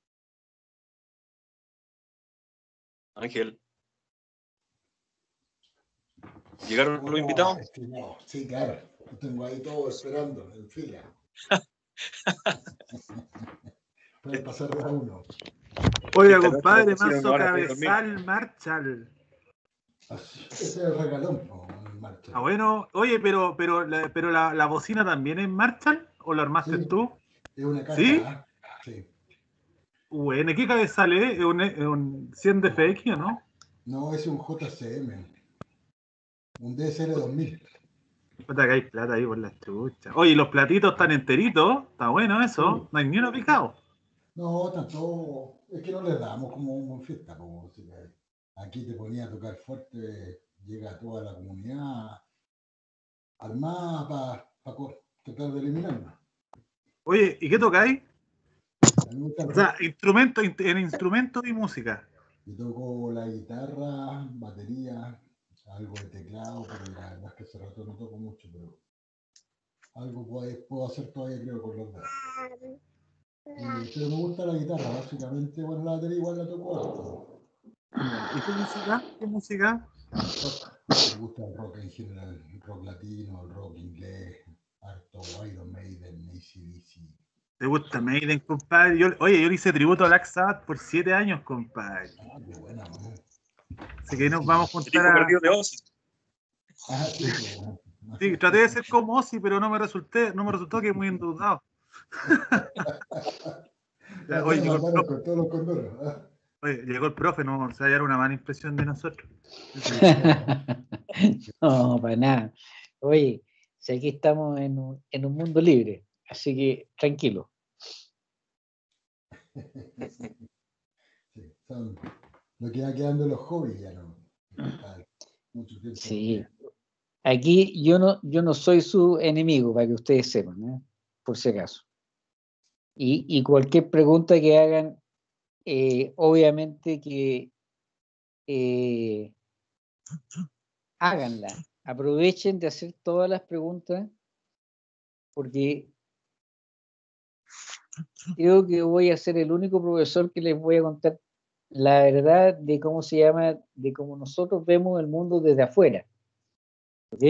[SPEAKER 14] Ángel. ¿Llegaron los invitados?
[SPEAKER 8] Estimado. Sí, claro. Lo tengo ahí todo esperando, en fila. Pueden pasar de a uno.
[SPEAKER 15] Oiga,
[SPEAKER 14] Esta noche
[SPEAKER 15] compadre,
[SPEAKER 14] los vecinos
[SPEAKER 15] mazo
[SPEAKER 14] no van a poder dormir.
[SPEAKER 15] cabezal Marshall.
[SPEAKER 8] Ese es el regalón, po, el Marshall.
[SPEAKER 15] Ah, bueno. Oye, pero, pero, la, pero la, la bocina también es Marshall, ¿o la armaste
[SPEAKER 8] Sí,
[SPEAKER 15] tú?
[SPEAKER 8] es una caja.
[SPEAKER 15] ¿Sí?
[SPEAKER 8] ¿Ah? Sí.
[SPEAKER 15] Bueno, ¿qué cabezal es? ¿Es un, es un cien D F X o no?
[SPEAKER 8] No, es un J C M. Un D S L dos mil.
[SPEAKER 15] Puta que hay plata ahí por la chucha. Oye, los platitos están enteritos. Está bueno eso. No hay ni uno picado.
[SPEAKER 8] No, tanto. Es que no les damos como un fiesta. Como, si aquí te ponía a tocar fuerte, llega toda la comunidad armada para pa, pa tratar de eliminarnos.
[SPEAKER 15] Oye, ¿y qué tocáis?
[SPEAKER 8] A mí me gusta el
[SPEAKER 15] O sea,
[SPEAKER 8] rock.
[SPEAKER 15] instrumentos, en instrumentos y música.
[SPEAKER 8] Yo toco la guitarra, batería, algo de teclado, pero la verdad es que hace rato no toco mucho, pero algo puedo, puedo hacer todavía, creo, con los dedos. Y, pero me gusta la guitarra, básicamente. Bueno, la batería igual la toco harto.
[SPEAKER 15] ¿Y qué música? ¿Qué música?
[SPEAKER 8] Rock. Me gusta el rock en general, el rock latino, el rock inglés, harto Iron Maiden, A C D C.
[SPEAKER 15] ¿Te gusta Maiden, compadre? Yo, oye, yo le hice tributo a Black Sabbath por siete años, compadre.
[SPEAKER 8] Ah, qué buena, man.
[SPEAKER 15] Así que nos vamos a
[SPEAKER 14] El tipo
[SPEAKER 15] juntar a...
[SPEAKER 14] perdido de Ozzy.
[SPEAKER 8] Ah, sí, qué buena.
[SPEAKER 15] Sí, traté de ser como Ozzy, pero no me resulté, no me resultó que muy endeudado. Ya, oye, llegó el profe.
[SPEAKER 8] Con todos los condoros. ¿Ah?
[SPEAKER 15] Oye, llegó el profe, no se va a dar una mala impresión de nosotros.
[SPEAKER 2] No, para nada. Oye, si aquí estamos en un, en un mundo libre, así que tranquilo.
[SPEAKER 8] Sí, son lo que va quedando los hobbies ya, ¿no? Mucho tiempo.
[SPEAKER 2] Sí. Aquí yo no, yo no soy su enemigo, para que ustedes sepan, ¿eh? Por si acaso. Y, y cualquier pregunta que hagan, eh, obviamente que eh, háganla. Aprovechen de hacer todas las preguntas, porque creo que voy a ser el único profesor que les voy a contar la verdad de cómo se llama, de cómo nosotros vemos el mundo desde afuera. ¿Ok?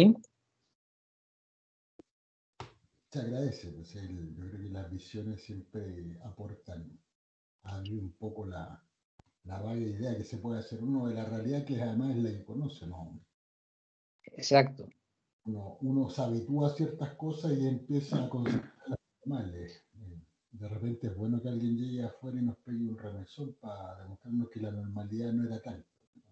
[SPEAKER 8] Se agradece, pues, el, yo creo que las visiones siempre aportan a abrir un poco la, la vaga idea que se puede hacer uno de la realidad, que además es la que conoce, ¿no?
[SPEAKER 2] Exacto.
[SPEAKER 8] Uno, uno se habitúa a ciertas cosas y empieza a considerarlas normales. De repente es bueno que alguien llegue afuera y nos pegue un remesón para demostrarnos que la normalidad no era tal.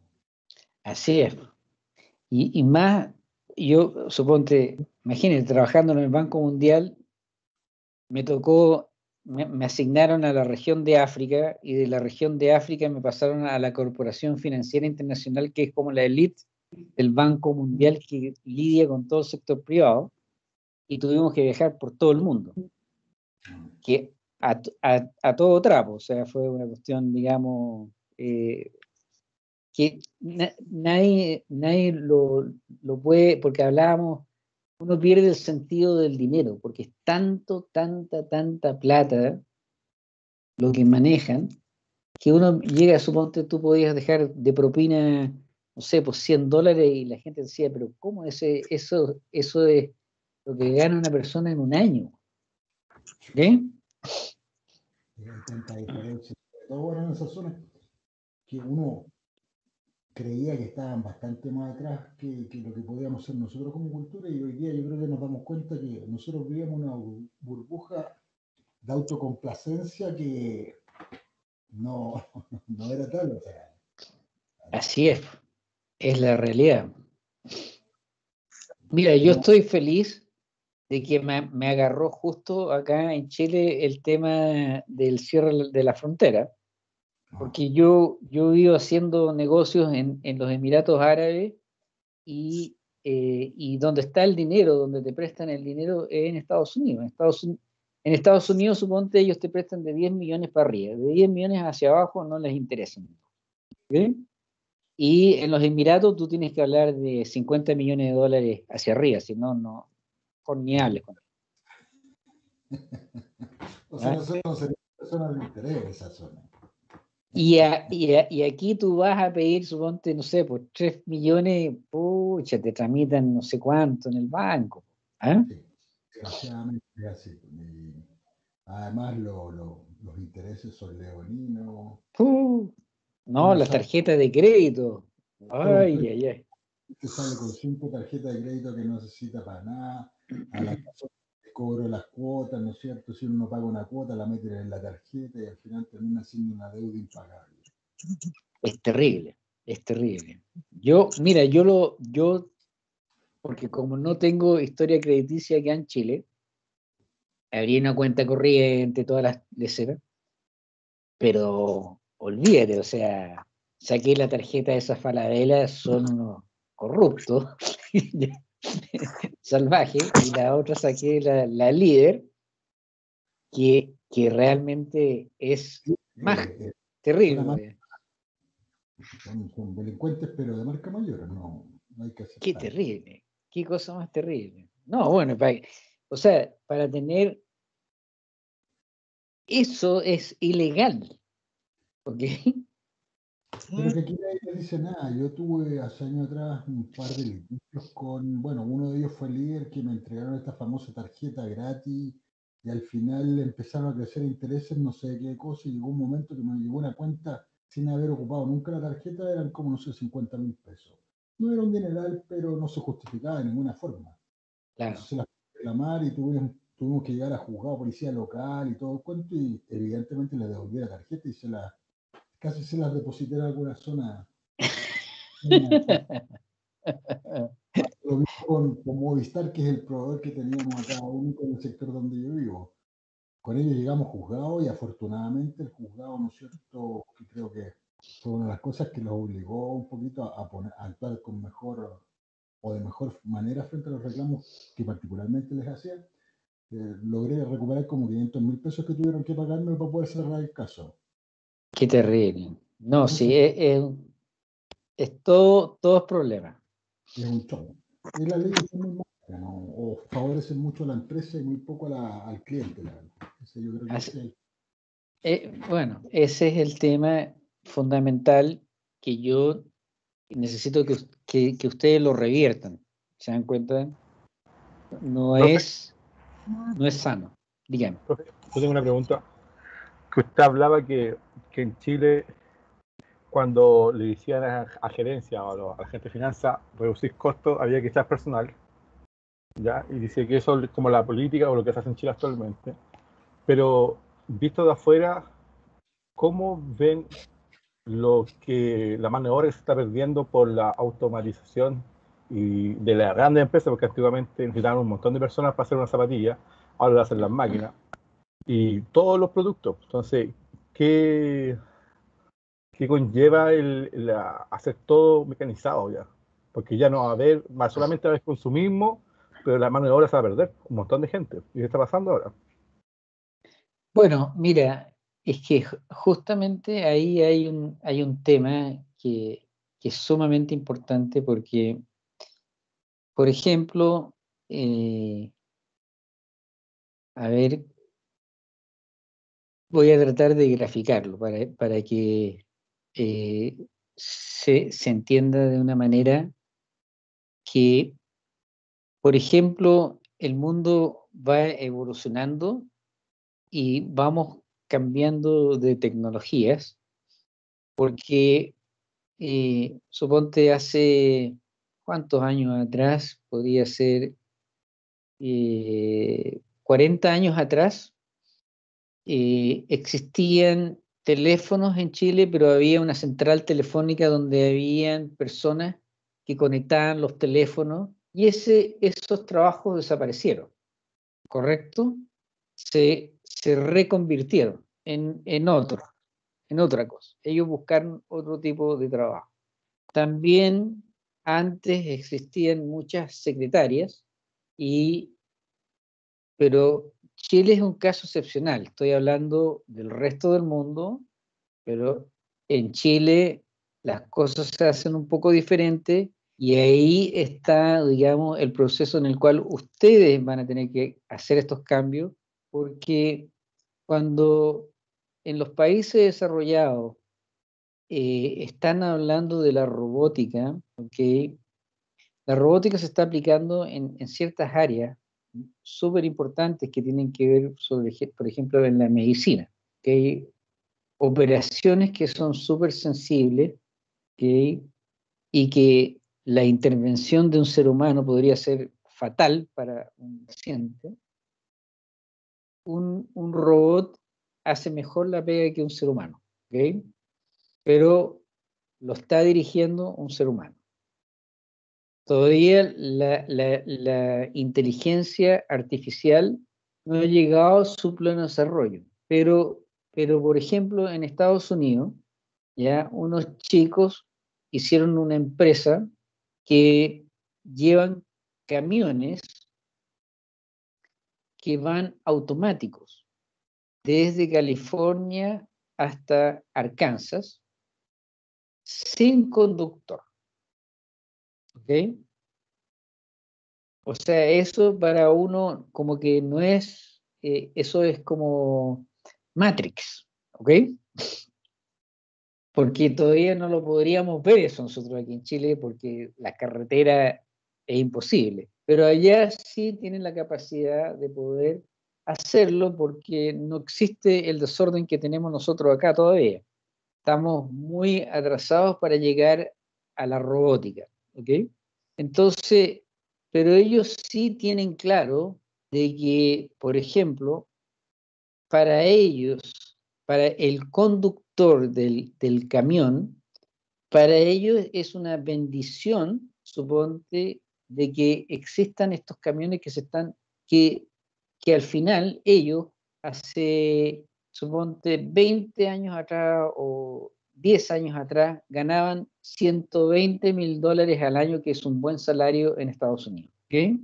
[SPEAKER 2] Así es. Y, y más, yo suponte, imagínense, trabajando en el Banco Mundial, me tocó, me, me asignaron a la región de África, y de la región de África me pasaron a la Corporación Financiera Internacional, que es como la élite del Banco Mundial que lidia con todo el sector privado, y tuvimos que viajar por todo el mundo, que a, a, a todo trapo, o sea, fue una cuestión, digamos, eh, que na, nadie, nadie lo, lo puede, porque hablábamos, uno pierde el sentido del dinero, porque es tanto, tanta, tanta plata lo que manejan, que uno llega, suponte, tú podías dejar de propina, no sé, pues cien dólares, y la gente decía, pero ¿cómo ese, eso, eso es lo que gana una persona en un año? ¿Sí?
[SPEAKER 8] Hay tanta diferencia, sobre todo en esas zonas que uno creía que estaban bastante más atrás que, que lo que podíamos ser nosotros como cultura, y hoy día yo creo que nos damos cuenta que nosotros vivíamos una burbuja de autocomplacencia que no, no era tal. O sea,
[SPEAKER 2] así es, es la realidad. Mira, yo estoy feliz de que me, me agarró justo acá en Chile el tema del cierre de la frontera, porque yo, yo vivo haciendo negocios en, en los Emiratos Árabes, y, eh, y donde está el dinero, donde te prestan el dinero, es en Estados Unidos. En Estados, en Estados Unidos, suponte, ellos te prestan de diez millones para arriba, de diez millones hacia abajo no les interesa. ¿Sí? Y en los Emiratos tú tienes que hablar de cincuenta millones de dólares hacia arriba, si no, no, por ni hables con
[SPEAKER 8] o sea, nosotros no seríamos personas de interés en esa zona.
[SPEAKER 2] Y, a- y, a- y aquí tú vas a pedir, suponte, no sé, por tres millones, pucha, te tramitan no sé cuánto en el banco. ¿Ah?
[SPEAKER 8] Sí, desgraciadamente es así. Y además lo- lo- los intereses son leoninos.
[SPEAKER 2] Uh, no,
[SPEAKER 8] Uno
[SPEAKER 2] las
[SPEAKER 8] sabe
[SPEAKER 2] tarjetas de crédito.
[SPEAKER 8] que un
[SPEAKER 2] Ay, ay, ay.
[SPEAKER 8] te sale con cinco tarjetas de crédito que no necesita para nada. A la persona le cobro las cuotas, ¿no es cierto? Si uno no paga una cuota, la meten en la tarjeta y al final termina siendo una deuda impagable.
[SPEAKER 2] Es terrible, es terrible. Yo, mira, yo lo, yo, porque como no tengo historia crediticia acá en Chile, abrí una cuenta corriente, todas las leceras, pero olvídate, o sea, saqué la tarjeta de esa Falabella, son unos corruptos, salvajes, y la otra saqué la, la líder, que, que realmente es más
[SPEAKER 8] Eh, eh,
[SPEAKER 2] terrible
[SPEAKER 8] son, ama-
[SPEAKER 2] todavía.
[SPEAKER 8] son- son delincuentes, pero de marca mayor, no, no hay que
[SPEAKER 2] Qué
[SPEAKER 8] aceptar.
[SPEAKER 2] terrible, qué cosa más terrible. No, bueno, para, o sea, para tener eso es ilegal, ¿ok?
[SPEAKER 8] Pero que aquí nadie le dice nada. Yo tuve hace años atrás un par de litigios con, bueno, uno de ellos fue el líder que me entregaron esta famosa tarjeta gratis y al final empezaron a crecer intereses, no sé qué cosa, y llegó un momento que me llegó una cuenta sin haber ocupado nunca la tarjeta, eran como, no sé, cincuenta mil pesos. No era un dineral, pero no se justificaba de ninguna forma.
[SPEAKER 2] Claro.
[SPEAKER 8] Entonces se las pude reclamar y tuvimos, tuvimos que llegar a juzgado policía local y todo el cuento y evidentemente le devolví la tarjeta y se la, casi se las deposité en alguna zona. Lo mismo con, con Movistar, que es el proveedor que teníamos acá único en el sector donde yo vivo. Con ellos llegamos juzgados y afortunadamente el juzgado, ¿no es cierto?, que creo que fue una de las cosas que los obligó un poquito a, a poner, a actuar con mejor o de mejor manera frente a los reclamos que particularmente les hacían. Eh, logré recuperar como quinientos mil pesos que tuvieron que pagarme para poder cerrar el caso.
[SPEAKER 2] Qué terrible. No,
[SPEAKER 8] Entonces,
[SPEAKER 2] sí, es, es, es todo, todo es problema.
[SPEAKER 8] es un show. Y las leyes son muy malas, ¿no? O favorecen mucho a la empresa y muy poco a la, al cliente, la verdad. Ese yo creo que
[SPEAKER 2] Así-
[SPEAKER 8] ese es el-
[SPEAKER 2] eh, bueno, ese es el tema fundamental que yo necesito que, que, que ustedes lo reviertan. ¿Se dan cuenta? No
[SPEAKER 16] Profe,
[SPEAKER 2] es, no es sano. Díganme.
[SPEAKER 16] profe, yo tengo una pregunta. Que usted hablaba que, que en Chile, cuando le decían a, a gerencia o a, los- a la gente de finanzas reducir costos, había que echar personal, ¿ya? Y dice que eso es como la política o lo que se hace en Chile actualmente. Pero visto de afuera, ¿cómo ven lo que la mano de obra que se está perdiendo por la automatización y de las grandes empresas? Porque antiguamente necesitaban un montón de personas para hacer una zapatilla, ahora lo hacen las máquinas y todos los productos. Entonces, ¿qué, qué conlleva el, la- hacer todo mecanizado ya? Porque ya no va a haber, va solamente a haber consumismo, pero la mano de obra se va a perder, un montón de gente. ¿Y qué está pasando ahora?
[SPEAKER 2] Bueno, mira, es que ju- justamente ahí hay un, hay un tema que, que es sumamente importante porque, por ejemplo, eh, a ver, voy a tratar de graficarlo para, para que eh, se, se entienda de una manera que, por ejemplo, el mundo va evolucionando y vamos cambiando de tecnologías, porque eh, suponte hace cuántos años atrás, podría ser eh, cuarenta años atrás, eh, existían teléfonos en Chile, pero había una central telefónica donde habían personas que conectaban los teléfonos y ese, esos trabajos desaparecieron, ¿correcto? Se, se reconvirtieron en, en otro, en otra cosa. Ellos buscaron otro tipo de trabajo. También antes existían muchas secretarias, y, pero Chile es un caso excepcional. Estoy hablando del resto del mundo, pero en Chile las cosas se hacen un poco diferente y ahí está, digamos, el proceso en el cual ustedes van a tener que hacer estos cambios, porque cuando en los países desarrollados eh, están hablando de la robótica, ¿ok? La robótica se está aplicando en, en ciertas áreas súper importantes que tienen que ver, sobre, por ejemplo, en la medicina, que hay operaciones que son súper sensibles, ¿ok? Y que la intervención de un ser humano podría ser fatal para un paciente. Un, un robot hace mejor la pega que un ser humano, ¿ok? Pero lo está dirigiendo un ser humano. Todavía la, la, la inteligencia artificial no ha llegado a su pleno desarrollo, pero, pero por ejemplo en Estados Unidos, ya unos chicos hicieron una empresa que llevan camiones que van automáticos desde California hasta Arkansas sin conductor. ¿Ok? O sea, eso para uno como que no es, eh, eso es como Matrix, ¿ok? Porque todavía no lo podríamos ver eso nosotros aquí en Chile porque la carretera es imposible. Pero allá sí tienen la capacidad de poder hacerlo porque no existe el desorden que tenemos nosotros acá todavía. Estamos muy atrasados para llegar a la robótica, ¿ok? Entonces, pero ellos sí tienen claro de que, por ejemplo, para ellos, para el conductor del, del camión, para ellos es una bendición, suponte, de que existan estos camiones que se están, que, que al final ellos, hace, suponte, veinte años atrás o diez años atrás, ganaban ciento veinte mil dólares al año, que es un buen salario en Estados Unidos. ¿Ok?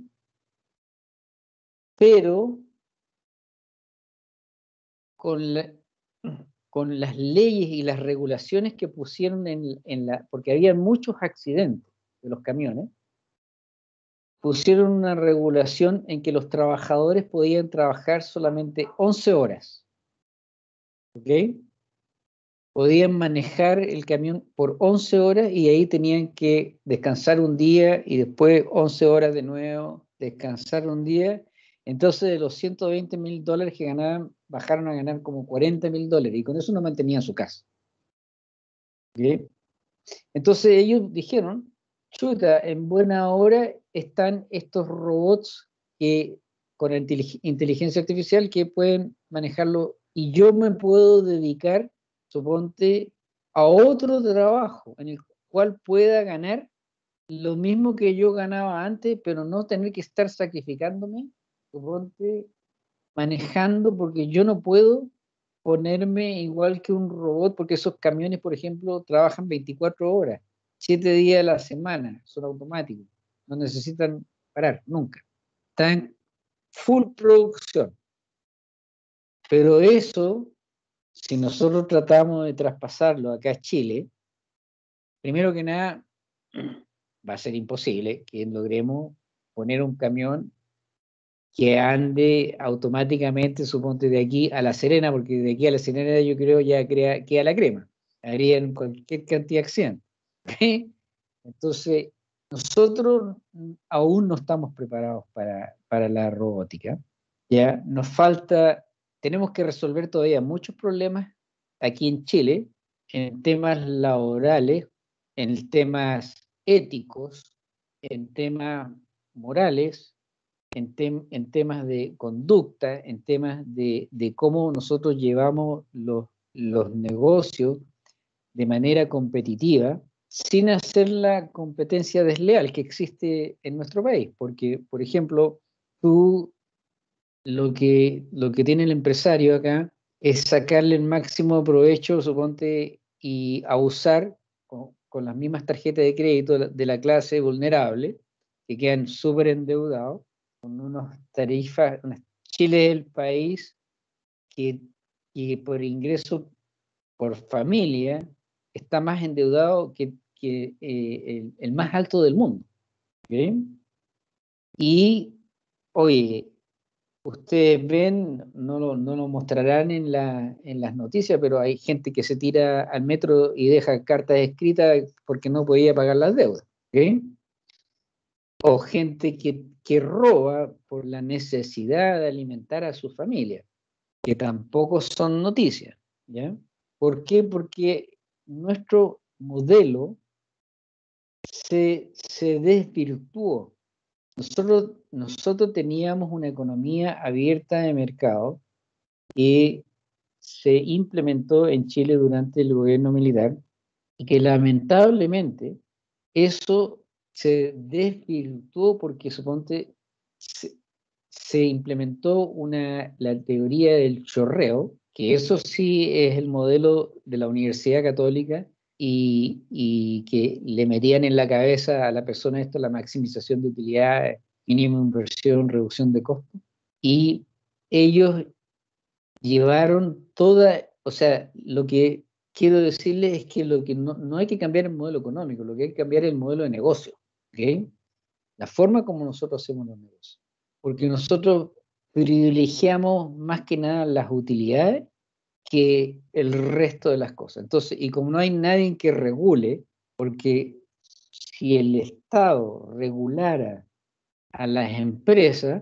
[SPEAKER 2] Pero con, la, con las leyes y las regulaciones que pusieron en, en la, porque había muchos accidentes de los camiones, pusieron una regulación en que los trabajadores podían trabajar solamente once horas. ¿Ok? Podían manejar el camión por once horas y ahí tenían que descansar un día y después once horas de nuevo, descansar un día. Entonces de los ciento veinte mil dólares que ganaban, bajaron a ganar como cuarenta mil dólares y con eso no mantenían su casa. ¿Okay? Entonces ellos dijeron, chuta, en buena hora están estos robots que, con inteligencia artificial que pueden manejarlo y yo me puedo dedicar, suponte, a otro trabajo en el cual pueda ganar lo mismo que yo ganaba antes, pero no tener que estar sacrificándome, suponte, manejando, porque yo no puedo ponerme igual que un robot, porque esos camiones, por ejemplo, trabajan veinticuatro horas, siete días a la semana, son automáticos, no necesitan parar nunca, están full producción. Pero eso, si nosotros tratamos de traspasarlo acá a Chile, primero que nada, va a ser imposible que logremos poner un camión que ande automáticamente, suponte, de aquí a La Serena, porque de aquí a La Serena yo creo ya crea, queda la crema. Harían cualquier cantidad de acción. ¿Okay? Entonces, nosotros aún no estamos preparados para, para la robótica. Ya nos falta, tenemos que resolver todavía muchos problemas aquí en Chile, en temas laborales, en temas éticos, en temas morales, en, tem, en temas de conducta, en temas de, de cómo nosotros llevamos los, los negocios de manera competitiva, sin hacer la competencia desleal que existe en nuestro país. Porque, por ejemplo, tú lo que, lo que tiene el empresario acá es sacarle el máximo provecho, suponte, y abusar con, con las mismas tarjetas de crédito de la, de la clase vulnerable, que quedan súper endeudados, con unas tarifas. Chile es el país que, que por ingreso por familia está más endeudado que, que eh, el, el más alto del mundo. ¿Okay? Y, oye, ustedes ven, no lo, no lo mostrarán en, la, en las noticias, pero hay gente que se tira al metro y deja cartas escritas porque no podía pagar las deudas. ¿Ok? O gente que, que roba por la necesidad de alimentar a su familia, que tampoco son noticias. ¿Ya? ¿Por qué? Porque nuestro modelo se, se desvirtuó. Nosotros, nosotros teníamos una economía abierta de mercado que se implementó en Chile durante el gobierno militar y que lamentablemente eso se desvirtuó porque suponte se, se implementó una, la teoría del chorreo, que eso sí es el modelo de la Universidad Católica y, y que le metían en la cabeza a la persona esto, la maximización de utilidades, mínima inversión, reducción de costos, y ellos llevaron toda, o sea, lo que quiero decirles es que, lo que no, no hay que cambiar el modelo económico, lo que hay que cambiar es el modelo de negocio, ¿ok? La forma como nosotros hacemos los negocios, porque nosotros privilegiamos más que nada las utilidades que el resto de las cosas. Entonces, y como no hay nadie que regule, porque si el Estado regulara a las empresas,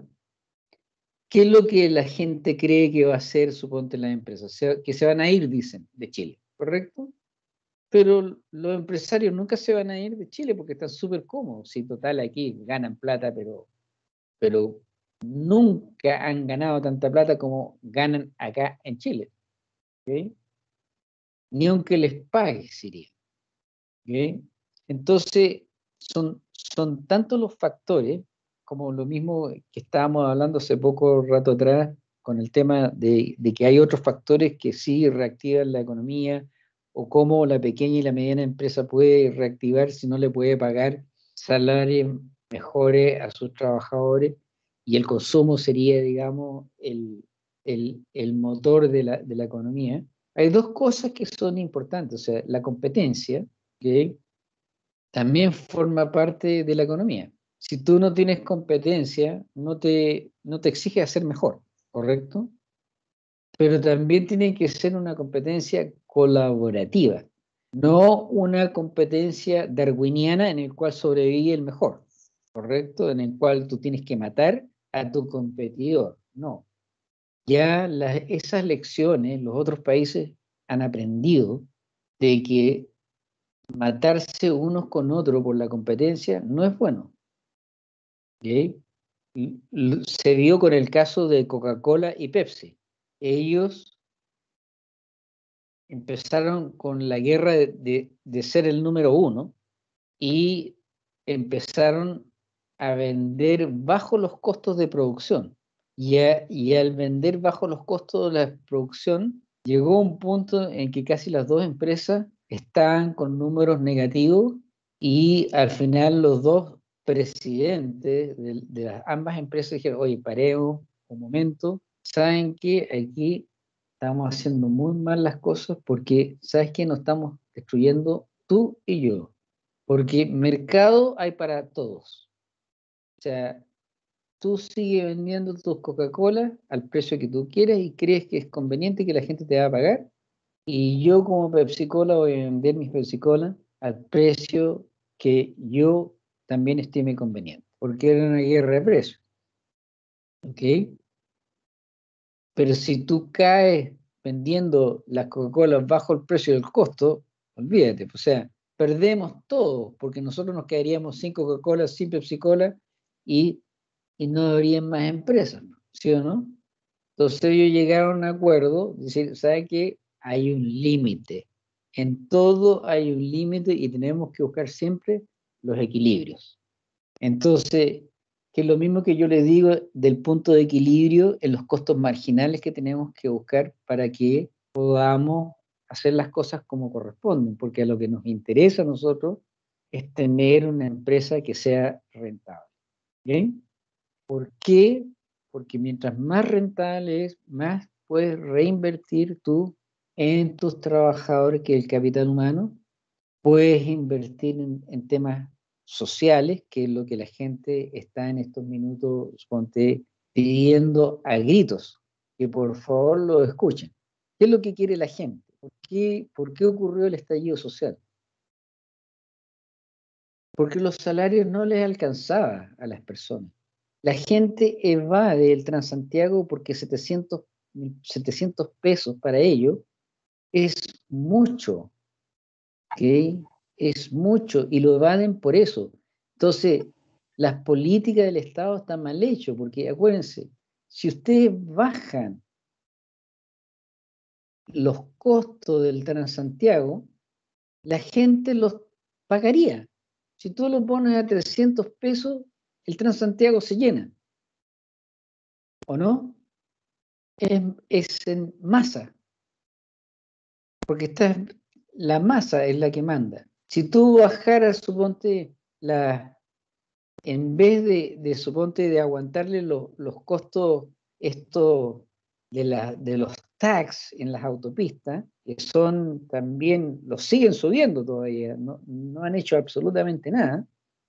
[SPEAKER 2] ¿qué es lo que la gente cree que va a hacer, suponte, las empresas? Se- que se van a ir, dicen, de Chile, ¿correcto? Pero los empresarios nunca se van a ir de Chile porque están súper cómodos. Sí, total, aquí ganan plata, pero, pero nunca han ganado tanta plata como ganan acá en Chile. ¿Ok? Ni aunque les pague, sería. ¿Ok? Entonces, son, son tantos los factores, como lo mismo que estábamos hablando hace poco rato atrás, con el tema de, de que hay otros factores que sí reactivan la economía, o cómo la pequeña y la mediana empresa puede reactivar si no le puede pagar salarios mejores a sus trabajadores, y el consumo sería, digamos, el, el, el motor de la, de la economía. Hay dos cosas que son importantes, o sea, la competencia, ¿ok? También forma parte de la economía. Si tú no tienes competencia, no te, no te exige hacer mejor, ¿correcto? Pero también tiene que ser una competencia colaborativa, no una competencia darwiniana en el cual sobrevive el mejor, ¿correcto? En el cual tú tienes que matar a tu competidor, no. Ya las, esas lecciones los otros países han aprendido de que matarse unos con otros por la competencia no es bueno. ¿Ok? Se vio con el caso de Coca-Cola y Pepsi. Ellos empezaron con la guerra de, de, de ser el número uno y empezaron a vender bajo los costos de producción. Y, a, y al vender bajo los costos de la producción, llegó un punto en que casi las dos empresas estaban con números negativos y al final los dos presidentes de, de las ambas empresas dijeron, oye, paremos un momento, ¿saben qué? Aquí estamos haciendo muy mal las cosas porque, ¿sabes qué? Nos estamos destruyendo tú y yo. Porque mercado hay para todos. O sea, tú sigues vendiendo tus Coca-Cola al precio que tú quieras y crees que es conveniente que la gente te va a pagar. Y yo como Pepsi-Cola voy a vender mis Pepsi-Cola al precio que yo también estime conveniente. Porque era una guerra de precios. ¿Ok? Pero si tú caes vendiendo las Coca-Cola bajo el precio del costo, olvídate, o sea, perdemos todo, porque nosotros nos quedaríamos sin Coca-Cola, sin Pepsi-Cola y, y no habrían más empresas, ¿sí o no? Entonces ellos llegaron a un acuerdo, decir, ¿sabe qué? Hay un límite. En todo hay un límite y tenemos que buscar siempre los equilibrios. Entonces, que es lo mismo que yo les digo del punto de equilibrio en los costos marginales que tenemos que buscar para que podamos hacer las cosas como corresponden, porque a lo que nos interesa a nosotros es tener una empresa que sea rentable. ¿Bien? ¿Por qué? Porque mientras más rentable es, más puedes reinvertir tú en tus trabajadores, que es el capital humano, puedes invertir en, en temas sociales, que es lo que la gente está en estos minutos, suponte, pidiendo a gritos que por favor lo escuchen. ¿Qué es lo que quiere la gente? ¿Por qué, por qué ocurrió el estallido social? Porque los salarios no les alcanzaban a las personas. La gente evade el Transantiago porque setecientos pesos para ellos es mucho, ¿ok? Es mucho, y lo evaden por eso. Entonces, las políticas del Estado están mal hechas, porque acuérdense, si ustedes bajan los costos del Transantiago, la gente los pagaría. Si tú lo pones a trescientos pesos, el Transantiago se llena. ¿O no? Es, es en masa. Porque está, la masa es la que manda. Si tú bajaras, suponte, la, en vez de, de suponte, de aguantarle los, los costos esto de, la, de los tax en las autopistas, que son también, los siguen subiendo todavía, no, no han hecho absolutamente nada.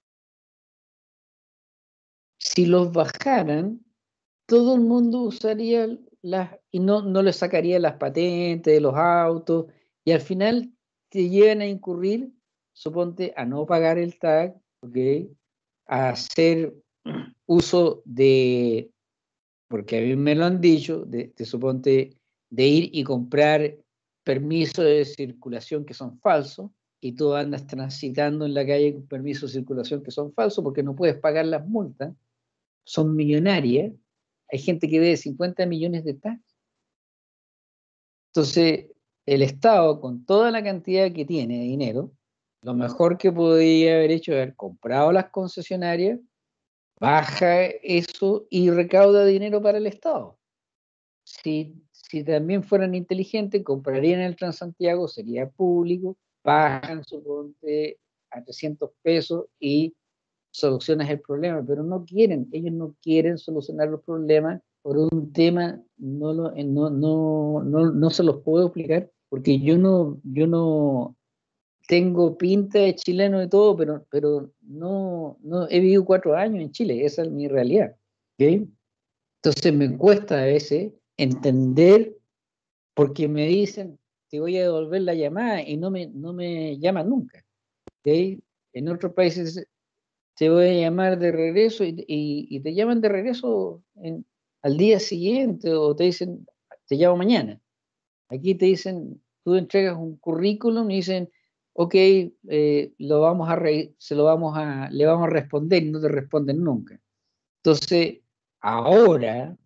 [SPEAKER 2] Si los bajaran, todo el mundo usaría las, y no, no le sacaría las patentes de los autos, y al final te llegan a incurrir, suponte, a no pagar el tag, ¿okay? A hacer uso de, porque a mí me lo han dicho, de, de suponte, de ir y comprar permisos de circulación que son falsos, y tú andas transitando en la calle con permisos de circulación que son falsos porque no puedes pagar las multas, son millonarias. Hay gente que debe cincuenta millones de taxes. Entonces, el Estado, con toda la cantidad que tiene de dinero, lo mejor que podría haber hecho es haber comprado las concesionarias, baja eso y recauda dinero para el Estado. Si, si también fueran inteligentes, comprarían el Transantiago, sería público, bajan, suponte, a trescientos pesos y solucionas el problema, pero no quieren, ellos no quieren solucionar los problemas por un tema, no, lo, no, no, no, no se los puedo explicar, porque yo no, yo no tengo pinta de chileno y todo, pero, pero no, no he vivido cuatro años en Chile, esa es mi realidad, ¿okay? Entonces me cuesta a veces entender, porque me dicen, te voy a devolver la llamada y no me, no me llaman nunca, ¿okay? En otros países te voy a llamar de regreso y, y, y te llaman de regreso en, al día siguiente, o te dicen, te llamo mañana. Aquí te dicen, tú entregas un currículum y dicen, ok, eh, lo vamos a re, se lo vamos a, le vamos a responder, y no te responden nunca. Entonces, ahora,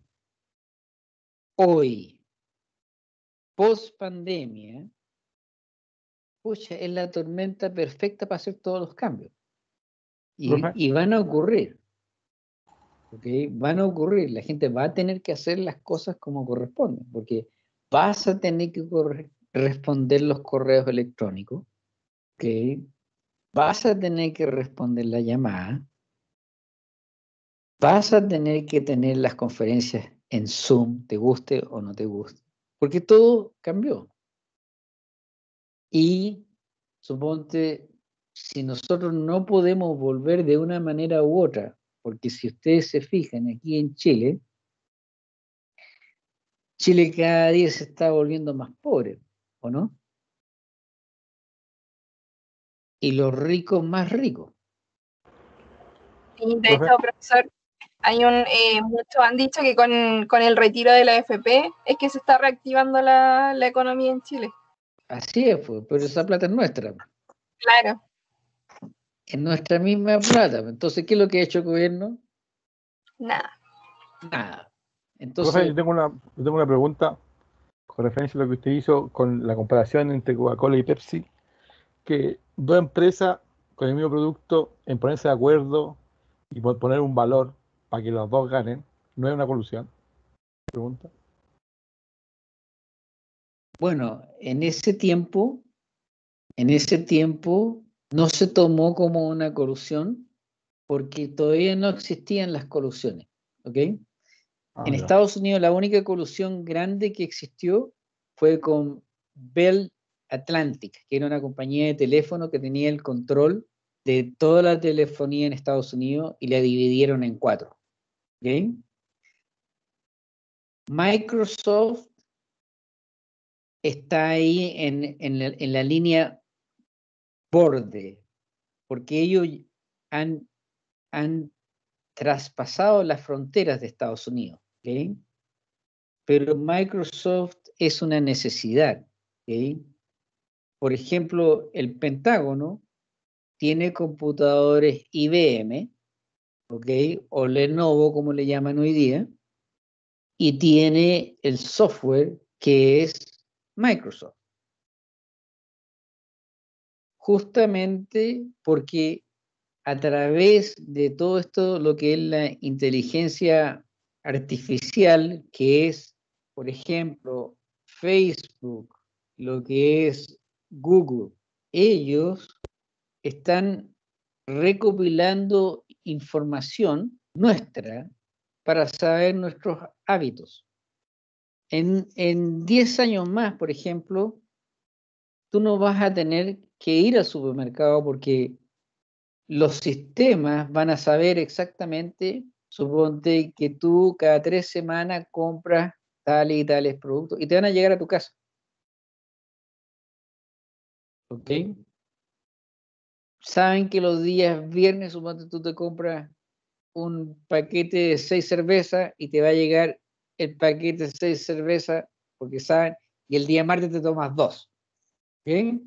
[SPEAKER 2] hoy, post pandemia, pucha, es la tormenta perfecta para hacer todos los cambios. Y, y van a ocurrir. ¿Okay? Van a ocurrir. La gente va a tener que hacer las cosas como corresponden, porque vas a tener que responder los correos electrónicos, ¿okay? Vas a tener que responder la llamada, vas a tener que tener las conferencias en Zoom, te guste o no te guste, porque todo cambió. Y suponte, si nosotros no podemos volver de una manera u otra, porque si ustedes se fijan aquí en Chile, Chile cada día se está volviendo más pobre, ¿o no? Y los ricos más ricos.
[SPEAKER 11] Sí, de hecho, profesor, hay un, eh, muchos han dicho que con, con el retiro de la A F P es que se está reactivando la, la economía en Chile.
[SPEAKER 2] Así es, pues, pero esa plata es nuestra.
[SPEAKER 11] Claro.
[SPEAKER 2] Es nuestra misma plata. Entonces, ¿qué es lo que ha hecho el gobierno?
[SPEAKER 11] Nada.
[SPEAKER 2] Nada. Entonces,
[SPEAKER 16] Profe, yo tengo una, yo tengo una pregunta con referencia a lo que usted hizo con la comparación entre Coca-Cola y Pepsi, que dos empresas con el mismo producto, en ponerse de acuerdo y poner un valor para que los dos ganen, ¿no es una colusión? Pregunta.
[SPEAKER 2] Bueno, en ese tiempo, en ese tiempo no se tomó como una colusión porque todavía no existían las colusiones, ¿ok?
[SPEAKER 16] Ah,
[SPEAKER 2] en
[SPEAKER 16] ya.
[SPEAKER 2] Estados Unidos la única colusión grande que existió fue con Bell Atlantic, que era una compañía de teléfono que tenía el control de toda la telefonía en Estados Unidos y la dividieron en cuatro, ¿ok? Microsoft está ahí en, en, la, en la línea borde, porque ellos han, han traspasado las fronteras de Estados Unidos, ¿ok? Pero Microsoft es una necesidad, ¿ok? Por ejemplo, el Pentágono tiene computadores I B M, ¿ok? O Lenovo, como le llaman hoy día, y tiene el software que es Microsoft. Justamente porque a través de todo esto, lo que es la inteligencia artificial, que es, por ejemplo, Facebook, lo que es Google, ellos están recopilando información nuestra para saber nuestros hábitos. En, en diez años más, por ejemplo, tú no vas a tener que ir al supermercado porque los sistemas van a saber exactamente, suponte que tú cada tres semanas compras tales y tales productos y te van a llegar a tu casa. ¿Ok? Saben que los días viernes, suponte tú te compras un paquete de seis cervezas y te va a llegar el paquete de seis cervezas porque saben, y el día martes te tomas dos. ¿Ok?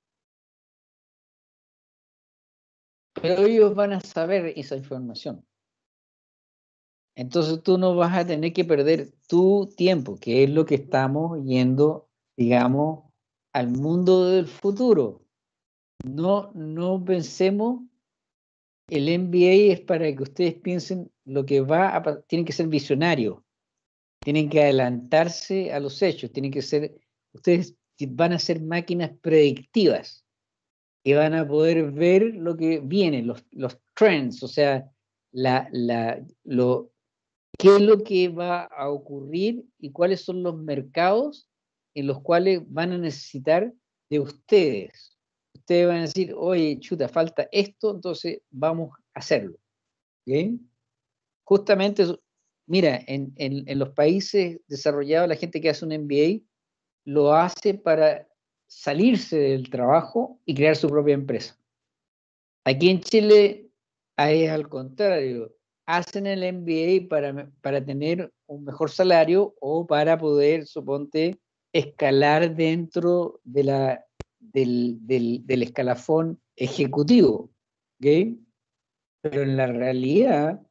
[SPEAKER 2] Pero ellos van a saber esa información. Entonces tú no vas a tener que perder tu tiempo, que es lo que estamos yendo, digamos, al mundo del futuro. No, no pensemos, el M B A es para que ustedes piensen lo que va a, tienen que ser visionarios, tienen que adelantarse a los hechos, tienen que ser, ustedes van a ser máquinas predictivas que van a poder ver lo que viene, los, los trends, o sea, la, la, lo, qué es lo que va a ocurrir y cuáles son los mercados en los cuales van a necesitar de ustedes. Ustedes van a decir, oye, chuta, falta esto, entonces vamos a hacerlo. ¿Okay? Justamente, mira, en, en, en los países desarrollados, la gente que hace un M B A lo hace para salirse del trabajo y crear su propia empresa. Aquí en Chile es al contrario, hacen el M B A para, para tener un mejor salario o para poder, suponte, escalar dentro de la, del, del, del escalafón ejecutivo. ¿Okay? Pero en la realidad,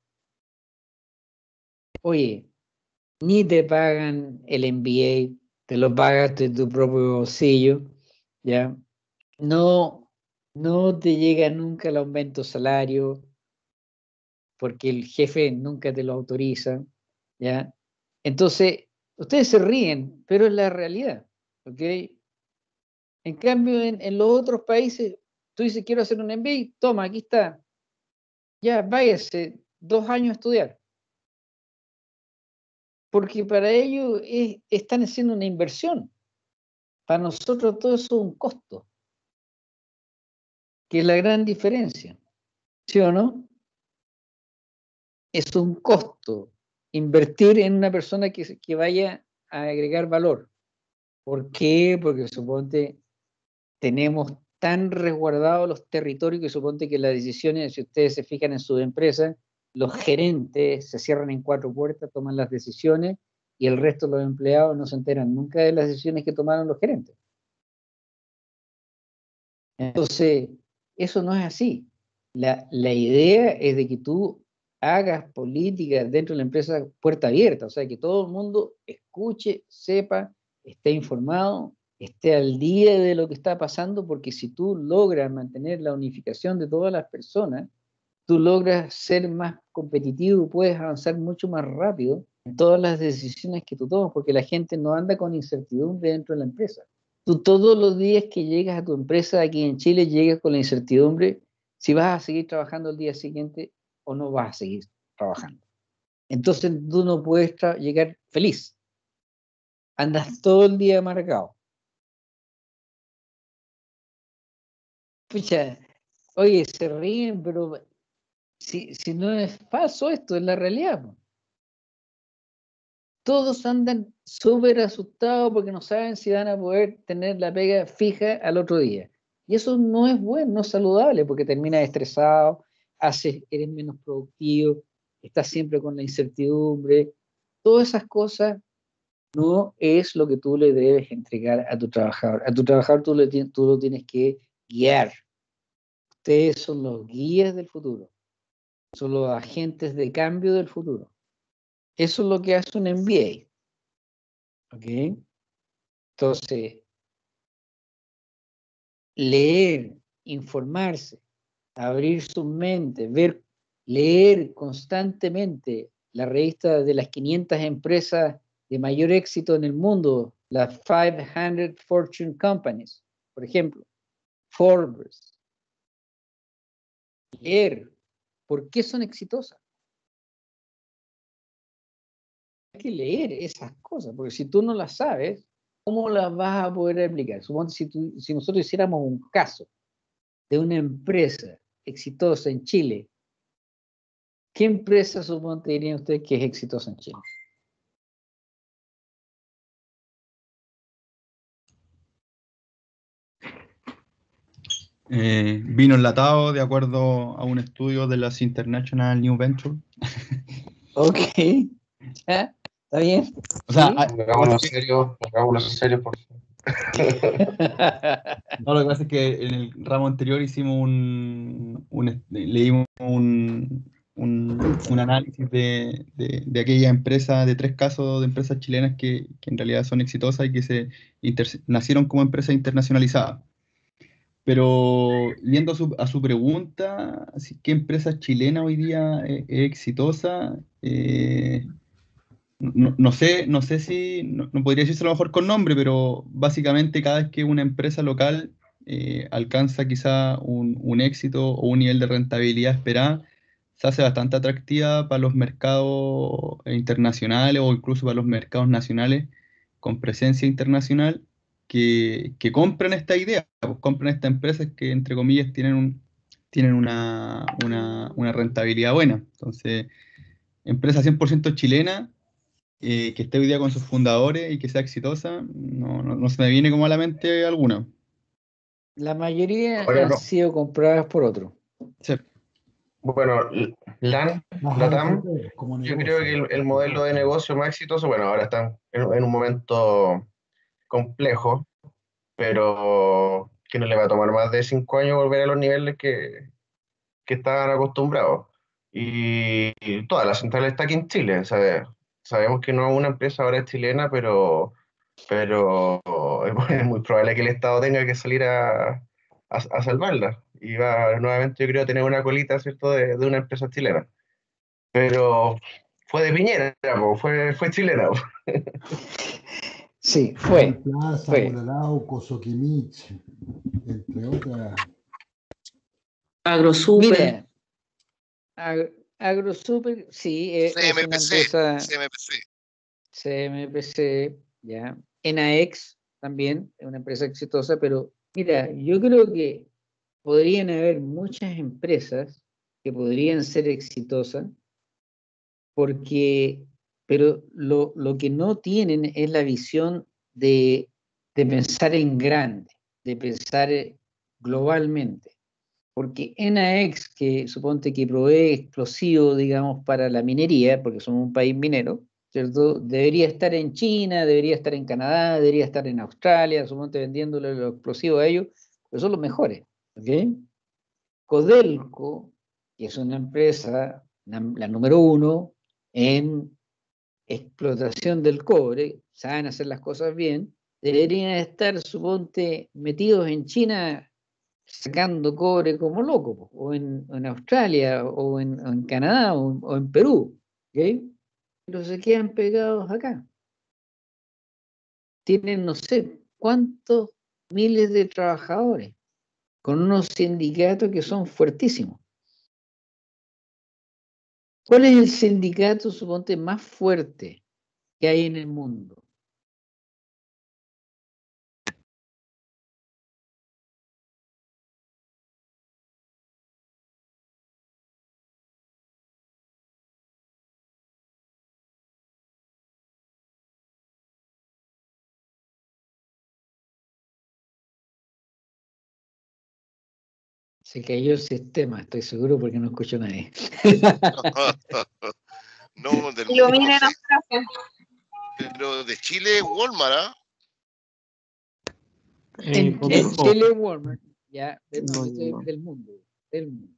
[SPEAKER 2] oye, ni te pagan el M B A, te lo pagas de tu propio bolsillo, ¿ya? No, no te llega nunca el aumento de salario, porque el jefe nunca te lo autoriza, ¿ya? Entonces, ustedes se ríen, pero es la realidad, ¿ok? En cambio, en, en los otros países, tú dices, quiero hacer un M B A, toma, aquí está, ya, váyase, dos años a estudiar. Porque para ellos es, están haciendo una inversión. Para nosotros todo eso es un costo, que es la gran diferencia, ¿sí o no? Es un costo invertir en una persona que, que vaya a agregar valor. ¿Por qué? Porque suponte tenemos tan resguardados los territorios que suponte que las decisiones, si ustedes se fijan en sus empresas, los gerentes se cierran en cuatro puertas, toman las decisiones y el resto de los empleados no se enteran nunca de las decisiones que tomaron los gerentes. Entonces, eso no es así. La, la idea es de que tú hagas políticas dentro de la empresa puerta abierta, o sea, que todo el mundo escuche, sepa, esté informado, esté al día de lo que está pasando, porque si tú logras mantener la unificación de todas las personas, tú logras ser más competitivo, puedes avanzar mucho más rápido en todas las decisiones que tú tomas, porque la gente no anda con incertidumbre dentro de la empresa. Tú todos los días que llegas a tu empresa aquí en Chile, llegas con la incertidumbre si vas a seguir trabajando el día siguiente o no vas a seguir trabajando. Entonces tú no puedes llegar feliz. Andas todo el día amargado. Pucha, oye, se ríen, pero si, si no es falso esto, es la realidad. todos andan súper asustados porque no saben si van a poder tener la pega fija al otro día. Y eso no es bueno, no es saludable, porque terminas estresado, haces, eres menos productivo, estás siempre con la incertidumbre. Todas esas cosas no es lo que tú le debes entregar a tu trabajador. A tu trabajador tú, le, tú lo tienes que guiar. Ustedes son los guías del futuro, son los agentes de cambio del futuro. Eso es lo que hace un M B A. ¿Ok? Entonces, leer, informarse, abrir su mente, ver, leer constantemente la revista de las quinientas empresas de mayor éxito en el mundo, las quinientas Fortune Companies, por ejemplo, Forbes. Leer, ¿por qué son exitosas? Hay que leer esas cosas, porque si tú no las sabes, ¿cómo las vas a poder aplicar? Suponte si, tú, si nosotros hiciéramos un caso de una empresa exitosa en Chile, ¿qué empresa suponte dirían ustedes que es exitosa en Chile?
[SPEAKER 12] Eh, vino enlatado de acuerdo a un estudio de las International New Venture.
[SPEAKER 2] Ok, ¿ya? ¿Está bien?
[SPEAKER 12] O sea,
[SPEAKER 2] ¿Sí?
[SPEAKER 12] a-
[SPEAKER 9] Hagámoslo serio, hagámoslo serio, por favor.
[SPEAKER 12] no, lo que pasa es que en el ramo anterior hicimos un, un- leímos un, un, un análisis de, de, de aquella empresa, de tres casos de empresas chilenas que, que en realidad son exitosas y que se inter- nacieron como empresas internacionalizadas. Pero yendo a su, a su pregunta, así, ¿qué empresa chilena hoy día es, es exitosa? Eh, no, no sé, no sé si, no, no podría decirse a lo mejor con nombre, pero básicamente cada vez que una empresa local eh, alcanza quizá un, un éxito o un nivel de rentabilidad esperada, se hace bastante atractiva para los mercados internacionales o incluso para los mercados nacionales con presencia internacional que, que compran esta idea, pues compran estas empresas que entre comillas tienen un, tienen una, una, una rentabilidad buena. Entonces, empresa cien por ciento chilena eh, que esté hoy día con sus fundadores y que sea exitosa, no, no, no se me viene como a la mente alguna.
[SPEAKER 2] La mayoría
[SPEAKER 9] Ahora
[SPEAKER 2] han
[SPEAKER 9] no.
[SPEAKER 2] sido compradas por otro.
[SPEAKER 12] Sí.
[SPEAKER 9] Bueno, L- LAN,
[SPEAKER 8] Las
[SPEAKER 9] LATAM,
[SPEAKER 8] A F P como
[SPEAKER 9] yo creo
[SPEAKER 8] negocio.
[SPEAKER 9] que el, el modelo de negocio más exitoso, bueno, ahora están en, en un momento complejo, pero que no le va a tomar más de cinco años volver a los niveles que, que estaban acostumbrados. Y, y toda la central está aquí en Chile, ¿sabes? Sabemos que no es una empresa ahora es chilena, pero, pero es muy probable que el Estado tenga que salir a, a, a salvarla. Y va nuevamente, yo creo, a tener una colita, ¿cierto?, de, de una empresa chilena. Pero fue de Piñera, po, fue, fue chilena. Po.
[SPEAKER 2] Sí,
[SPEAKER 8] Gold
[SPEAKER 2] fue,
[SPEAKER 8] Plaza,
[SPEAKER 2] fue.
[SPEAKER 8] Uralauco, Soquimich, entre otras.
[SPEAKER 1] Agrosuper.
[SPEAKER 2] Mira, Ag- AgroSuper, sí, e- es una
[SPEAKER 17] C M P C,
[SPEAKER 2] empresa
[SPEAKER 17] C M P C.
[SPEAKER 2] C M P C, ya. Enaex también es una empresa exitosa, pero mira, yo creo que podrían haber muchas empresas que podrían ser exitosas, porque, pero lo, lo que no tienen es la visión de, de pensar en grande, de pensar eh, globalmente. Porque Enaex, que suponte que provee explosivos, digamos, para la minería, porque somos un país minero, ¿cierto? Debería estar en China, debería estar en Canadá, debería estar en Australia, suponte vendiéndole los explosivos a ellos, pero son los mejores, ¿ok? Codelco, que es una empresa, la, la número uno en explotación del cobre, saben hacer las cosas bien, deberían estar, suponte, metidos en China sacando cobre como loco, po, o en, en Australia, o en, o en Canadá, o, o en Perú, ¿ok? Pero se quedan pegados acá. Tienen no sé cuántos miles de trabajadores, con unos sindicatos que son fuertísimos. ¿Cuál es el sindicato, suponte, más fuerte que hay en el mundo? Se cayó el sistema, estoy seguro porque no escucho a nadie.
[SPEAKER 17] No, del
[SPEAKER 11] Y lo
[SPEAKER 17] mundo,
[SPEAKER 11] miren
[SPEAKER 17] sí.
[SPEAKER 11] a frase.
[SPEAKER 17] Pero de Chile, Walmart, ¿ah?
[SPEAKER 2] En,
[SPEAKER 6] Eh,
[SPEAKER 2] en
[SPEAKER 6] Codelco.
[SPEAKER 2] Chile, Walmart, ya, de- no,
[SPEAKER 12] No,
[SPEAKER 2] de-
[SPEAKER 12] no.
[SPEAKER 2] del mundo, del mundo.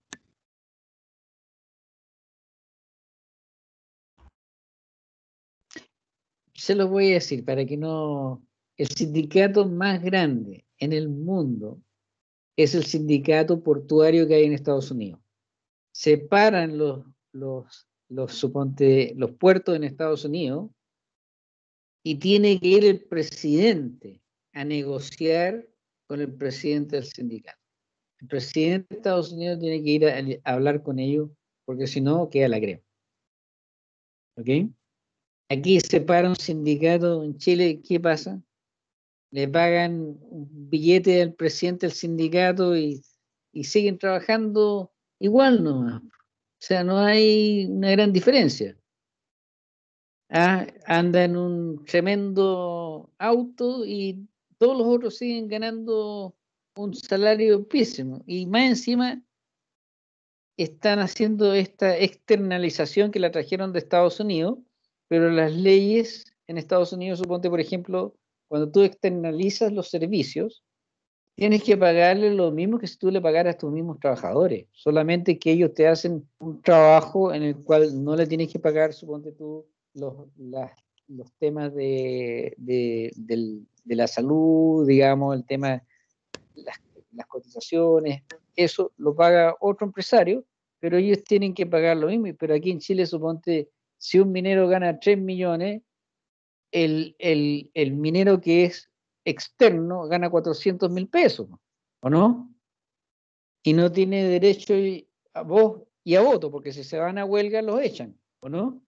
[SPEAKER 2] Se lo voy a decir para que no. El sindicato más grande en el mundo es el sindicato portuario que hay en Estados Unidos. Separan los, los, los, suponte, los puertos en Estados Unidos y tiene que ir el presidente a negociar con el presidente del sindicato. El presidente de Estados Unidos tiene que ir a, a hablar con ellos porque si no queda la crema. ¿Ok? Aquí se para un sindicato en Chile, ¿qué pasa? Le pagan un billete al presidente del sindicato y, y siguen trabajando igual nomás. O sea, no hay una gran diferencia. Ah, anda en un tremendo auto y todos los otros siguen ganando un salario pésimo. Y más encima están haciendo esta externalización que la trajeron de Estados Unidos, pero las leyes en Estados Unidos, suponte, por ejemplo, cuando tú externalizas los servicios, tienes que pagarle lo mismo que si tú le pagaras a tus mismos trabajadores, solamente que ellos te hacen un trabajo en el cual no le tienes que pagar, suponte tú, los, las, los temas de, de, del, de la salud, digamos, el tema, las, las cotizaciones, eso lo paga otro empresario, pero ellos tienen que pagar lo mismo. Pero aquí en Chile, suponte, si un minero gana tres millones, el, el, el minero que es externo gana cuatrocientos mil pesos, ¿o no? Y no tiene derecho a voz y a voto, porque si se van a huelga los echan, ¿o no?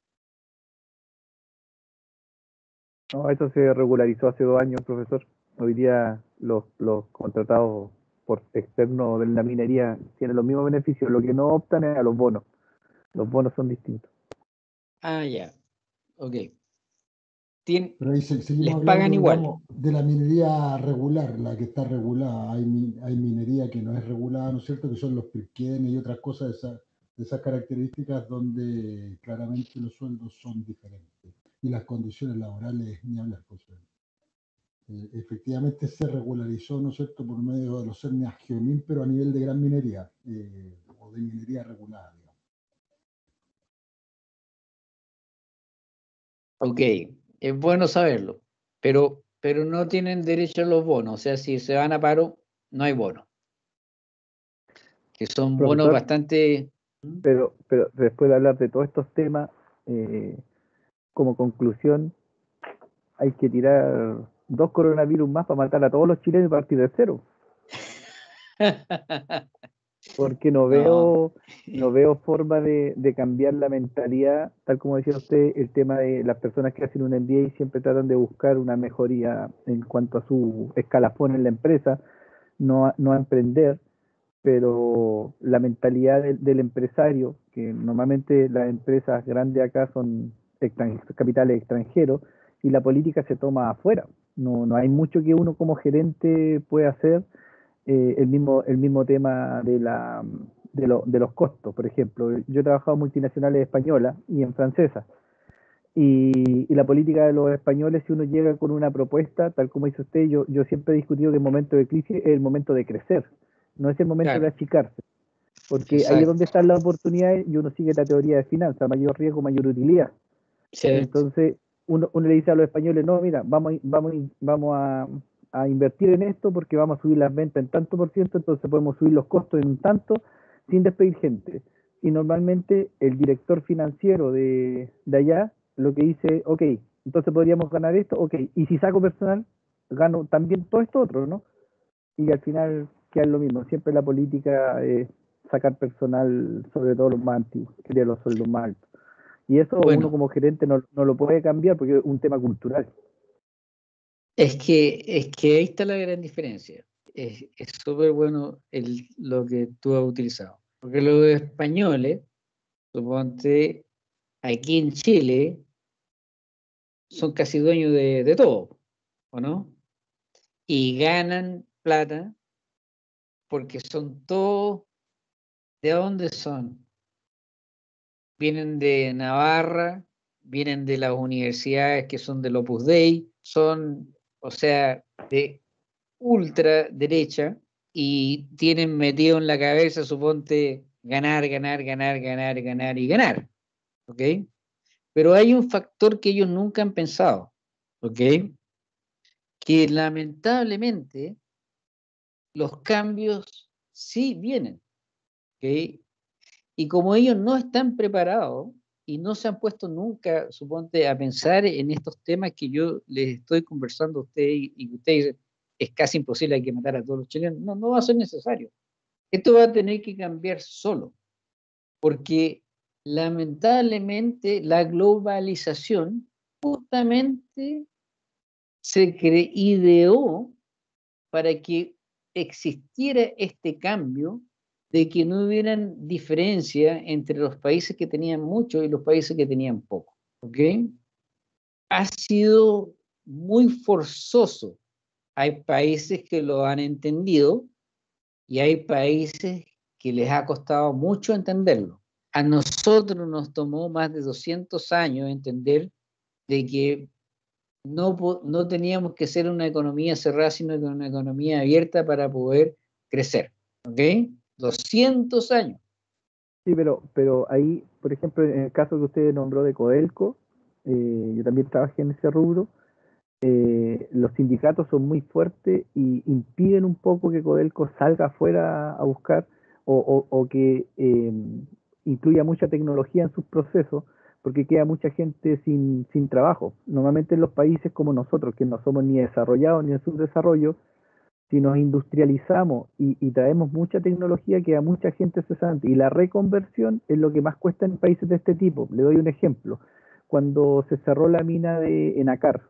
[SPEAKER 5] No, eso se regularizó hace dos años, profesor. Hoy día los, los contratados por externos de la minería tienen los mismos beneficios. Lo que no optan es a los bonos. Los bonos son distintos.
[SPEAKER 2] Ah, ya, ok. Tien,
[SPEAKER 8] Pero ahí se- seguimos
[SPEAKER 2] les
[SPEAKER 8] hablando,
[SPEAKER 2] pagan igual.
[SPEAKER 8] digamos, de la minería regular, la que está regulada. Hay, mi- hay minería que no es regulada, ¿no es cierto? Que son los pirquenes y otras cosas de, esa- de esas características donde claramente los sueldos son diferentes. Y las condiciones laborales, ni hablar, pues. Eh, efectivamente se regularizó, ¿no es cierto?, por medio de los cernes Geomin, pero a nivel de gran minería, eh, o de minería regulada, digamos.
[SPEAKER 2] Ok, es bueno saberlo, pero, pero no tienen derecho a los bonos, o sea, si se van a paro, no hay bono, que son bonos
[SPEAKER 5] Profesor,
[SPEAKER 2] bastante...
[SPEAKER 5] pero, pero después de hablar de todos estos temas, eh, como conclusión, hay que tirar dos coronavirus más para matar a todos los chilenos y partir de cero. Porque no
[SPEAKER 2] No,
[SPEAKER 5] veo, no veo forma de, de cambiar la mentalidad, tal como decía usted, el tema de las personas que hacen un M B A siempre tratan de buscar una mejoría en cuanto a su escalafón en la empresa, no a, no a emprender, pero la mentalidad del, del empresario, que normalmente las empresas grandes acá son extran- capitales extranjeros, y la política se toma afuera. No, no hay mucho que uno como gerente pueda hacer. Eh, el mismo el mismo tema de la de, lo, de los costos, por ejemplo. Yo he trabajado en multinacionales españolas y en francesas. Y, y la política de los españoles, si uno llega con una propuesta, tal como dice usted, yo, yo siempre he discutido que el momento de crisis es el momento de crecer, no es el momento
[SPEAKER 2] claro,
[SPEAKER 5] de achicarse, porque ahí es
[SPEAKER 2] exacto.
[SPEAKER 5] donde están las oportunidades y uno sigue la teoría de finanzas, mayor riesgo, mayor utilidad.
[SPEAKER 2] Cierto.
[SPEAKER 5] Entonces, uno, uno le dice a los españoles, no, mira, vamos, a- vamos, a- vamos a, a invertir en esto porque vamos a subir las ventas en tanto por ciento, entonces podemos subir los costos en un tanto sin despedir gente. Y normalmente el director financiero de, de allá lo que dice, ok, entonces podríamos ganar esto, ok, y si saco personal, gano también todo esto otro, ¿no? Y al final queda lo mismo, siempre la política es sacar personal, sobre todo los más antiguos, que tienen los sueldos más altos. Y eso uno
[SPEAKER 2] Bueno,
[SPEAKER 5] como gerente no, no lo puede cambiar porque es un tema cultural.
[SPEAKER 2] es que, es que ahí está la gran diferencia. Es es súper bueno el, lo que tú has utilizado. Porque los españoles, suponte, aquí en Chile, son casi dueños de, de todo, ¿o no? Y ganan plata porque son todos, ¿de dónde son? Vienen de Navarra, vienen de las universidades que son del Opus Dei, son, o sea, de ultraderecha y tienen metido en la cabeza, suponte, ganar, ganar, ganar, ganar, ganar y ganar, ¿ok? Pero hay un factor que ellos nunca han pensado, ¿ok? Que lamentablemente los cambios sí vienen, ¿ok? Y como ellos no están preparados y no se han puesto nunca, suponte, a pensar en estos temas que yo les estoy conversando a ustedes y, y que ustedes dicen, es casi imposible, hay que matar a todos los chilenos. No, no va a ser necesario. Esto va a tener que cambiar solo, porque lamentablemente la globalización justamente se cre- ideó para que existiera este cambio de que no hubieran diferencia entre los países que tenían mucho y los países que tenían poco, ¿ok? Ha sido muy forzoso. Hay países que lo han entendido y hay países que les ha costado mucho entenderlo. A nosotros nos tomó más de doscientos años entender de que no, no teníamos que ser una economía cerrada, sino que una economía abierta para poder crecer, ¿ok? doscientos años.
[SPEAKER 5] Sí, pero, pero ahí, por ejemplo, en el caso que usted nombró de Codelco, eh, yo también trabajé en ese rubro, eh, los sindicatos son muy fuertes y impiden un poco que Codelco salga afuera a buscar o, o, o que eh, incluya mucha tecnología en sus procesos, porque queda mucha gente sin, sin trabajo. Normalmente en los países como nosotros, que no somos ni desarrollados ni en subdesarrollo, si nos industrializamos y, y traemos mucha tecnología, queda mucha gente cesante. Y la reconversión es lo que más cuesta en países de este tipo. Le doy un ejemplo. Cuando se cerró la mina de Enacar,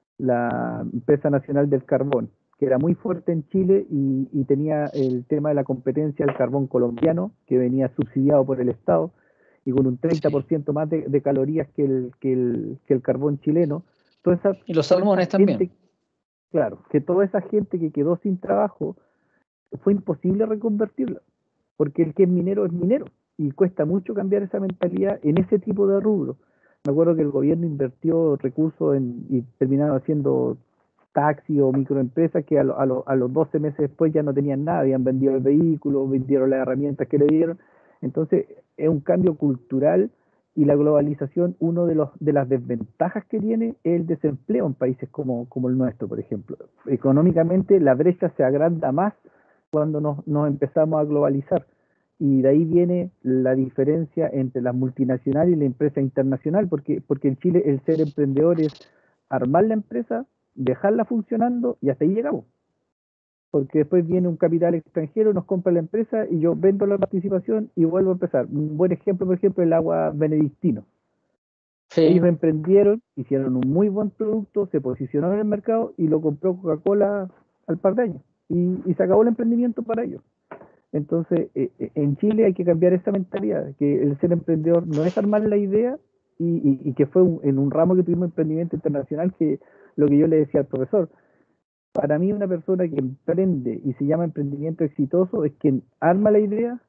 [SPEAKER 5] la empresa nacional del carbón, que era muy fuerte en Chile y, y tenía el tema de la competencia del carbón colombiano, que venía subsidiado por el Estado, y con un treinta por ciento más de, de calorías que el, que, el, que el carbón chileno. Toda esa,
[SPEAKER 2] Y los
[SPEAKER 5] toda
[SPEAKER 2] salmones
[SPEAKER 5] esa gente,
[SPEAKER 2] también.
[SPEAKER 5] claro, que toda esa gente que quedó sin trabajo, fue imposible reconvertirla, porque el que es minero es minero, y cuesta mucho cambiar esa mentalidad en ese tipo de rubro. Me acuerdo que el gobierno invirtió recursos en, y terminaron haciendo taxi o microempresas que a, lo, a, lo, a los doce meses después ya no tenían nada, habían vendido el vehículo, vendieron las herramientas que le dieron. Entonces es un cambio cultural y la globalización, uno de, los, de las desventajas que tiene es el desempleo en países como, como el nuestro, por ejemplo. Económicamente la brecha se agranda más cuando nos, nos empezamos a globalizar. Y de ahí viene la diferencia entre las multinacionales y la empresa internacional, porque, porque en Chile el ser emprendedor es armar la empresa, dejarla funcionando y hasta ahí llegamos. Porque después viene un capital extranjero, nos compra la empresa y yo vendo la participación y vuelvo a empezar. Un buen ejemplo, por ejemplo, el agua benedictino. Sí. Ellos emprendieron, hicieron un muy buen producto, se posicionaron en el mercado y lo compró Coca-Cola al par de años. Y, y se acabó el emprendimiento para ellos. Entonces, eh, en Chile hay que cambiar esa mentalidad, que el ser emprendedor no es armar la idea y, y, y que fue un, en un ramo que tuvimos emprendimiento internacional, que lo que yo le decía al profesor, para mí una persona que emprende y se llama emprendimiento exitoso es quien arma la idea,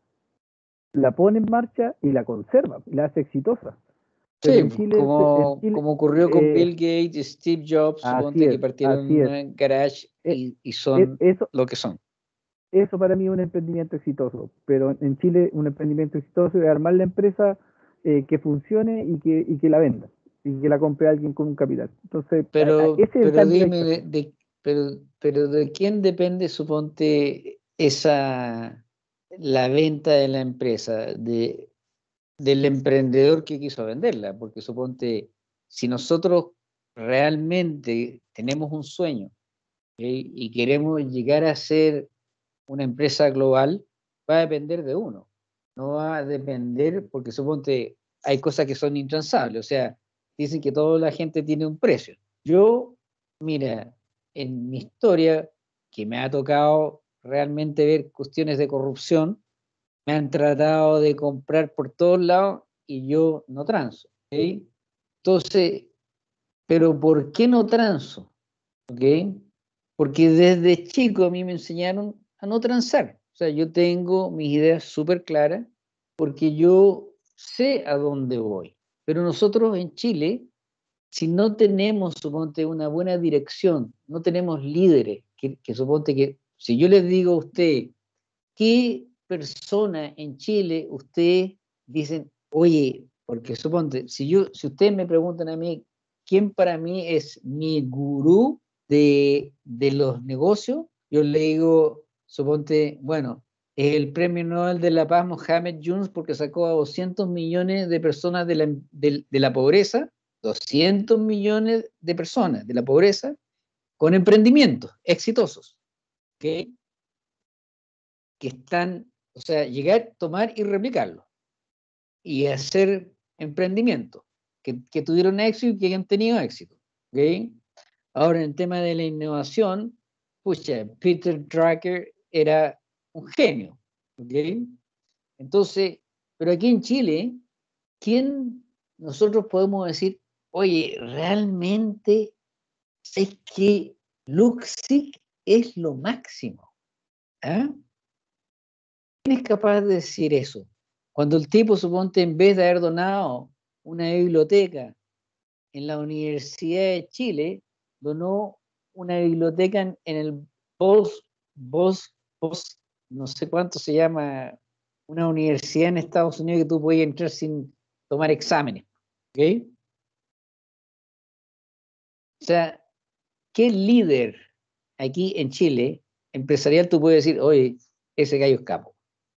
[SPEAKER 5] la pone en marcha y la conserva, y la hace exitosa.
[SPEAKER 2] Sí, en Chile, como, en Chile, como ocurrió con eh, Bill Gates, Steve Jobs, suponte es, que partieron en un garage y, y son eso, lo que son.
[SPEAKER 5] Eso para mí es un emprendimiento exitoso, pero en Chile un emprendimiento exitoso es armar la empresa eh, que funcione y que, y que la venda, y que la compre alguien con un capital. Entonces,
[SPEAKER 2] pero, ese es el pero dime, de, de, pero, pero ¿de quién depende, suponte, esa la venta de la empresa? De, del emprendedor que quiso venderla, porque suponte, si nosotros realmente tenemos un sueño, ¿okay? Y queremos llegar a ser una empresa global, va a depender de uno, no va a depender, porque suponte, hay cosas que son intransables, o sea, dicen que toda la gente tiene un precio. Yo, mira, en mi historia, que me ha tocado realmente ver cuestiones de corrupción, me han tratado de comprar por todos lados y yo no transo, ¿ok? Entonces, ¿pero por qué no transo? ¿Ok? Porque desde chico a mí me enseñaron a no transar. sea, yo tengo mis ideas súper claras porque yo sé a dónde voy. Pero nosotros en Chile, si no tenemos, suponte, una buena dirección, no tenemos líderes, que, que suponte que, si yo les digo a usted, ¿qué persona en Chile ustedes dicen, oye, porque suponte, si, yo, si ustedes me preguntan a mí, ¿quién para mí es mi gurú de, de los negocios? Yo le digo, suponte, bueno, es el premio Nobel de la Paz Mohamed Yunus porque sacó a doscientos millones de personas de la, de, de la pobreza, doscientos millones de personas de la pobreza con emprendimientos exitosos, ¿ok? Que están, o sea, llegar, tomar y replicarlo y hacer emprendimientos que, que tuvieron éxito y que han tenido éxito, ¿ok? Ahora, en el tema de la innovación, pucha, Peter Drucker era un genio, ¿ok? Entonces, pero aquí en Chile, ¿quién nosotros podemos decir, oye, realmente es que Luxic es lo máximo? ¿Ah? ¿Quién es capaz de decir eso? Cuando el tipo, suponte, en vez de haber donado una biblioteca en la Universidad de Chile, donó una biblioteca en, en el Bos, Bos, Bos, no sé cuánto se llama, una universidad en Estados Unidos que tú puedes entrar sin tomar exámenes. ¿Ok? O sea, ¿qué líder aquí en Chile empresarial tú puedes decir, oye, ese gallo es capo?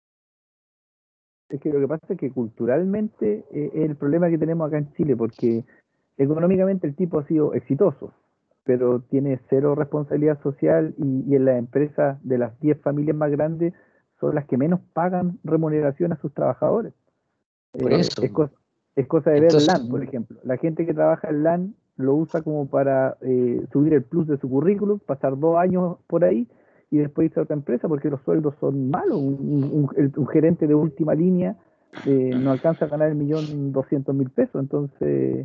[SPEAKER 5] Es que lo que pasa es que culturalmente eh, es el problema que tenemos acá en Chile, porque económicamente el tipo ha sido exitoso, pero tiene cero responsabilidad social y, y en las empresas de las diez familias más grandes son las que menos pagan remuneración a sus trabajadores.
[SPEAKER 2] Por
[SPEAKER 5] Eh,
[SPEAKER 2] eso.
[SPEAKER 5] es, co es cosa de
[SPEAKER 2] Entonces,
[SPEAKER 5] ver LAN, por ejemplo. La gente que trabaja en LAN lo usa como para eh, subir el plus de su currículum, pasar dos años por ahí y después irse a otra empresa porque los sueldos son malos. Un, un, un, un gerente de última línea eh, no alcanza a ganar el millón doscientos mil pesos. Entonces,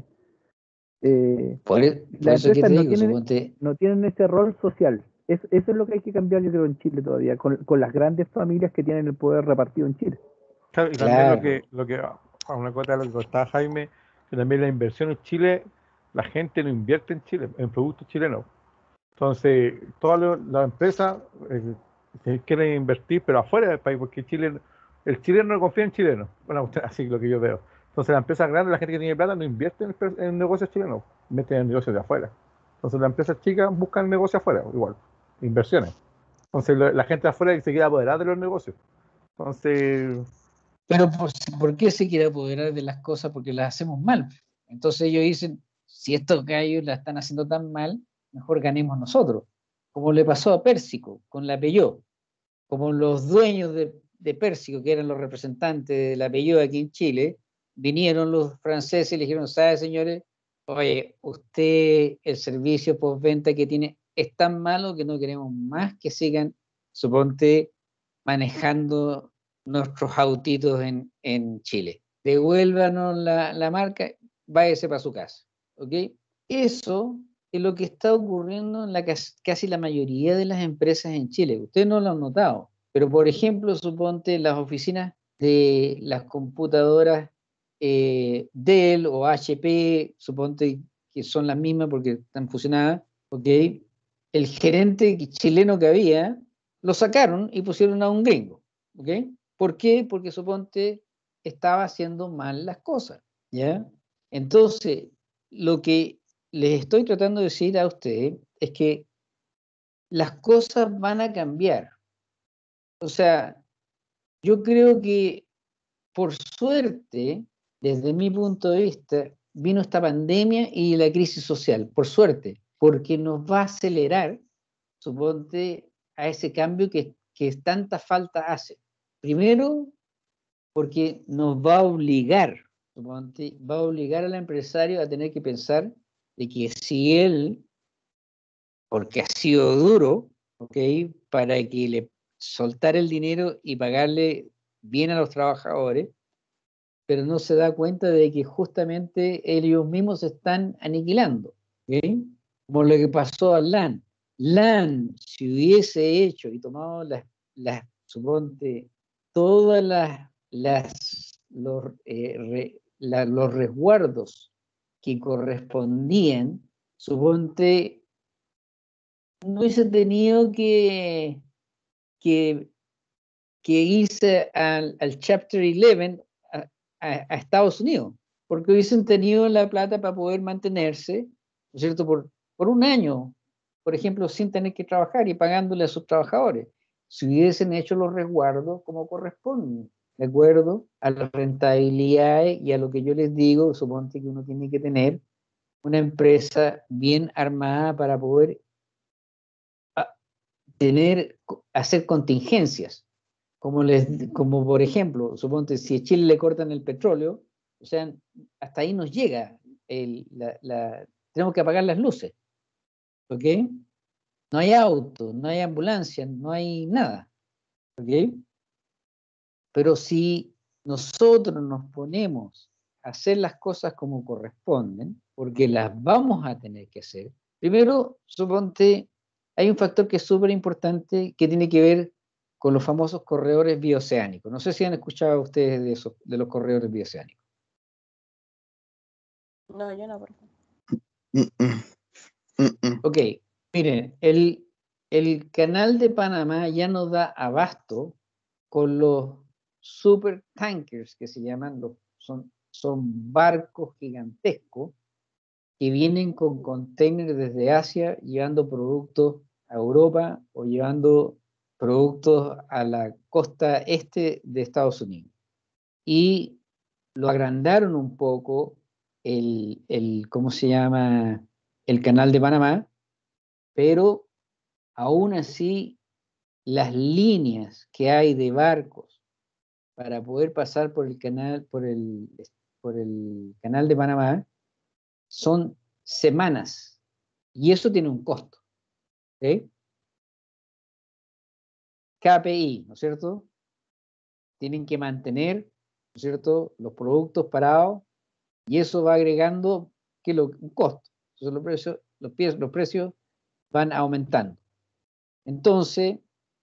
[SPEAKER 5] eh,
[SPEAKER 2] por, por
[SPEAKER 5] las
[SPEAKER 2] eso que
[SPEAKER 5] empresas
[SPEAKER 2] te
[SPEAKER 5] no
[SPEAKER 2] digo,
[SPEAKER 5] tienen,
[SPEAKER 2] suponte,
[SPEAKER 5] no tienen ese rol social. Es, eso es lo que hay que cambiar, yo creo, en Chile todavía, con, con las grandes familias que tienen el poder repartido en Chile.
[SPEAKER 16] Claro, y también lo que, lo que, a una cosa de lo que contaba Jaime, que también la inversión en Chile, la gente no invierte en Chile, en productos chilenos. Entonces, todas las empresas eh, quieren invertir, pero afuera del país, porque Chile, el chileno no confía en chileno. Bueno, así es lo que yo veo. Entonces, las empresas grandes, la gente que tiene plata, no invierte en, en negocios chilenos, meten en negocios de afuera. Entonces, las empresas chicas buscan negocios afuera, igual, inversiones. Entonces, la, la gente de afuera se queda apoderada de los negocios. Entonces...
[SPEAKER 2] Pero por, ¿por qué se quiere apoderar de las cosas? Porque las hacemos mal. Entonces ellos dicen, si estos gallos la están haciendo tan mal, mejor ganemos nosotros. Como le pasó a Pérsico con la Peugeot. Como los dueños de, de Pérsico, que eran los representantes de la Peugeot aquí en Chile, vinieron los franceses y le dijeron, ¿sabe, señores? Oye, usted, el servicio postventa que tiene es tan malo que no queremos más que sigan, suponte, manejando nuestros autitos en, en Chile. Devuélvanos la, la marca, váyase para su casa. ¿Ok? Eso es lo que está ocurriendo en la, casi la mayoría de las empresas en Chile. Ustedes no lo han notado, pero por ejemplo, suponte las oficinas de las computadoras eh, Dell o H P, suponte que son las mismas porque están fusionadas, ¿ok? El gerente chileno que había, lo sacaron y pusieron a un gringo. ¿Ok? ¿Por qué? Porque suponte estaba haciendo mal las cosas, ¿ya? Entonces, lo que les estoy tratando de decir a ustedes es que las cosas van a cambiar. O sea, yo creo que por suerte, desde mi punto de vista, vino esta pandemia y la crisis social, por suerte, porque nos va a acelerar, suponte, a ese cambio que, que tanta falta hace. Primero, porque nos va a obligar, suponte, va a obligar al empresario a tener que pensar de que si él, porque ha sido duro, ¿ok? Para que le soltar el dinero y pagarle bien a los trabajadores, pero no se da cuenta de que justamente ellos mismos se están aniquilando, ¿ok? Como lo que pasó a LAN. LAN, si hubiese hecho y tomado las, las suponte, todas las, las los, eh, re, la, los resguardos que correspondían, suponte, no hubiese tenido que, que, que irse al, al Chapter once a, a, a Estados Unidos, porque hubiesen tenido la plata para poder mantenerse, ¿no es cierto?, por, por un año, por ejemplo, sin tener que trabajar y pagándole a sus trabajadores, si hubiesen hecho los resguardos como corresponden, de acuerdo a las rentabilidades y a lo que yo les digo. Suponte que uno tiene que tener una empresa bien armada para poder a, tener, hacer contingencias, como, les, como por ejemplo, suponte si a Chile le cortan el petróleo, o sea, hasta ahí nos llega, el, la, la, tenemos que apagar las luces, ¿ok? No hay auto, no hay ambulancia, no hay nada, ¿ok? Pero si nosotros nos ponemos a hacer las cosas como corresponden, porque las vamos a tener que hacer, primero, suponte, hay un factor que es súper importante que tiene que ver con los famosos corredores bioceánicos. No sé si han escuchado ustedes de, esos, de los corredores bioceánicos.
[SPEAKER 10] No, yo no, por favor.
[SPEAKER 2] Ok, miren, el, el canal de Panamá ya no da abasto con los super tankers que se llaman, los, son, son barcos gigantescos que vienen con containers desde Asia llevando productos a Europa o llevando productos a la costa este de Estados Unidos. Y lo agrandaron un poco el, el ¿cómo se llama?, el canal de Panamá, pero aún así las líneas que hay de barcos para poder pasar por el canal, por el, por el canal de Panamá son semanas, y eso tiene un costo, ¿sí? K P I, ¿no es cierto? Tienen que mantener, ¿no es cierto?, los productos parados, y eso va agregando que lo, un costo. Entonces los precios, los, los precios van aumentando. Entonces,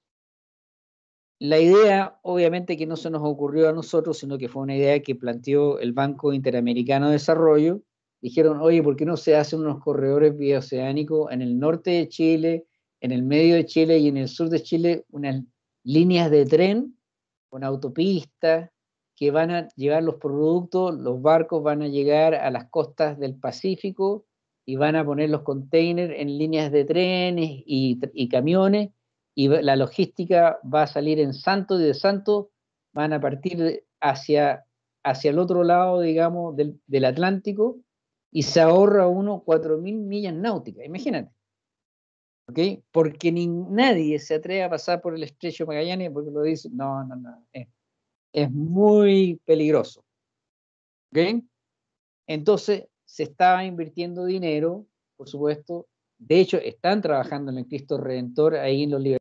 [SPEAKER 2] la idea, obviamente, que no se nos ocurrió a nosotros, sino que fue una idea que planteó el Banco Interamericano de Desarrollo. Dijeron, oye, ¿por qué no se hacen unos corredores bioceánicos en el norte de Chile, en el medio de Chile y en el sur de Chile, unas líneas de tren con autopistas que van a llevar los productos, los barcos van a llegar a las costas del Pacífico y van a poner los containers en líneas de trenes y, y camiones, y la logística va a salir en Santos, y de Santos van a partir hacia, hacia el otro lado, digamos, del, del Atlántico, y se ahorra uno cuatro mil millas náuticas, imagínate. ¿Okay? Porque ni, nadie se atreve a pasar por el estrecho Magallanes porque lo dice, no, no, no, es, es muy peligroso. ¿Okay? Entonces, se estaba invirtiendo dinero, por supuesto. De hecho, están trabajando en el Cristo Redentor ahí en los Libertadores.